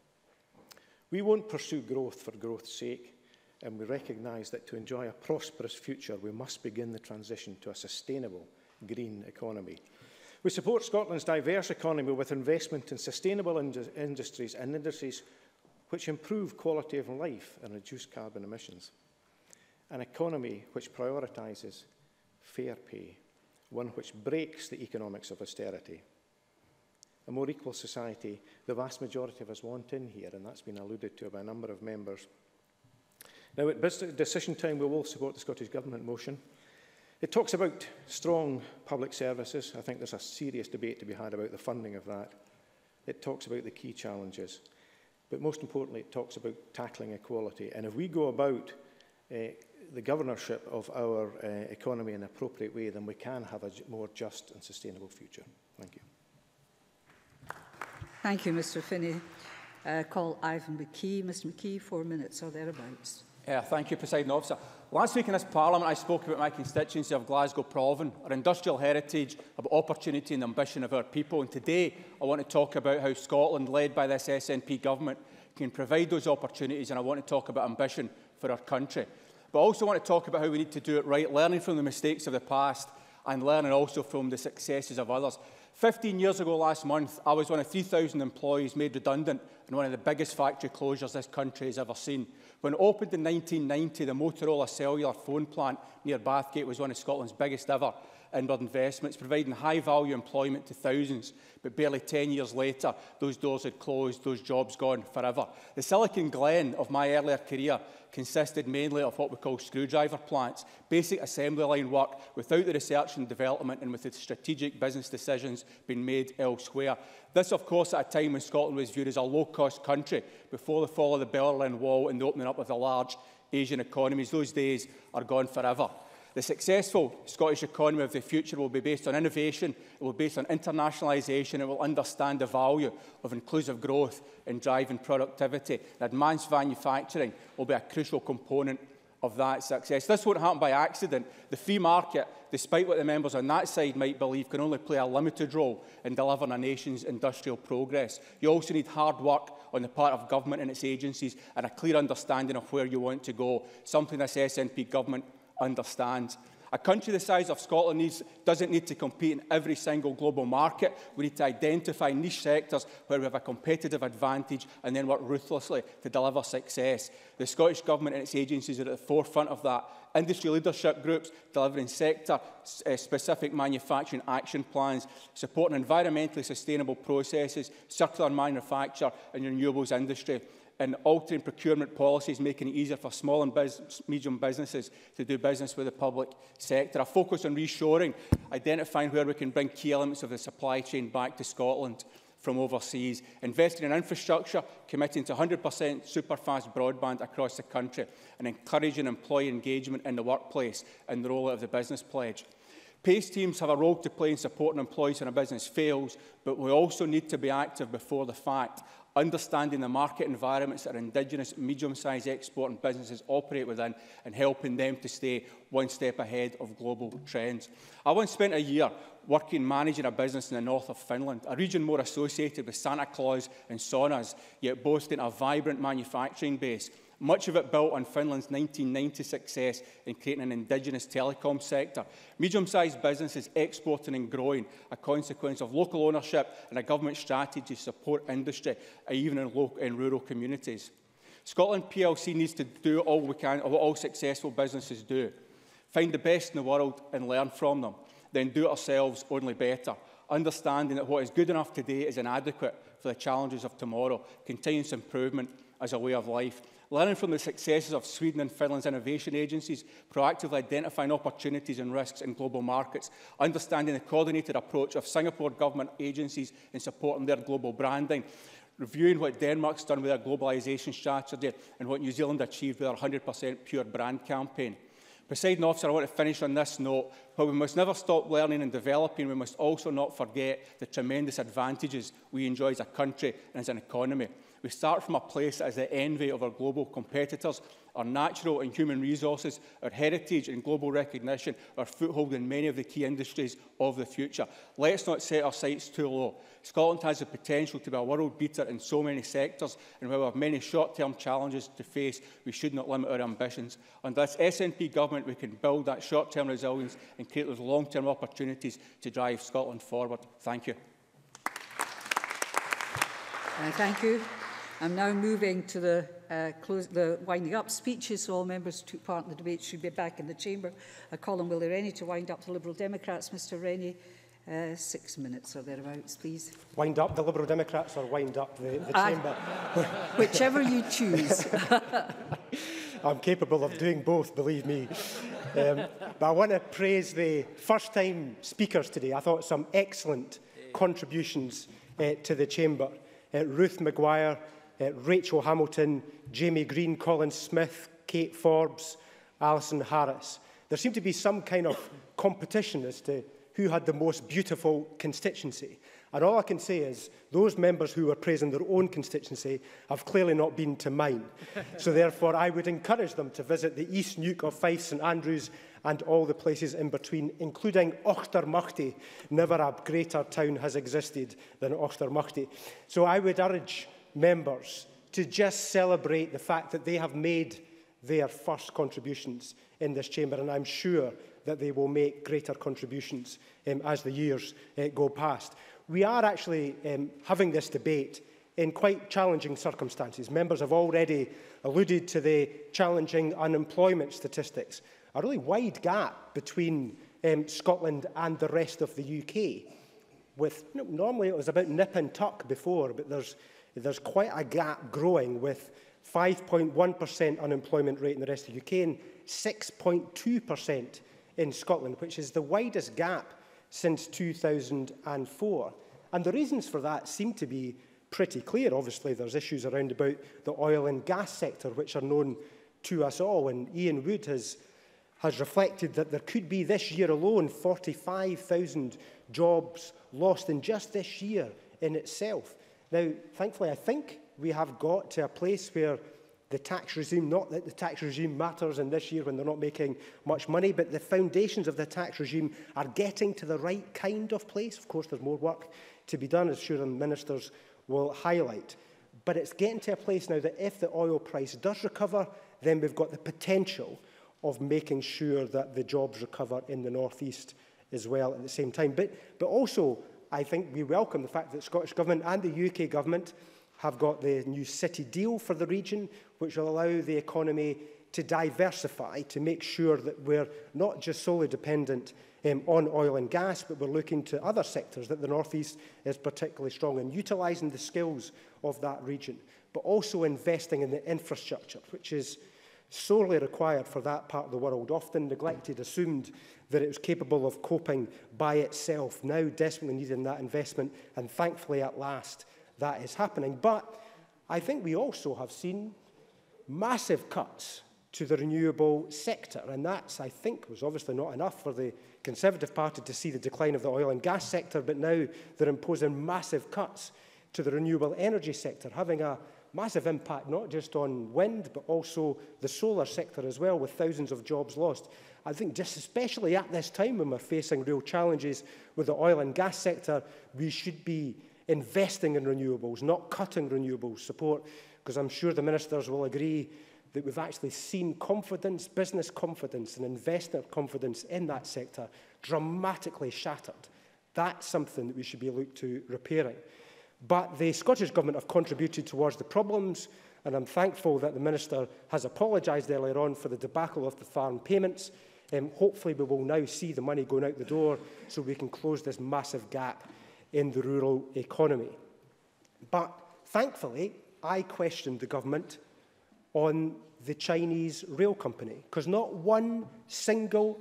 We won't pursue growth for growth's sake, and we recognise that to enjoy a prosperous future, we must begin the transition to a sustainable green economy. We support Scotland's diverse economy with investment in sustainable industries and industries which improve quality of life and reduce carbon emissions. An economy which prioritises fair pay, one which breaks the economics of austerity. A more equal society, the vast majority of us want in here, and that's been alluded to by a number of members. Now, at decision time, we will support the Scottish Government motion. It talks about strong public services. I think there's a serious debate to be had about the funding of that. It talks about the key challenges. But most importantly, it talks about tackling equality. And if we go about the governorship of our economy in an appropriate way, then we can have a more just and sustainable future. Thank you. Thank you, Mr Finney. Call Ivan McKee. Mr McKee, 4 minutes or thereabouts. Thank you, Presiding Officer. Last week in this Parliament, I spoke about my constituency of Glasgow Provan, our industrial heritage, about opportunity and ambition of our people. And today, I want to talk about how Scotland, led by this SNP government, can provide those opportunities, and I want to talk about ambition for our country. But I also want to talk about how we need to do it right, learning from the mistakes of the past and learning also from the successes of others. 15 years ago last month, I was one of 3,000 employees made redundant in one of the biggest factory closures this country has ever seen. When it opened in 1990, the Motorola cellular phone plant near Bathgate was one of Scotland's biggest ever inward investments, providing high-value employment to thousands. But barely 10 years later, those doors had closed, those jobs gone forever. The Silicon Glen of my earlier career consisted mainly of what we call screwdriver plants, basic assembly line work without the research and development and with the strategic business decisions being made elsewhere. This, of course, at a time when Scotland was viewed as a low-cost country before the fall of the Berlin Wall and the opening up of the large Asian economies. Those days are gone forever. The successful Scottish economy of the future will be based on innovation, it will be based on internationalisation, it will understand the value of inclusive growth and driving productivity. And advanced manufacturing will be a crucial component of that success. This won't happen by accident. The free market, despite what the members on that side might believe, can only play a limited role in delivering a nation's industrial progress. You also need hard work on the part of government and its agencies and a clear understanding of where you want to go, something this SNP government understands. A country the size of Scotland doesn't need to compete in every single global market. We need to identify niche sectors where we have a competitive advantage and then work ruthlessly to deliver success. The Scottish Government and its agencies are at the forefront of that. Industry leadership groups delivering sector-specific manufacturing action plans, supporting environmentally sustainable processes, circular manufacture and renewables industry, and altering procurement policies, making it easier for small and medium businesses to do business with the public sector. A focus on reshoring, identifying where we can bring key elements of the supply chain back to Scotland from overseas, investing in infrastructure, committing to 100% superfast broadband across the country, and encouraging employee engagement in the workplace and the rollout of the business pledge. PACE teams have a role to play in supporting employees when a business fails, but we also need to be active before the fact, understanding the market environments that Indigenous medium-sized exporting businesses operate within and helping them to stay one step ahead of global trends. I once spent a year managing a business in the north of Finland, a region more associated with Santa Claus and saunas, yet boasting a vibrant manufacturing base. Much of it built on Finland's 1990 success in creating an Indigenous telecom sector. Medium-sized businesses exporting and growing, a consequence of local ownership and a government strategy to support industry, even in rural communities. Scotland PLC needs to do all we can, or what all successful businesses do. Find the best in the world and learn from them. Then do it ourselves only better. Understanding that what is good enough today is inadequate for the challenges of tomorrow. Continuous improvement as a way of life. Learning from the successes of Sweden and Finland's innovation agencies, proactively identifying opportunities and risks in global markets, understanding the coordinated approach of Singapore government agencies in supporting their global branding, reviewing what Denmark's done with their globalisation strategy and what New Zealand achieved with their 100% pure brand campaign. Presiding Officer, I want to finish on this note. While we must never stop learning and developing, we must also not forget the tremendous advantages we enjoy as a country and as an economy. We start from a place that is the envy of our global competitors, our natural and human resources, our heritage and global recognition, our foothold in many of the key industries of the future. Let's not set our sights too low. Scotland has the potential to be a world beater in so many sectors, and while we have many short-term challenges to face, we should not limit our ambitions. Under this SNP government, we can build that short-term resilience and create those long-term opportunities to drive Scotland forward. Thank you. Thank you. I'm now moving to the winding up speeches, so all members who took part in the debate should be back in the chamber. I call on Willie Rennie to wind up the Liberal Democrats. Mr Rennie, 6 minutes or thereabouts, please. Wind up the Liberal Democrats or wind up the chamber? Whichever you choose. I'm capable of doing both, believe me. But I want to praise the first-time speakers today. I thought some excellent contributions to the chamber. Ruth Maguire, Rachel Hamilton, Jamie Green, Colin Smith, Kate Forbes, Alison Harris. There seemed to be some kind of competition as to who had the most beautiful constituency. And all I can say is those members who were praising their own constituency have clearly not been to mine. So therefore, I would encourage them to visit the East Neuk of Fife, St Andrews and all the places in between, including Auchtermuchty. Never a greater town has existed than Auchtermuchty. So I would urge members to just celebrate the fact that they have made their first contributions in this chamber, and I'm sure that they will make greater contributions as the years go past. We are actually having this debate in quite challenging circumstances. Members have already alluded to the challenging unemployment statistics, a really wide gap between Scotland and the rest of the UK. Normally it was about nip and tuck before, but there's quite a gap growing, with 5.1% unemployment rate in the rest of the UK and 6.2% in Scotland, which is the widest gap since 2004. And the reasons for that seem to be pretty clear. Obviously, there's issues around about the oil and gas sector, which are known to us all. And Ian Wood has reflected that there could be this year alone 45,000 jobs lost in just this year in itself. Now, thankfully, I think we have got to a place where the tax regime, not that the tax regime matters in this year when they're not making much money, but the foundations of the tax regime are getting to the right kind of place. Of course, there's more work to be done, as sure the ministers will highlight. But it's getting to a place now that if the oil price does recover, then we've got the potential of making sure that the jobs recover in the North East as well at the same time. But also, I think we welcome the fact that the Scottish Government and the UK Government have got the new city deal for the region, which will allow the economy to diversify, to make sure that we're not just solely dependent on oil and gas, but we're looking to other sectors that the North East is particularly strong in, utilising the skills of that region, but also investing in the infrastructure, which is sorely required for that part of the world, often neglected, assumed that it was capable of coping by itself, now desperately needing that investment, and thankfully at last that is happening. But I think we also have seen massive cuts to the renewable sector, and that's, I think, was obviously not enough for the Conservative Party to see the decline of the oil and gas sector, but now they're imposing massive cuts to the renewable energy sector, having a massive impact not just on wind, but also the solar sector as well, with thousands of jobs lost. I think just especially at this time when we're facing real challenges with the oil and gas sector, we should be investing in renewables, not cutting renewables support, because I'm sure the ministers will agree that we've actually seen confidence, business confidence and investor confidence in that sector dramatically shattered. That's something that we should be looked to repairing. But the Scottish Government have contributed towards the problems, and I'm thankful that the Minister has apologised earlier on for the debacle of the farm payments. Hopefully we will now see the money going out the door so we can close this massive gap in the rural economy. But thankfully, I questioned the government on the Chinese rail company, because not one single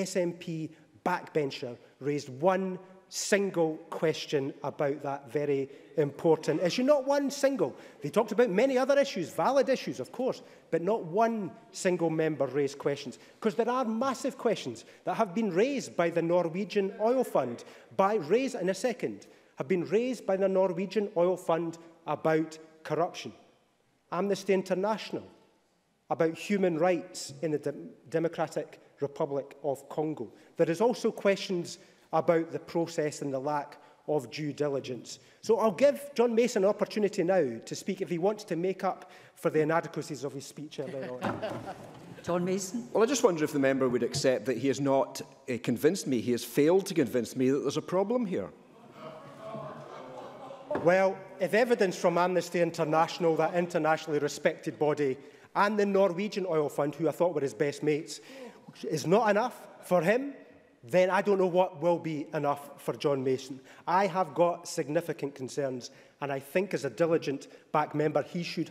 SNP backbencher raised one single question about that very important issue. Not one single. They talked about many other issues, valid issues, of course, but not one single member raised questions. Because there are massive questions that have been raised by the Norwegian Oil Fund, have been raised by the Norwegian Oil Fund about corruption. Amnesty International, about human rights in the Democratic Republic of Congo. There is also questions about the process and the lack of due diligence. So I'll give John Mason an opportunity now to speak if he wants to make up for the inadequacies of his speech earlier on. John Mason. Well, I just wonder if the member would accept that he has not convinced me, he has failed to convince me that there's a problem here. Well, if evidence from Amnesty International, that internationally respected body, and the Norwegian Oil Fund, who I thought were his best mates, is not enough for him, then I don't know what will be enough for John Mason. I have got significant concerns, and I think as a diligent backbench member, he should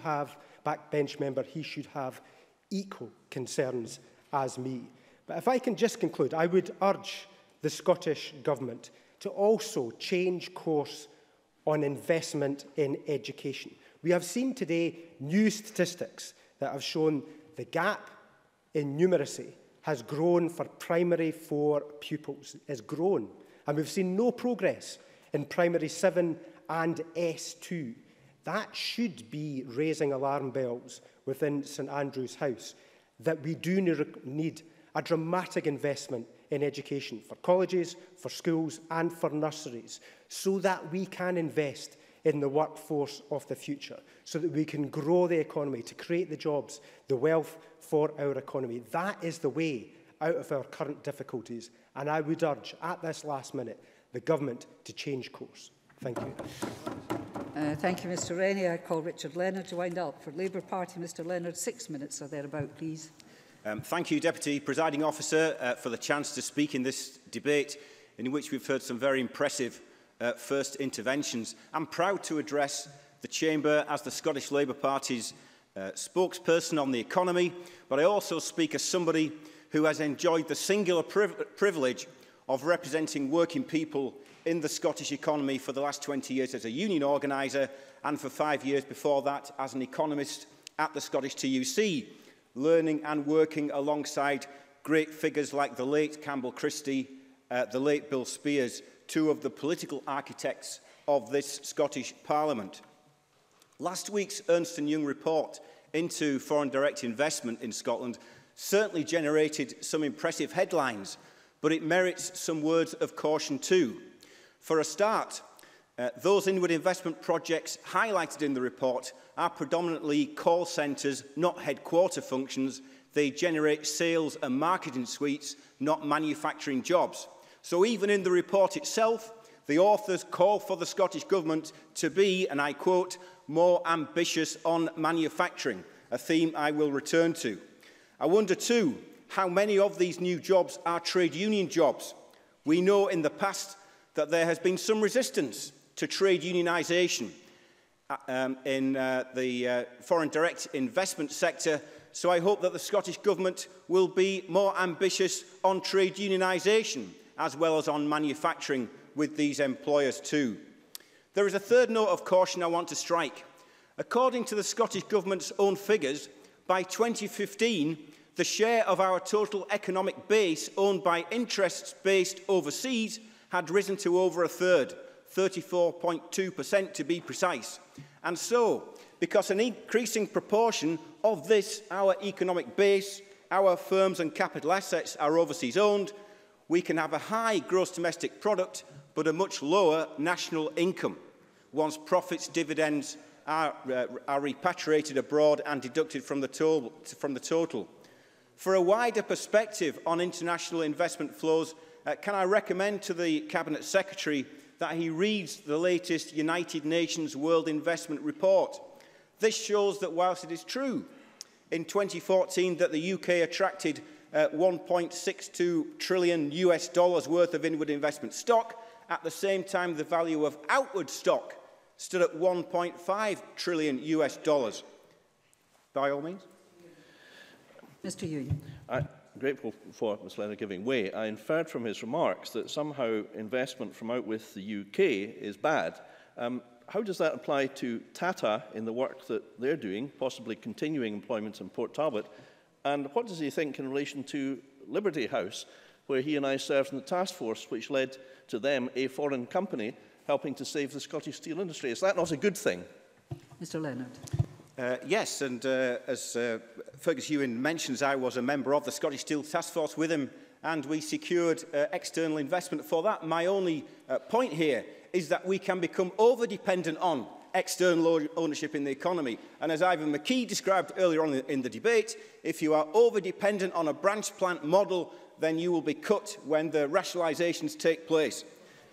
have equal concerns as me. But if I can just conclude, I would urge the Scottish Government to also change course on investment in education. We have seen today new statistics that have shown the gap in numeracy has grown for primary 4 pupils, has grown. And we've seen no progress in primary 7 and S2. That should be raising alarm bells within St Andrew's House, that we do need a dramatic investment in education for colleges, for schools and for nurseries, so that we can invest in the workforce of the future, so that we can grow the economy, to create the jobs, the wealth for our economy. That is the way out of our current difficulties, and I would urge, at this last minute, the government to change course. Thank you. Thank you, Mr Rennie. I call Richard Leonard to wind up. For Labour Party, Mr Leonard, 6 minutes or thereabout, please. Thank you, Deputy Presiding Officer, for the chance to speak in this debate, in which we've heard some very impressive first interventions. I'm proud to address the Chamber as the Scottish Labour Party's spokesperson on the economy, but I also speak as somebody who has enjoyed the singular privilege of representing working people in the Scottish economy for the last 20 years as a union organiser, and for 5 years before that as an economist at the Scottish TUC, learning and working alongside great figures like the late Campbell Christie, the late Bill Spears, two of the political architects of this Scottish Parliament. Last week's Ernst & Young report into foreign direct investment in Scotland certainly generated some impressive headlines, but it merits some words of caution too. For a start, those inward investment projects highlighted in the report are predominantly call centres, not headquarter functions, They generate sales and marketing suites, not manufacturing jobs. So even in the report itself, the authors call for the Scottish Government to be, and I quote, more ambitious on manufacturing, a theme I will return to. I wonder too, how many of these new jobs are trade union jobs? We know in the past that there has been some resistance to trade unionisation in the foreign direct investment sector, so I hope that the Scottish Government will be more ambitious on trade unionisation as well as on manufacturing with these employers too. There is a third note of caution I want to strike. According to the Scottish Government's own figures, by 2015, the share of our total economic base owned by interests based overseas had risen to over a third, 34.2% to be precise. And so, because an increasing proportion of this, our economic base, our firms and capital assets are overseas owned, we can have a high gross domestic product but a much lower national income once profits, dividends are repatriated abroad and deducted from the total. For a wider perspective on international investment flows, can I recommend to the Cabinet Secretary that he reads the latest United Nations World Investment Report. This shows that whilst it is true in 2014 that the UK attracted $1.62 trillion worth of inward investment stock, at the same time the value of outward stock stood at $1.5 trillion. By all means. Mr. Ewing. I'm grateful for Ms Leonard giving way. I inferred from his remarks that somehow investment from out with the UK is bad. How does that apply to Tata in the work that they're doing, possibly continuing employment in Port Talbot? And what does he think in relation to Liberty House, where he and I served in the task force which led to them, a foreign company, helping to save the Scottish steel industry? Is that not a good thing? Mr. Leonard. Yes, and as Fergus Ewing mentions, I was a member of the Scottish Steel Task Force with him, and we secured external investment for that. My only point here is that we can become over-dependent on external ownership in the economy. And as Ivan McKee described earlier on in the debate, if you are over-dependent on a branch plant model, then you will be cut when the rationalisations take place.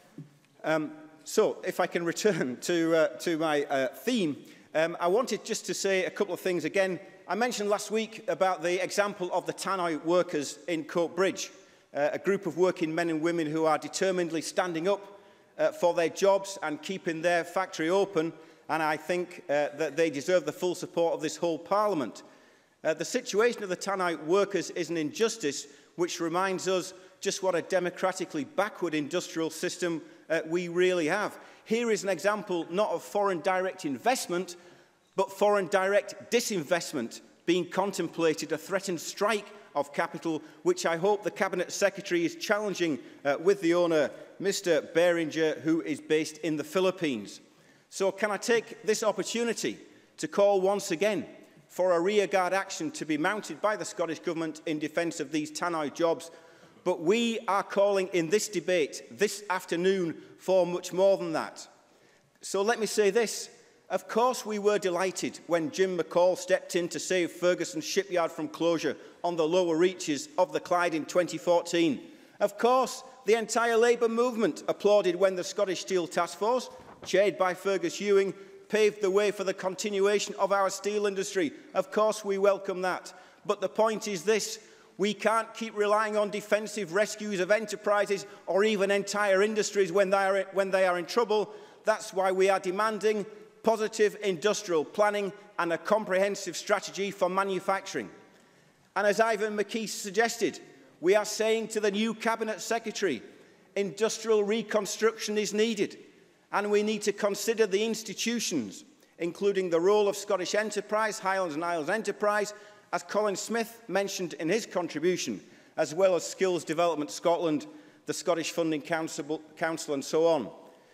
So, if I can return to my theme, I wanted just to say a couple of things again. I mentioned last week about the example of the tannoy workers in Coatbridge, a group of working men and women who are determinedly standing up for their jobs and keeping their factory open, and I think that they deserve the full support of this whole Parliament. The situation of the tannoy workers is an injustice which reminds us just what a democratically backward industrial system we really have. Here is an example not of foreign direct investment, but foreign direct disinvestment being contemplated, a threatened strike of capital, which I hope the Cabinet Secretary is challenging with the owner, Mr. Beringer, who is based in the Philippines. So can I take this opportunity to call once again for a rearguard action to be mounted by the Scottish Government in defence of these tannoy jobs? But we are calling in this debate this afternoon for much more than that. So let me say this. Of course we were delighted when Jim McCall stepped in to save Ferguson shipyard from closure on the lower reaches of the Clyde in 2014. Of course the entire Labour movement applauded when the Scottish Steel Task Force, chaired by Fergus Ewing, paved the way for the continuation of our steel industry. Of course we welcome that. But the point is this. We can't keep relying on defensive rescues of enterprises or even entire industries when they are in trouble. That's why we are demanding positive industrial planning and a comprehensive strategy for manufacturing. And as Ivan McKee suggested, we are saying to the new Cabinet Secretary, industrial reconstruction is needed, and we need to consider the institutions, including the role of Scottish Enterprise, Highlands and Isles Enterprise, as Colin Smith mentioned in his contribution, as well as Skills Development Scotland, the Scottish Funding Council and so on.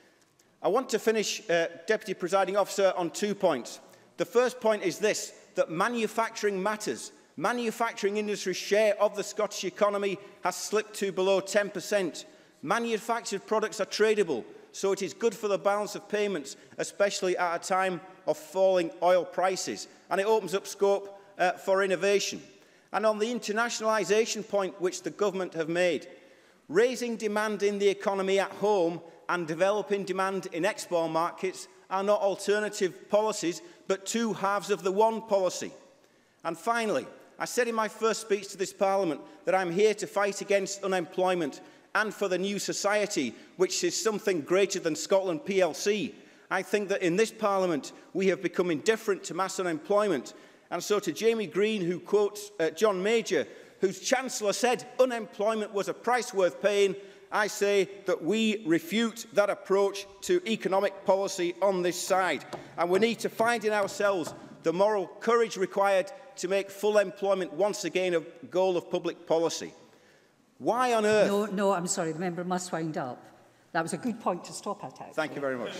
I want to finish, Deputy Presiding Officer, on 2 points. The first point is this, that manufacturing matters. Manufacturing industry's share of the Scottish economy has slipped to below 10%. Manufactured products are tradable, so it is good for the balance of payments, especially at a time of falling oil prices, and it opens up scope for innovation. And on the internationalisation point which the government have made, raising demand in the economy at home and developing demand in export markets are not alternative policies, but two halves of the one policy. And finally, I said in my first speech to this Parliament that I'm here to fight against unemployment and for the new society, which is something greater than Scotland PLC. I think that in this Parliament we have become indifferent to mass unemployment. And so to Jamie Green, who quotes John Major, whose Chancellor said unemployment was a price worth paying, I say that we refute that approach to economic policy on this side. And we need to find in ourselves the moral courage required to make full employment once again a goal of public policy. Why on earth... No, I'm sorry, the member must wind up. That was a good point to stop at, actually. Thank you very much.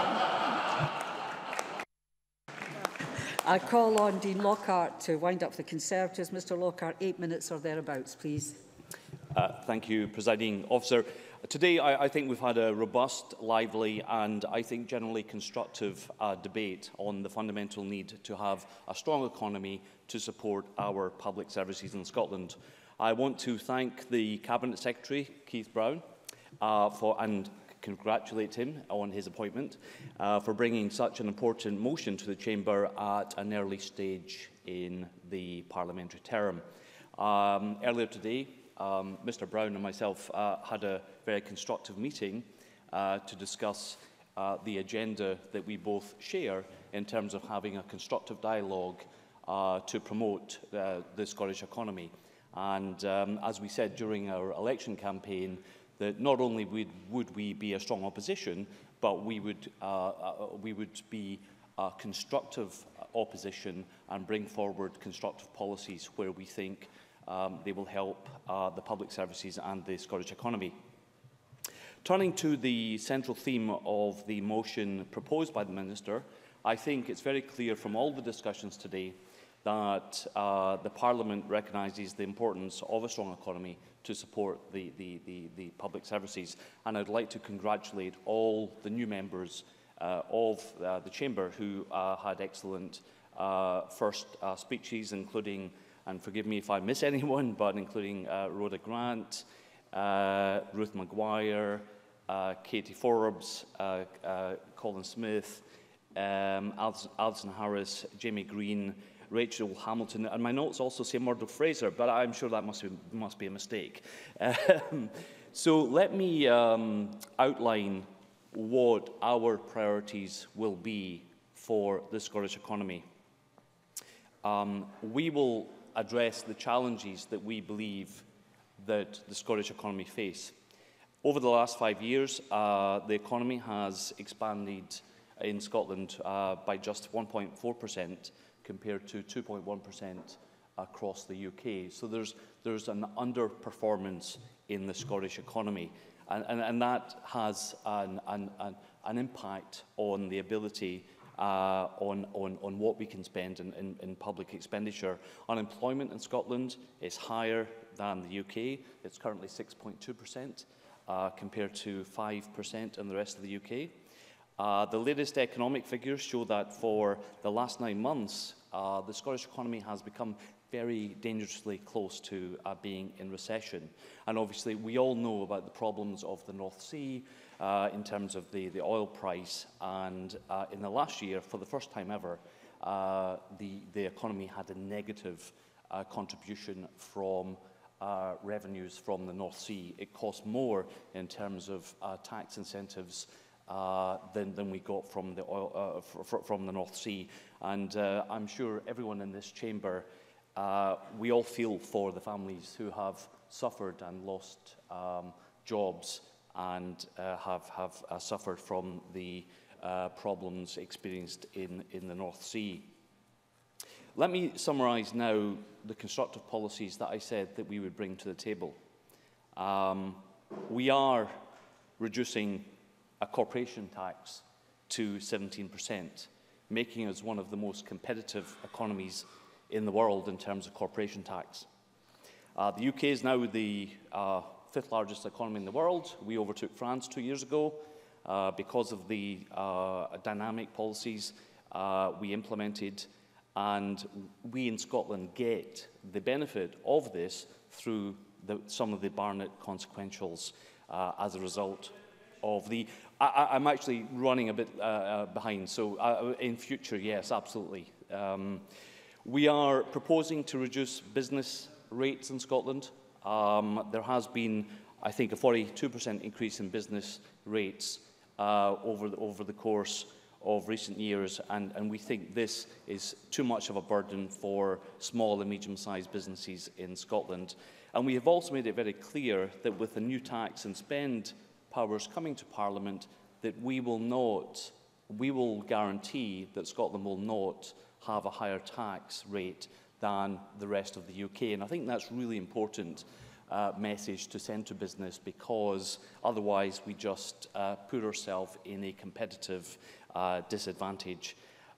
I call on Dean Lockhart to wind up for the Conservatives. Mr Lockhart, 8 minutes or thereabouts, please. Thank you, Presiding Officer. Today, I think we've had a robust, lively and I think generally constructive debate on the fundamental need to have a strong economy to support our public services in Scotland. I want to thank the Cabinet Secretary, Keith Brown, and congratulate him on his appointment for bringing such an important motion to the Chamber at an early stage in the parliamentary term. Earlier today, Mr Brown and myself had a very constructive meeting to discuss the agenda that we both share in terms of having a constructive dialogue to promote the Scottish economy. And as we said during our election campaign, that not only would we be a strong opposition, but we would be a constructive opposition and bring forward constructive policies where we think they will help the public services and the Scottish economy. Turning to the central theme of the motion proposed by the Minister, I think it's very clear from all the discussions today that the Parliament recognises the importance of a strong economy to support the public services. And I'd like to congratulate all the new members of the Chamber who had excellent first speeches, including, and forgive me if I miss anyone, but including Rhoda Grant, Ruth Maguire, Katie Forbes, Colin Smith, Alison Harris, Jamie Green, Rachel Hamilton, and my notes also say Murdo Fraser, but I'm sure that must be a mistake. So let me outline what our priorities will be for the Scottish economy. We will address the challenges that we believe that the Scottish economy face. Over the last 5 years, the economy has expanded in Scotland by just 1.4%, compared to 2.1% across the UK. So there's an underperformance in the Scottish economy, and that has an impact on the ability on what we can spend in public expenditure. Unemployment in Scotland is higher than the UK. It's currently 6.2% compared to 5% in the rest of the UK. The latest economic figures show that for the last 9 months, the Scottish economy has become very dangerously close to being in recession. And obviously, we all know about the problems of the North Sea in terms of the oil price. And in the last year, for the first time ever, the economy had a negative contribution from revenues from the North Sea. It cost more in terms of tax incentives than we got from the oil from the North Sea, and I'm sure everyone in this chamber, we all feel for the families who have suffered and lost jobs and have suffered from the problems experienced in the North Sea. Let me summarise now the constructive policies that I said that we would bring to the table. We are reducing a corporation tax to 17%, making us one of the most competitive economies in the world in terms of corporation tax. The UK is now the fifth largest economy in the world. We overtook France 2 years ago because of the dynamic policies we implemented. And we in Scotland get the benefit of this through some of the Barnett consequentials as a result of the... I'm actually running a bit behind, so in future, yes, absolutely. We are proposing to reduce business rates in Scotland. There has been, I think, a 42% increase in business rates over the course of recent years, and we think this is too much of a burden for small and medium-sized businesses in Scotland. And we have also made it very clear that with the new tax and spend powers coming to Parliament, that we will guarantee that Scotland will not have a higher tax rate than the rest of the UK. And I think that's really important message to send to business, because otherwise we just put ourselves in a competitive disadvantage.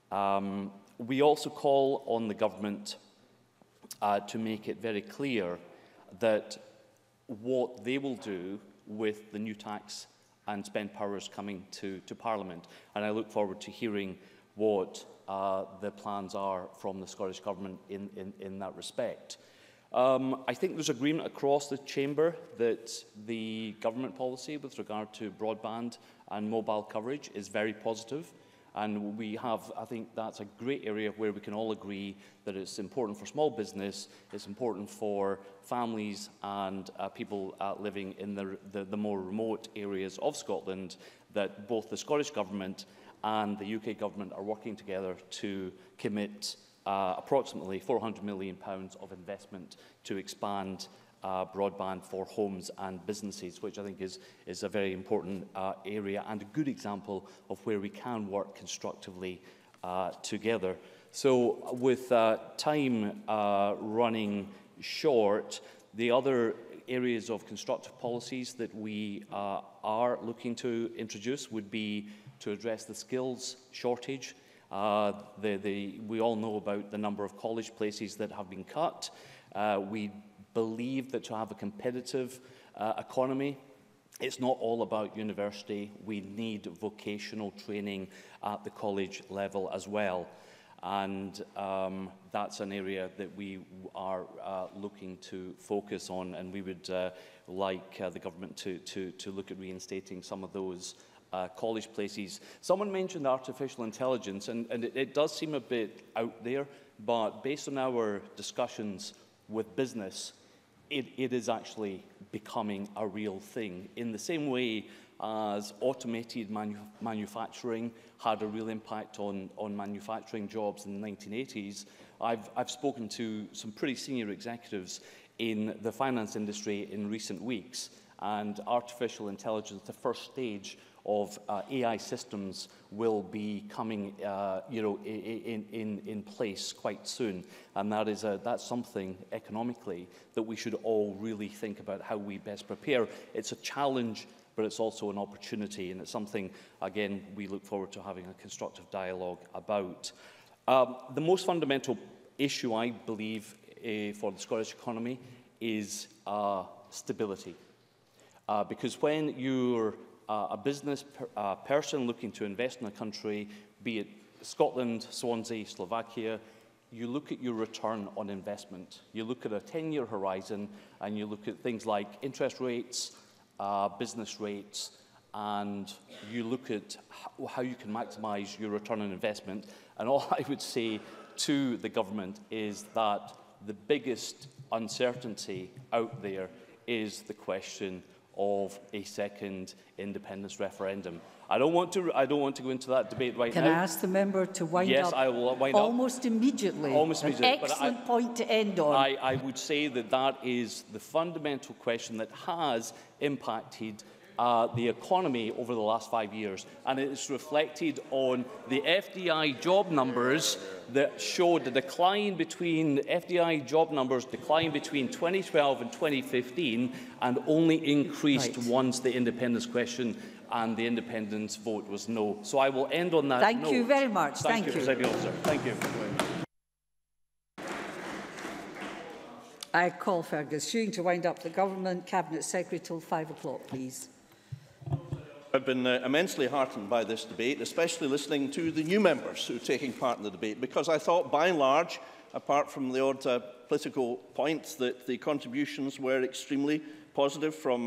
We also call on the government to make it very clear that what they will do with the new tax and spend powers coming to Parliament. And I look forward to hearing what the plans are from the Scottish Government in that respect. I think there's agreement across the Chamber that the government policy with regard to broadband and mobile coverage is very positive. And we have, I think that's a great area where we can all agree that it's important for small business, it's important for families and people living in the more remote areas of Scotland, that both the Scottish Government and the UK Government are working together to commit approximately £400 million of investment to expand broadband for homes and businesses, which I think is a very important area and a good example of where we can work constructively together. So with time running short, the other areas of constructive policies that we are looking to introduce would be to address the skills shortage. We all know about the number of college places that have been cut. We believe that to have a competitive economy, it's not all about university. We need vocational training at the college level as well. And that's an area that we are looking to focus on, and we would like the government to look at reinstating some of those college places. Someone mentioned artificial intelligence, and it does seem a bit out there, but based on our discussions with business, it is actually becoming a real thing. In the same way as automated manufacturing had a real impact on manufacturing jobs in the 1980s, I've spoken to some pretty senior executives in the finance industry in recent weeks, and artificial intelligence, the first stage of AI systems, will be coming in place quite soon, and that's something economically that we should all really think about how we best prepare. It's a challenge, but it's also an opportunity, and it's something, again, we look forward to having a constructive dialogue about. The most fundamental issue, I believe, for the Scottish economy is stability, because when you're a business person looking to invest in a country, be it Scotland, Swansea, Slovakia, you look at your return on investment. You look at a 10-year horizon, and you look at things like interest rates, business rates, and you look at how you can maximise your return on investment. And all I would say to the government is that the biggest uncertainty out there is the question of a second independence referendum. I don't want to go into that debate right now. Can I ask the member to wind up? Yes, I will wind almost up. Immediately. Almost immediately. An excellent point to end on. I would say that is the fundamental question that has impacted the economy over the last 5 years, and it is reflected on the FDI job numbers that showed the decline between FDI job numbers declined between 2012 and 2015, and only increased once the independence question and the independence vote was no. So I will end on that note. Thank you very much. Thank you, Presiding Officer. Thank you. I call Fergus Ewing to wind up the Government Cabinet Secretary till 5 o'clock, please. I've been immensely heartened by this debate, especially listening to the new members who are taking part in the debate, because I thought, by and large, apart from the odd political points, that the contributions were extremely positive from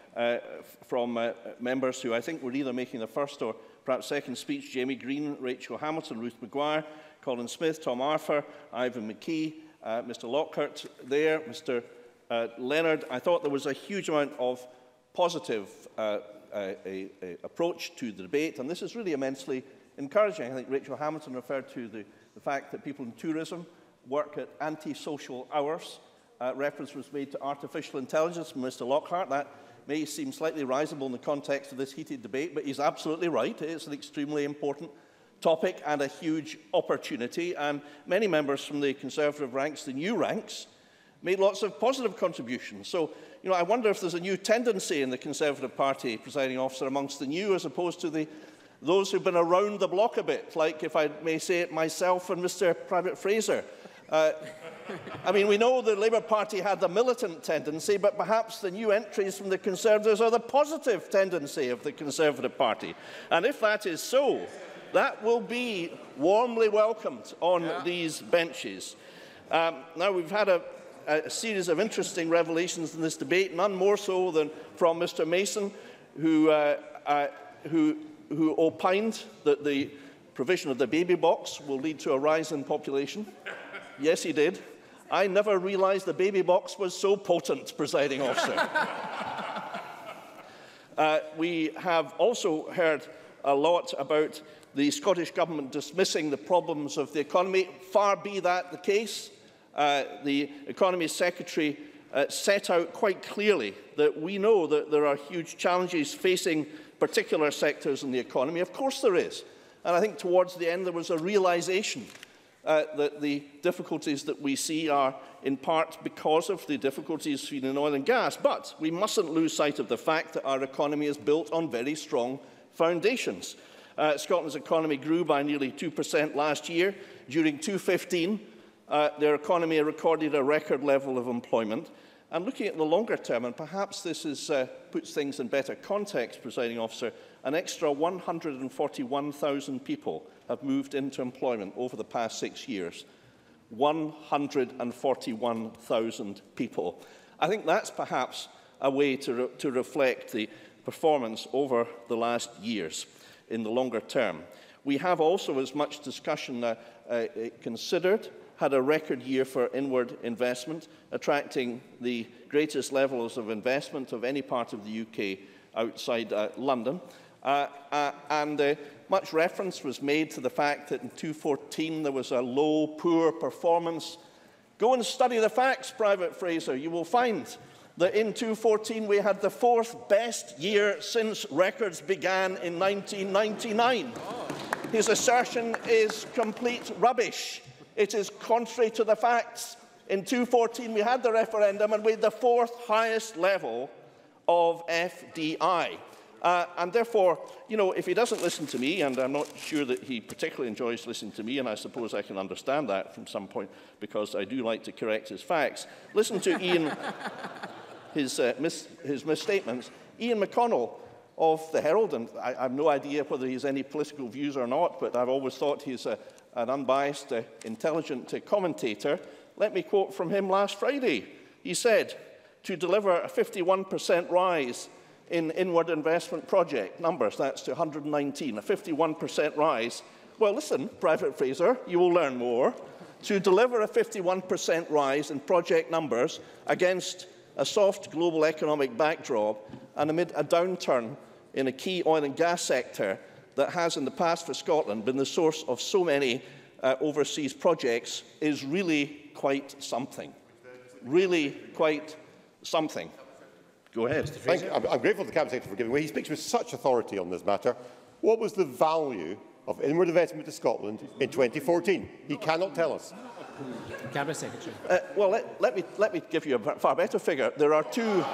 members who I think were either making the first or perhaps second speech: Jamie Green, Rachel Hamilton, Ruth Maguire, Colin Smith, Tom Arthur, Ivan McKee, Mr Lockhart there, Mr Leonard. I thought there was a huge amount of positive approach to the debate, and this is really immensely encouraging. I think Rachel Hamilton referred to the fact that people in tourism work at anti-social hours. Reference was made to artificial intelligence from Mr Lockhart. That may seem slightly risible in the context of this heated debate, but he's absolutely right. It's an extremely important topic and a huge opportunity, and many members from the Conservative ranks, the new ranks, made lots of positive contributions. So, I wonder if there's a new tendency in the Conservative Party, presiding officer, amongst the new as opposed to those who've been around the block a bit, like, if I may say it, myself and Mr Private Fraser. I mean, we know the Labour Party had the militant tendency, but perhaps the new entries from the Conservatives are the positive tendency of the Conservative Party. And if that is so, that will be warmly welcomed on these benches. Now, we've had a series of interesting revelations in this debate, none more so than from Mr Mason, who opined that the provision of the baby box will lead to a rise in population. Yes, he did. I never realised the baby box was so potent, presiding officer. We have also heard a lot about the Scottish Government dismissing the problems of the economy. Far be that the case. The Economy Secretary set out quite clearly that we know that there are huge challenges facing particular sectors in the economy. Of course there is. And I think towards the end there was a realisation that the difficulties that we see are in part because of the difficulties seen in oil and gas. But we mustn't lose sight of the fact that our economy is built on very strong foundations. Scotland's economy grew by nearly 2% last year. During 2015, their economy recorded a record level of employment. And looking at the longer term, and perhaps this puts things in better context, presiding officer, an extra 141,000 people have moved into employment over the past 6 years. 141,000 people. I think that's perhaps a way to reflect the performance over the last years in the longer term. We have also, as much discussion considered, had a record year for inward investment, attracting the greatest levels of investment of any part of the UK outside London. Much reference was made to the fact that in 2014 there was a low, poor performance. Go and study the facts, Private Fraser. You will find that in 2014 we had the 4th best year since records began in 1999. His assertion is complete rubbish. It is contrary to the facts. In 2014 we had the referendum and we had the 4th highest level of FDI. And therefore, if he doesn't listen to me, and I'm not sure that he particularly enjoys listening to me, and I suppose I can understand that from some point, because I do like to correct his facts, listen to Ian, his misstatements. Ian McConnell of the Herald, and I have no idea whether he has any political views or not, but I've always thought he's an unbiased, intelligent commentator. Let me quote from him last Friday. He said, to deliver a 51% rise in inward investment project numbers, that's to 119, a 51% rise. Well, listen, Private Fraser, you will learn more. To deliver a 51% rise in project numbers against a soft global economic backdrop and amid a downturn in a key oil and gas sector that has in the past for Scotland been the source of so many overseas projects is really quite something. Really quite something. Go ahead. I'm grateful to the Cabinet Secretary for giving way. He speaks with such authority on this matter. What was the value of inward investment to Scotland in 2014? He cannot tell us. Cabinet Secretary. Well, let me give you a far better figure. There are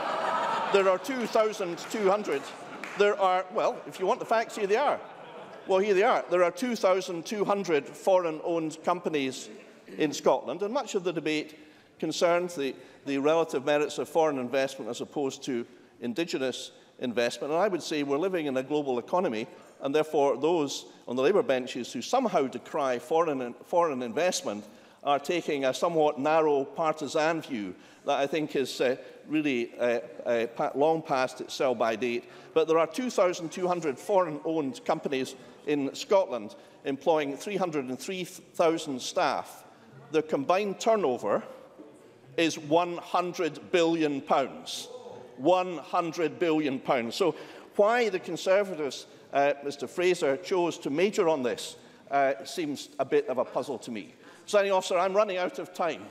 2,200. Well, if you want the facts, here they are. Well, here they are. There are 2,200 foreign-owned companies in Scotland, and much of the debate concerns the relative merits of foreign investment as opposed to indigenous investment. And I would say we're living in a global economy, and therefore those on the Labour benches who somehow decry foreign investment are taking a somewhat narrow partisan view that I think is really long past its sell-by date. But there are 2,200 foreign-owned companies in Scotland employing 303,000 staff. Their combined turnover is £100 billion. £100 billion. So why the Conservatives, Mr Fraser, chose to major on this seems a bit of a puzzle to me. Presiding Officer, I'm running out of time.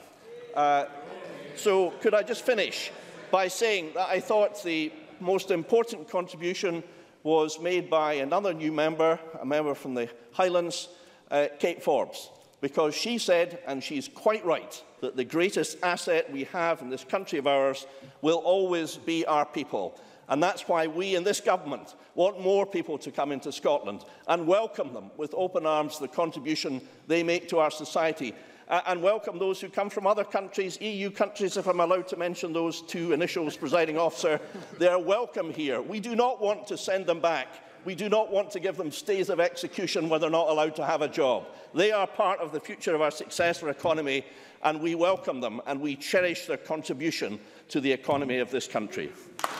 So could I just finish by saying that I thought the most important contribution was made by another new member, a member from the Highlands, Kate Forbes, because she said, and she's quite right, that the greatest asset we have in this country of ours will always be our people. And that's why we in this government want more people to come into Scotland and welcome them with open arms, the contribution they make to our society. And welcome those who come from other countries, EU countries, if I'm allowed to mention those two initials, Presiding Officer. They are welcome here. We do not want to send them back. We do not want to give them stays of execution where they're not allowed to have a job. They are part of the future of our successful economy, and we welcome them and we cherish their contribution to the economy of this country.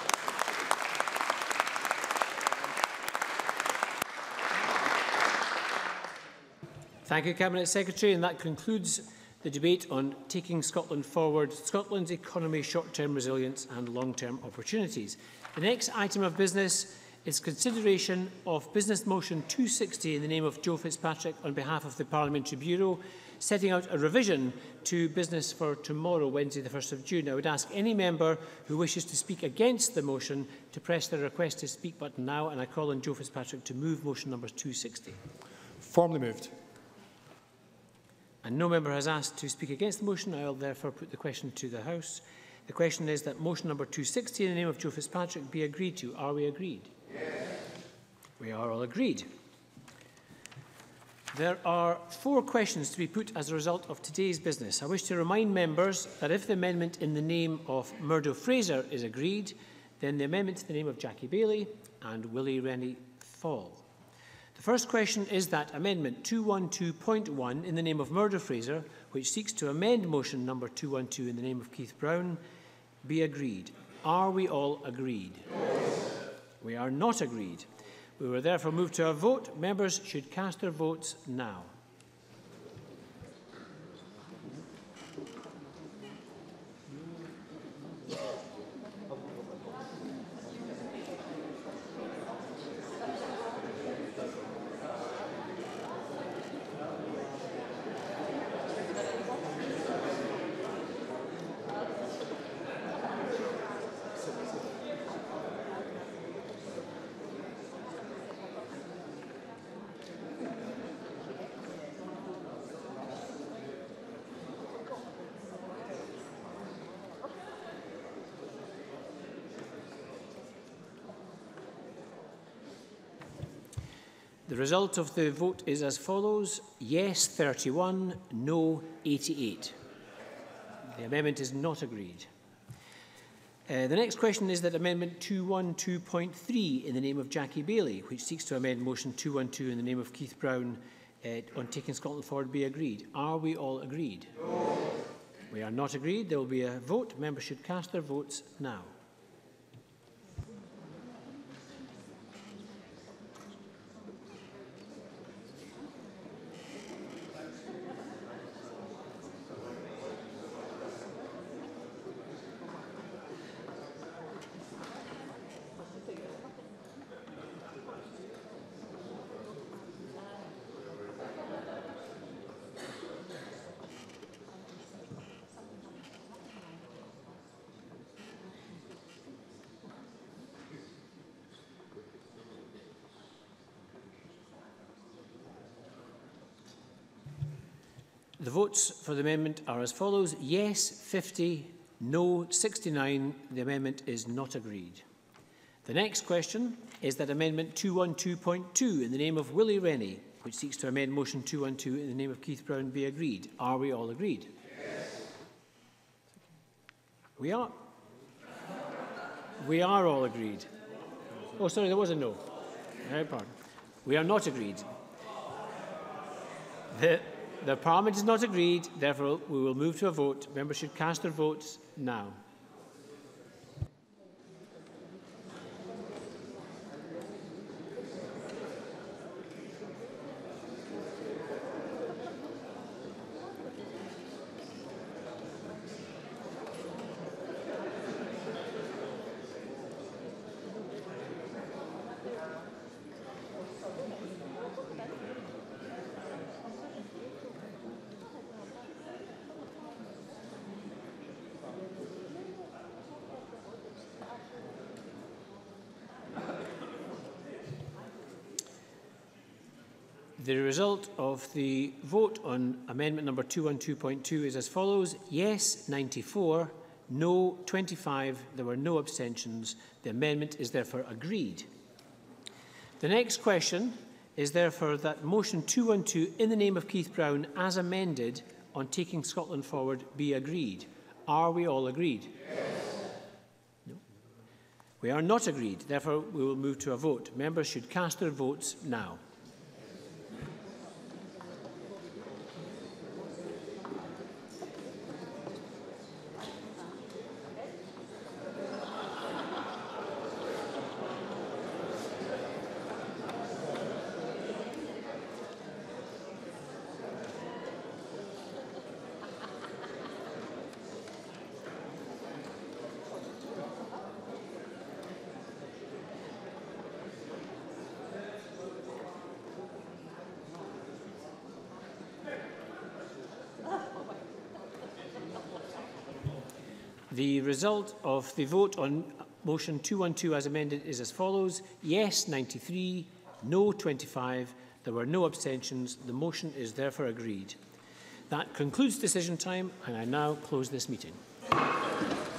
Thank you, Cabinet Secretary. And that concludes the debate on taking Scotland forward, Scotland's economy, short-term resilience and long-term opportunities. The next item of business is consideration of Business Motion 260 in the name of Joe Fitzpatrick on behalf of the Parliamentary Bureau, setting out a revision to business for tomorrow, Wednesday the 1st of June. I would ask any member who wishes to speak against the motion to press the request to speak button now, and I call on Joe Fitzpatrick to move motion number 260. Formally moved. And no member has asked to speak against the motion. I will therefore put the question to the House. The question is that motion number 260 in the name of Joe Fitzpatrick be agreed to. Are we agreed? Yes. We are all agreed. There are 4 questions to be put as a result of today's business. I wish to remind members that if the amendment in the name of Murdo Fraser is agreed, then the amendment in the name of Jackie Baillie and Willie Rennie fall. The first question is that Amendment 212.1 in the name of Murdo Fraser, which seeks to amend motion number 212 in the name of Keith Brown, be agreed. Are we all agreed? Yes. We are not agreed. We will therefore move to a vote. Members should cast their votes now. The result of the vote is as follows: yes 31, no 88. The amendment is not agreed. The next question is that Amendment 212.3 in the name of Jackie Baillie, which seeks to amend motion 212 in the name of Keith Brown on taking Scotland forward, be agreed. Are we all agreed? No. We are not agreed. There will be a vote. Members should cast their votes now. The votes for the amendment are as follows: yes 50, no 69. The amendment is not agreed. The next question is that Amendment 212.2 in the name of Willie Rennie, which seeks to amend motion 212 in the name of Keith Brown, be agreed. Are we all agreed? Yes. We are. We are all agreed. Oh, sorry, there was a no. Pardon. We are not agreed. The Parliament is not agreed. Therefore, we will move to a vote. Members should cast their votes now. The result of the vote on amendment number 212.2 is as follows. Yes, 94. No, 25. There were no abstentions. The amendment is therefore agreed. The next question is therefore that motion 212 in the name of Keith Brown as amended on taking Scotland forward be agreed. Are we all agreed? Yes. No. We are not agreed. Therefore, we will move to a vote. Members should cast their votes now. The result of the vote on motion 212 as amended is as follows. Yes, 93. No, 25. There were no abstentions. The motion is therefore agreed. That concludes decision time, and I now close this meeting.